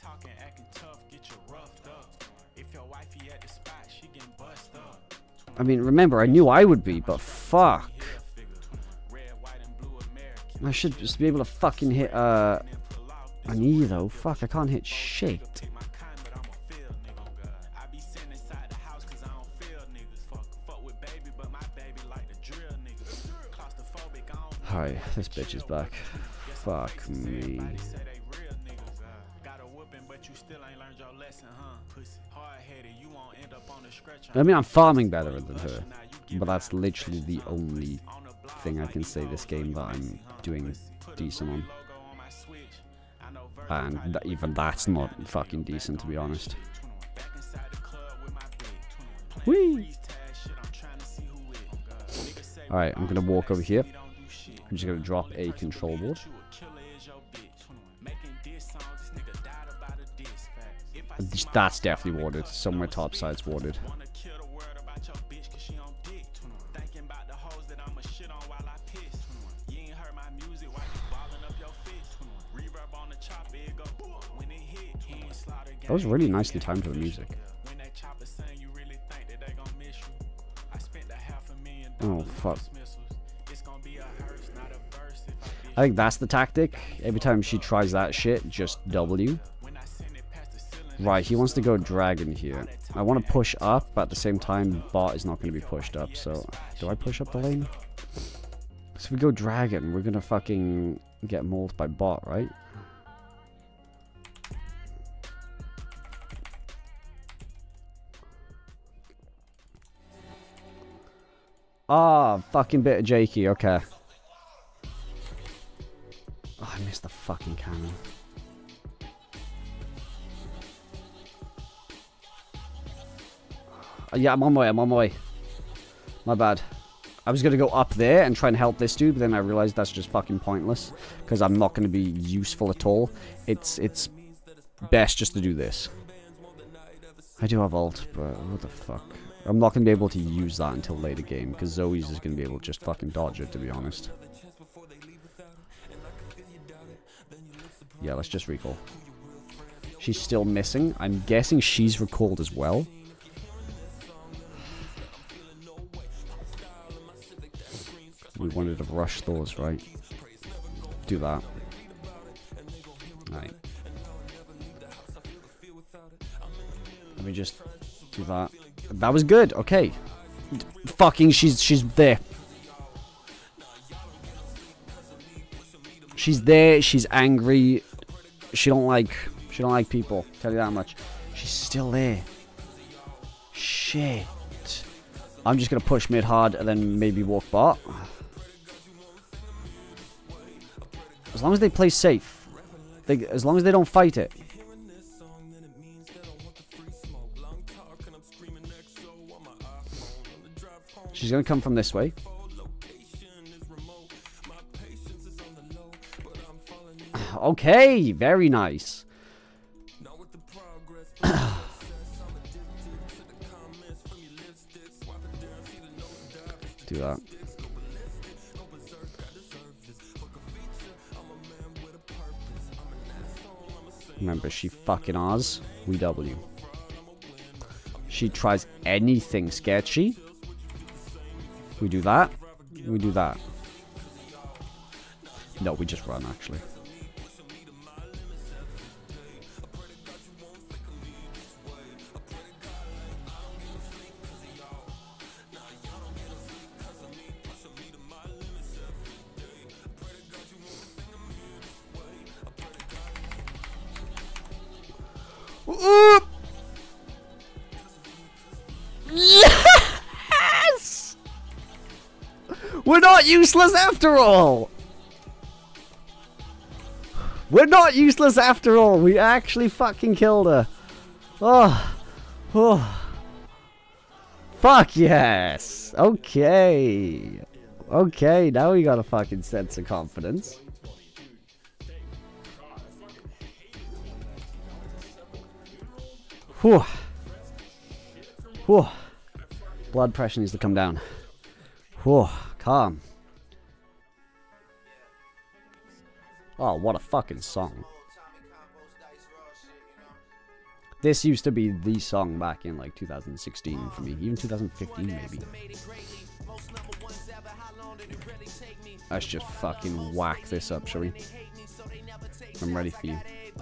I mean, remember, I knew I would be, but fuck. I should just be able to fucking hit, an E, though. Fuck, I can't hit shit. Hi, this bitch is back. Fuck me. I mean, I'm farming better than her, but that's literally the only thing I can say this game that I'm doing decent on. And even that's not fucking decent, to be honest. Whee! Alright, I'm gonna walk over here. I'm just gonna drop a control board. That's definitely warded. Somewhere top side's warded. That was really nicely timed to the music. Oh, fuck. I think that's the tactic. Every time she tries that shit, just W. Right, he wants to go dragon here. I want to push up, but at the same time, bot is not going to be pushed up. So, do I push up the lane? So if we go dragon, we're going to fucking get mauled by bot, right? Ah, fucking bit of Jakey, okay. Oh, I missed the fucking cannon. Yeah, I'm on my way. My bad. I was going to go up there and try and help this dude, but then I realized that's just fucking pointless. Because I'm not going to be useful at all. It's best just to do this. I do have ult, but what the fuck. I'm not going to be able to use that until later game, because Zoe's is going to be able to just fucking dodge it, to be honest. Yeah, let's just recall. She's still missing. I'm guessing she's recalled as well. We wanted to rush those, right? Do that. Right. Let me just do that. That was good. Okay. Fucking, she's there. She's there. She's angry. She don't like people. Tell you that much. She's still there. Shit. I'm just gonna push mid hard and then maybe walk bot. As long as they play safe. As long as they don't fight it. She's gonna come from this way. Okay, very nice. Do that. Remember, she fucking Oz. We W. She tries anything sketchy. We do that. We do that. No, we just run, actually. Yes! We're not useless after all! We're not useless after all! We actually fucking killed her! Oh! Oh! Fuck yes! Okay! Okay, now we got a fucking sense of confidence. Whew. Whew. Blood pressure needs to come down. Whew. Calm. Oh, what a fucking song. This used to be the song back in like 2016 for me. Even 2015 maybe. Let's just fucking whack this up, shall we? I'm ready for you.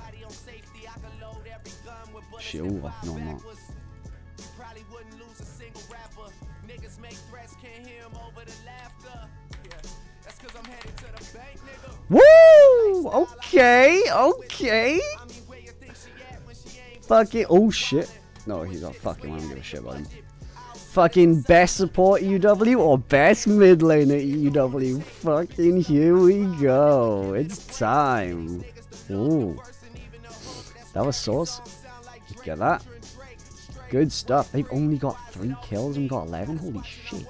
Shit, ooh, no, I'm not. Woo! Okay, okay. Fucking, oh shit. No, he's not fucking, I don't give a shit about him. Fucking best support EUW or best mid laner EUW. Fucking here we go. It's time. Ooh. That was sauce. Get that. Good stuff. They've only got 3 kills and got 11. Holy shit.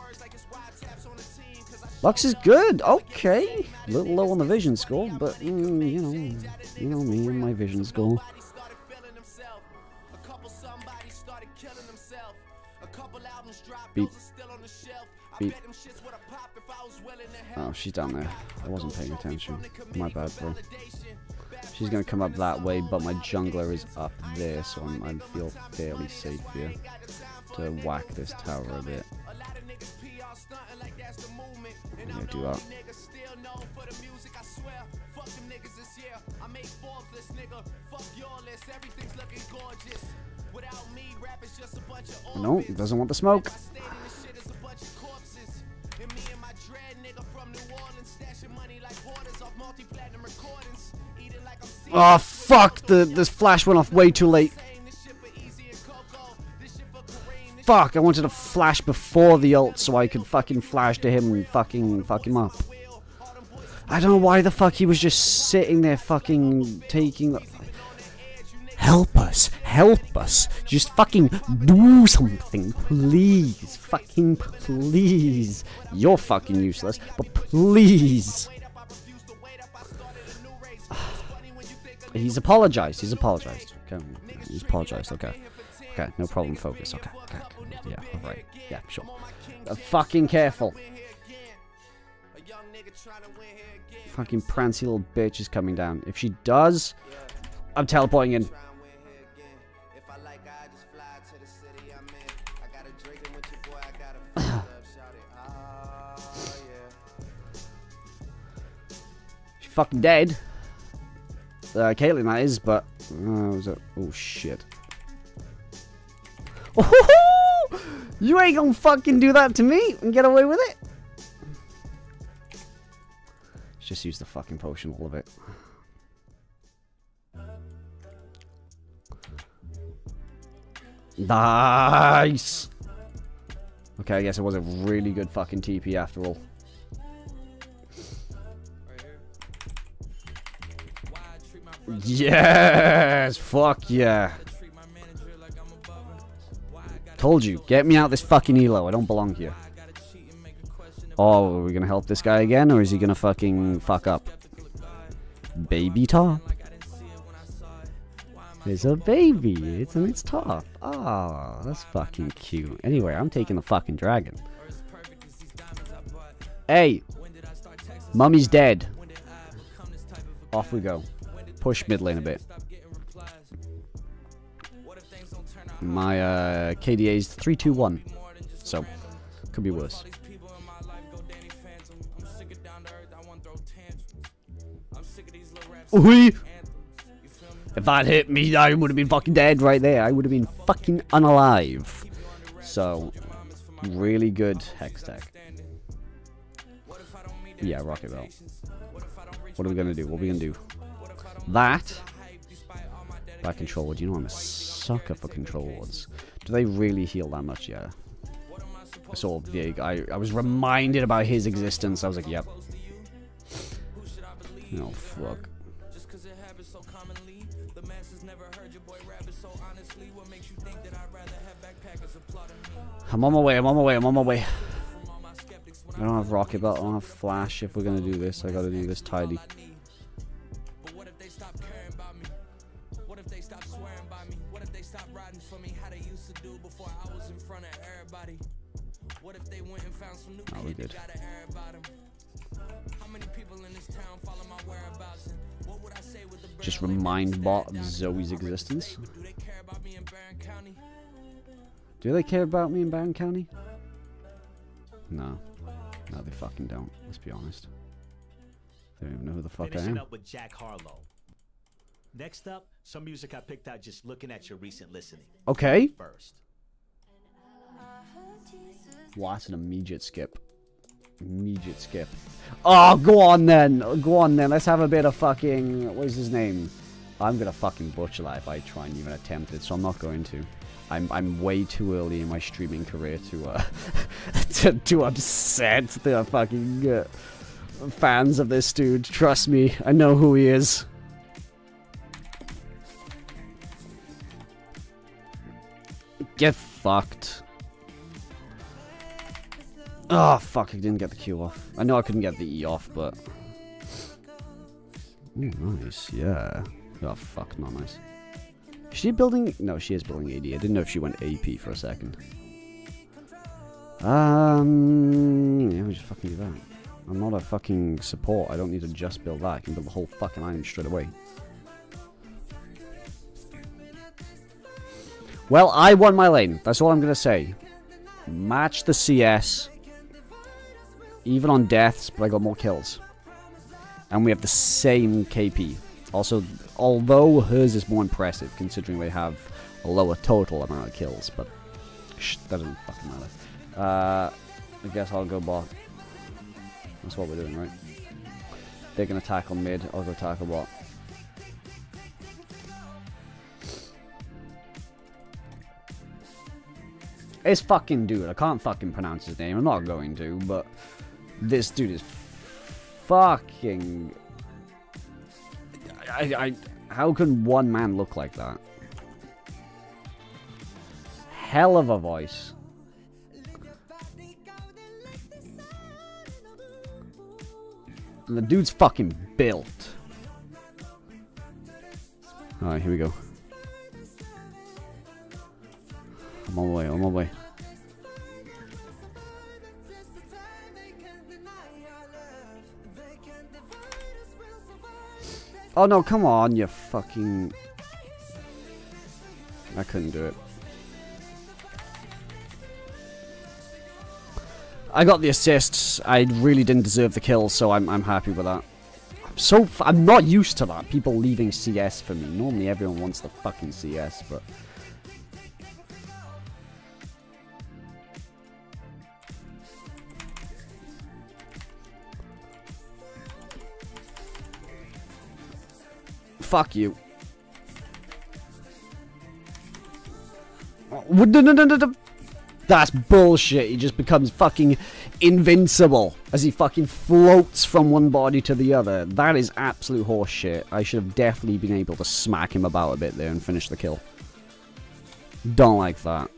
Lux is good. Okay. A little low on the vision score, but you know me and my vision score. Beep. Beep. Oh, she's down there. I wasn't paying attention. My bad, bro. She's gonna come up that way, but my jungler is up there, so I feel fairly safe here to whack this tower a bit. Yeah, do that. No, he doesn't want the smoke. Oh fuck! This flash went off way too late. Fuck! I wanted to flash before the ult so I could fucking flash to him and fucking fuck him up. I don't know why the fuck he was just sitting there fucking taking. Help us! Help us! Just fucking do something, please! Fucking please! You're fucking useless, but please! He's apologized. He's apologized. Okay. He's apologized. Okay. Okay. No problem. Focus. Okay. Okay. Yeah. All right. Yeah. Sure. Fucking careful. Fucking prancy little bitch is coming down. If she does, I'm teleporting in. She's fucking dead. Caitlyn that is, but oh shit. Oh, you ain't gonna fucking do that to me and get away with it. Let's just use the fucking potion, all of it. Nice. Okay, I guess it was a really good fucking TP after all. Yes! Fuck yeah. Told you, get me out this fucking elo. I don't belong here. Oh, are we gonna help this guy again, or is he gonna fucking fuck up? Baby top. There's a baby. It's in its top. Ah, oh, that's fucking cute. Anyway, I'm taking the fucking dragon. Hey! Mummy's dead. Off we go. Push mid lane a bit. My KDA is 321, so could be worse. Ooh. If that hit me, I would have been fucking dead right there. I would have been fucking unalive. So, really good hex tech. Yeah, rocket belt. What are we gonna do? What are we gonna do? That. Back control ward. You know I'm a sucker for control wards. Do they really heal that much? Yeah. I saw Vig. I was reminded about his existence. I was like, yep. Oh, fuck. I'm on my way, I'm on my way, I'm on my way. I don't have rocket belt, I don't have flash. If we're gonna do this, I gotta do this tidy. Oh, we did. Just remind bot of Zoe's existence. Do they care about me in Barron County? No. No, they fucking don't. Let's be honest. They don't even know who the fuck I Finishing am. up with Jack Harlow. Next up, some music I picked out just looking at your recent listening. Okay. First. Wow, that's an immediate skip. Immediate skip. Oh, go on then. Go on then. Let's have a bit of fucking... What is his name? I'm gonna fucking butcher that if I try and even attempt it, so I'm not going to. I'm way too early in my streaming career to to upset the fucking fans of this dude. Trust me, I know who he is. Get fucked. Oh fuck! I didn't get the Q off. I know I couldn't get the E off, but ooh, nice. Yeah. Oh fuck, not nice. Is she building? No, she is building AD. I didn't know if she went AP for a second. Yeah, we just fucking do that. I'm not a fucking support. I don't need to just build that. I can build the whole fucking item straight away. Well, I won my lane. That's all I'm gonna say. Match the CS. Even on deaths, but I got more kills. And we have the same KP. Also, although hers is more impressive, considering they have a lower total amount of kills, but that doesn't fucking matter. I guess I'll go bot. That's what we're doing, right? They're gonna tackle mid, I'll go tackle bot. It's fucking dude, I can't fucking pronounce his name, I'm not going to, but this dude is fucking... how can one man look like that? Hell of a voice. And the dude's fucking built. Alright, here we go. I'm on my way, I'm on my way. Oh no, come on, you fucking... I couldn't do it. I got the assists. I really didn't deserve the kill, so I'm happy with that. I'm not used to that. People leaving CS for me. Normally everyone wants the fucking CS, but... Fuck you. No. That's bullshit. He just becomes fucking invincible as he fucking floats from one body to the other. That is absolute horse shit. I should have definitely been able to smack him about a bit there and finish the kill. Don't like that.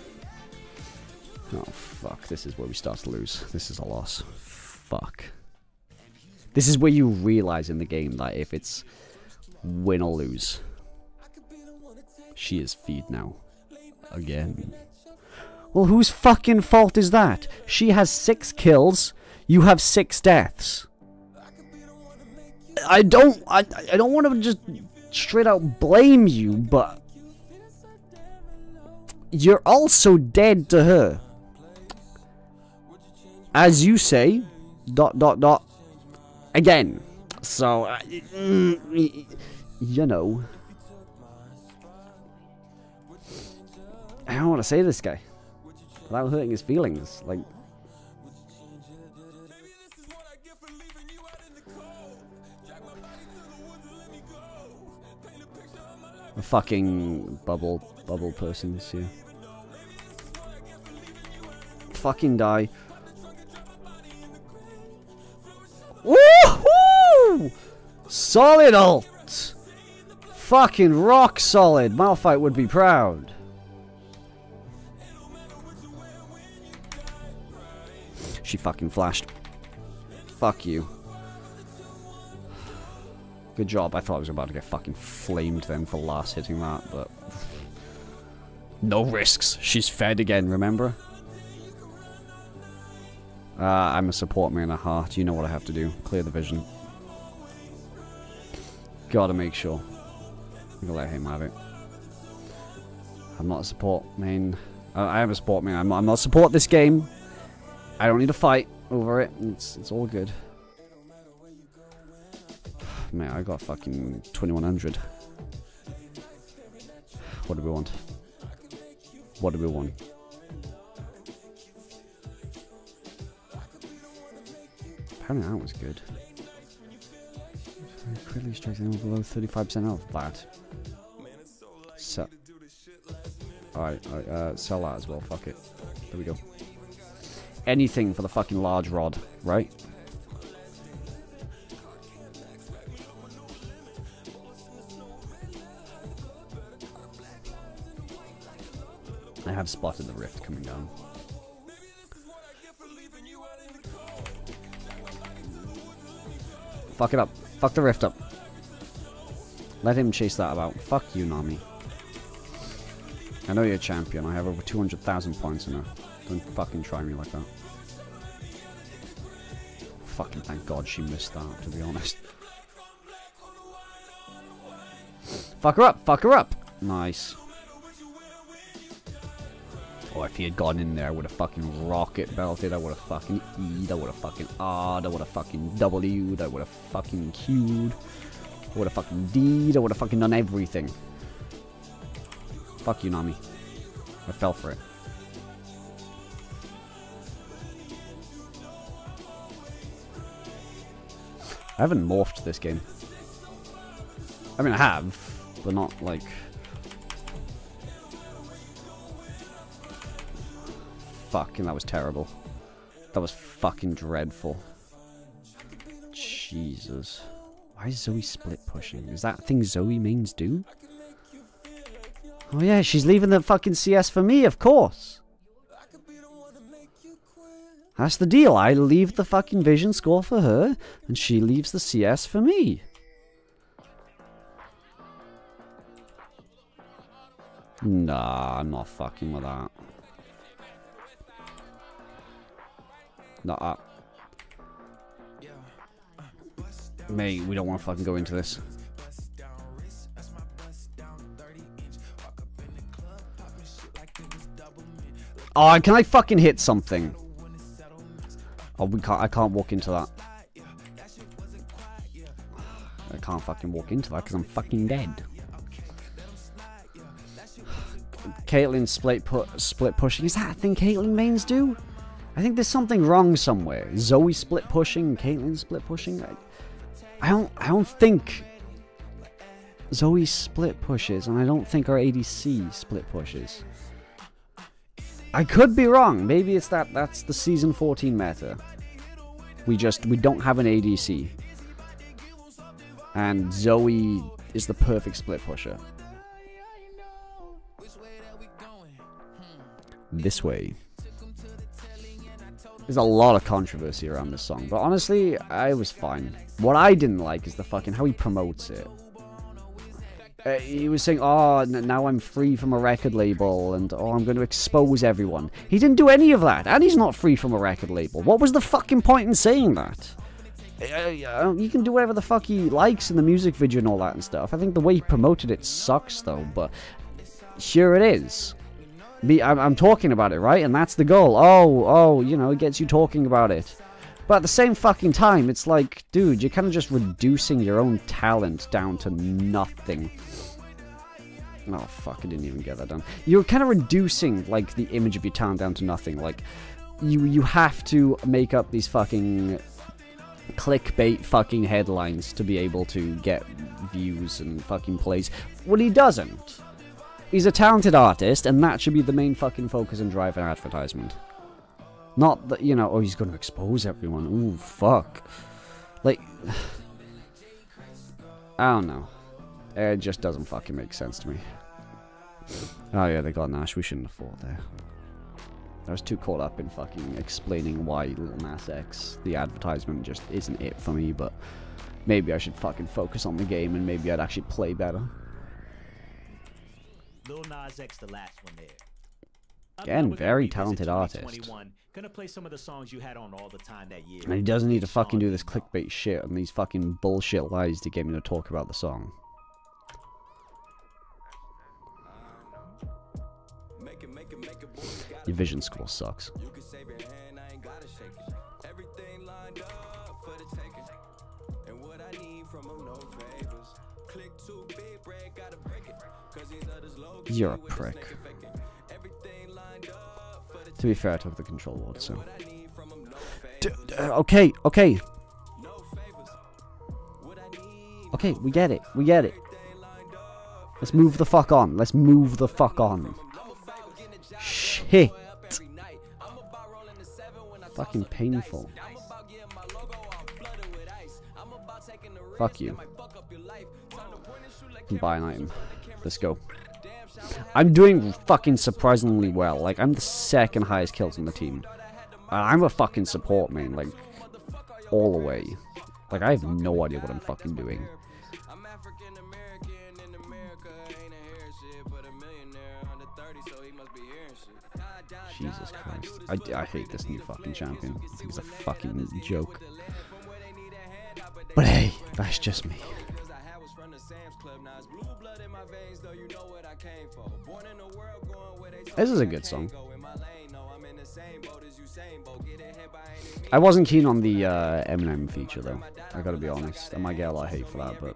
Oh, fuck. This is where we start to lose. This is a loss. Fuck. This is where you realize in the game that if it's win or lose. She is feed now. Again. Well, whose fucking fault is that? She has 6 kills. You have 6 deaths. I don't want to just straight out blame you, but you're also dead to her. As you say, ... again. So, you know. I don't want to say to this guy without hurting his feelings. Like, a fucking bubble persons here. Fucking die. Woohoo! Solid ult! Fucking rock solid. Malphite would be proud. She fucking flashed. Fuck you. Good job. I thought I was about to get fucking flamed then for last hitting that, but... no risks. She's fed again, remember? I'm a support main at heart. You know what I have to do. Clear the vision. Gotta make sure. I'm gonna let him have it. I'm not a support main. I am a support main. I'm not support this game. I don't need to fight over it. It's all good. Man, I got fucking 2100. What do we want? What do we want? Apparently that was good. Critically strikes anyone below 35% health. That. So. Alright, sell that as well. Fuck it. There we go. Anything for the fucking large rod, right? I have spotted the rift coming down. Fuck it up. Fuck the rift up. Let him chase that about. Fuck you, Nami. I know you're a champion. I have over 200,000 points in her. Don't fucking try me like that. Fucking thank God she missed that, to be honest. Fuck her up! Fuck her up! Nice. Oh, if he had gone in there, I would have fucking rocket belted. I would have fucking E'd. I would have fucking R'd. I would have fucking W'd. I would have fucking Q'd. I would have fucking D'd. I would have fucking done everything. Fuck you, Nami. I fell for it. I haven't morphed this game. I mean, I have, but not like... Fucking, that was terrible. That was fucking dreadful. Jesus. Why is Zoe split pushing? Is that a thing Zoe mains do? Oh yeah, she's leaving the fucking CS for me, of course. That's the deal. I leave the fucking vision score for her, and she leaves the CS for me. Nah, I'm not fucking with that. Nah. Mate, we don't want to fucking go into this. Oh, can I fucking hit something? Oh, we can't. I can't walk into that. I can't fucking walk into that because I'm fucking dead. Caitlyn split pushing. Is that a thing Caitlyn mains do? I think there's something wrong somewhere. Zoe split pushing, Caitlyn split pushing. I don't think Zoe split pushes, and I don't think our ADC split pushes. I could be wrong. Maybe it's that's the season 14 meta. We don't have an ADC. And Zoe is the perfect split pusher. This way. There's a lot of controversy around this song, but honestly, I was fine. What I didn't like is the fucking how he promotes it. He was saying, oh, now I'm free from a record label, and oh, I'm going to expose everyone. He didn't do any of that, and he's not free from a record label. What was the fucking point in saying that? He can do whatever the fuck he likes in the music video and all that and stuff. I think the way he promoted it sucks, though, but here it is. I'm talking about it, right? And that's the goal. Oh, you know, it gets you talking about it. But at the same fucking time, it's like, dude, you're kind of just reducing your own talent down to nothing. Oh, fuck, I didn't even get that done. You're kind of reducing, like, the image of your talent down to nothing. Like, you have to make up these fucking clickbait fucking headlines to be able to get views and fucking plays. Well, he doesn't. He's a talented artist, and that should be the main fucking focus and drive an advertisement. Not that, you know, oh, he's going to expose everyone. Ooh, fuck. Like, I don't know. It just doesn't fucking make sense to me. Oh yeah, they got Nash. We shouldn't have fought there. I was too caught up in fucking explaining why Lil Nas X, the advertisement, just isn't it for me, but maybe I should fucking focus on the game and maybe I'd actually play better. Lil Nas X, the last one there. Again, very talented artist. Gonna play some of the songs you had on all the time that year. And he doesn't need to fucking do this clickbait shit and these fucking bullshit lies to get me to talk about the song. Your vision score sucks. You're a prick. To be fair, I took the control ward, so... Okay. Okay, we get it. We get it. Let's move the fuck on. Let's move the fuck on. Shit. Fucking painful. Fuck you. Buy an item. Let's go. I'm doing fucking surprisingly well. Like, I'm the second highest kills on the team. And I'm a fucking support main, like, all the way. Like, I have no idea what I'm fucking doing. Jesus Christ. I hate this new fucking champion. I think it's a fucking joke. But hey, that's just me. This is a good song. I wasn't keen on the Eminem feature though. I gotta be honest. I might get a lot of hate for that, but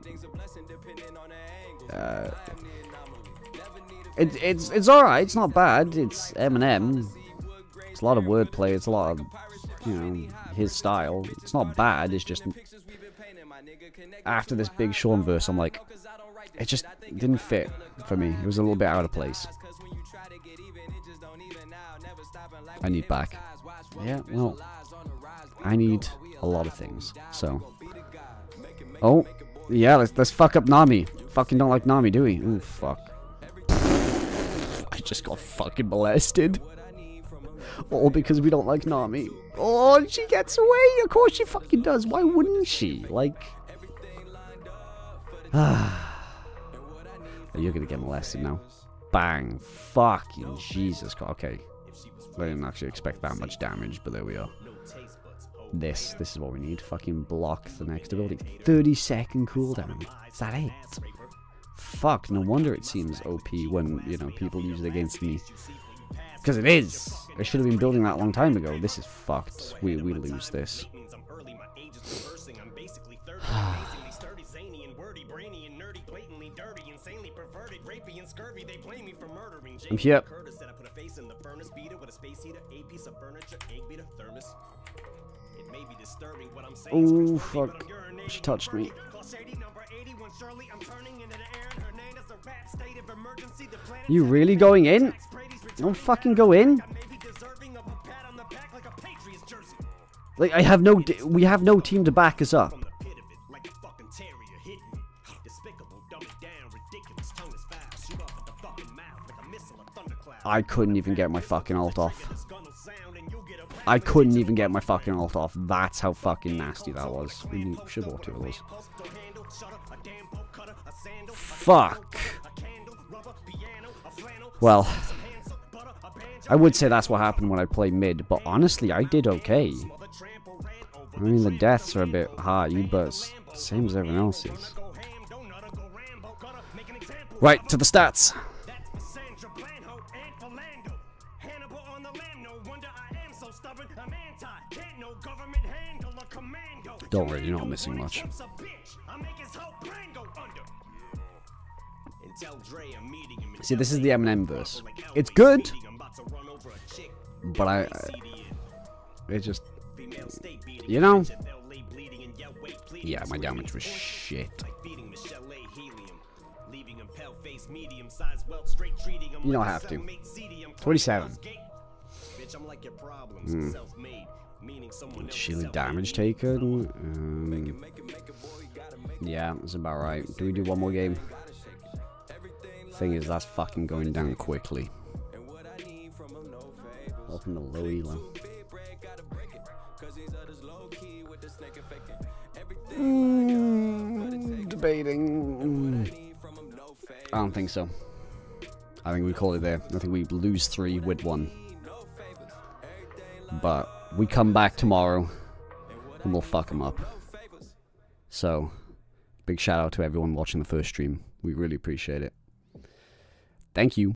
it's alright. It's not bad. It's Eminem. It's a lot of wordplay. It's a lot of, you know, his style. It's not bad. It's just after this Big Sean verse, I'm like, it just didn't fit for me. It was a little bit out of place. I need back. Yeah, well, I need a lot of things. So, oh, yeah, let's fuck up Nami. Fucking don't like Nami, do we? Ooh, fuck. I just got fucking molested. All because we don't like Nami. Oh, she gets away. Of course she fucking does. Why wouldn't she? Like, you're gonna get molested now. Bang. Fucking Jesus Christ. Okay. I didn't actually expect that much damage, but there we are. This is what we need. Fucking block the next ability. 30-second cooldown. Is that it? Fuck, no wonder it seems OP when, you know, people use it against me. Because it is! I should have been building that a long time ago. This is fucked. We lose this. I'm here. Oh, fuck. She touched me. You really going in? Don't fucking go in. Like, we have no team to back us up. I couldn't even get my fucking ult off. I couldn't even get my fucking ult off. That's how fucking nasty that was. We should have bought 2 of those. Fuck. Well, I would say that's what happened when I played mid, but honestly, I did okay. I mean, the deaths are a bit high, but same as everyone else's. Right, to the stats. Don't worry, you're not missing much. See, this is the Eminem verse. It's good, but it just, you know, yeah, my damage was shit. You don't have to. 27. Shield damage taken. Yeah, that's about right. Do we do one more game? Thing is, that's fucking going down quickly. Welcome to low elo. Debating. I don't think so. I think we call it there. I think we lose 3 with 1. But we come back tomorrow and we'll fuck them up. So, big shout out to everyone watching the first stream. We really appreciate it. Thank you.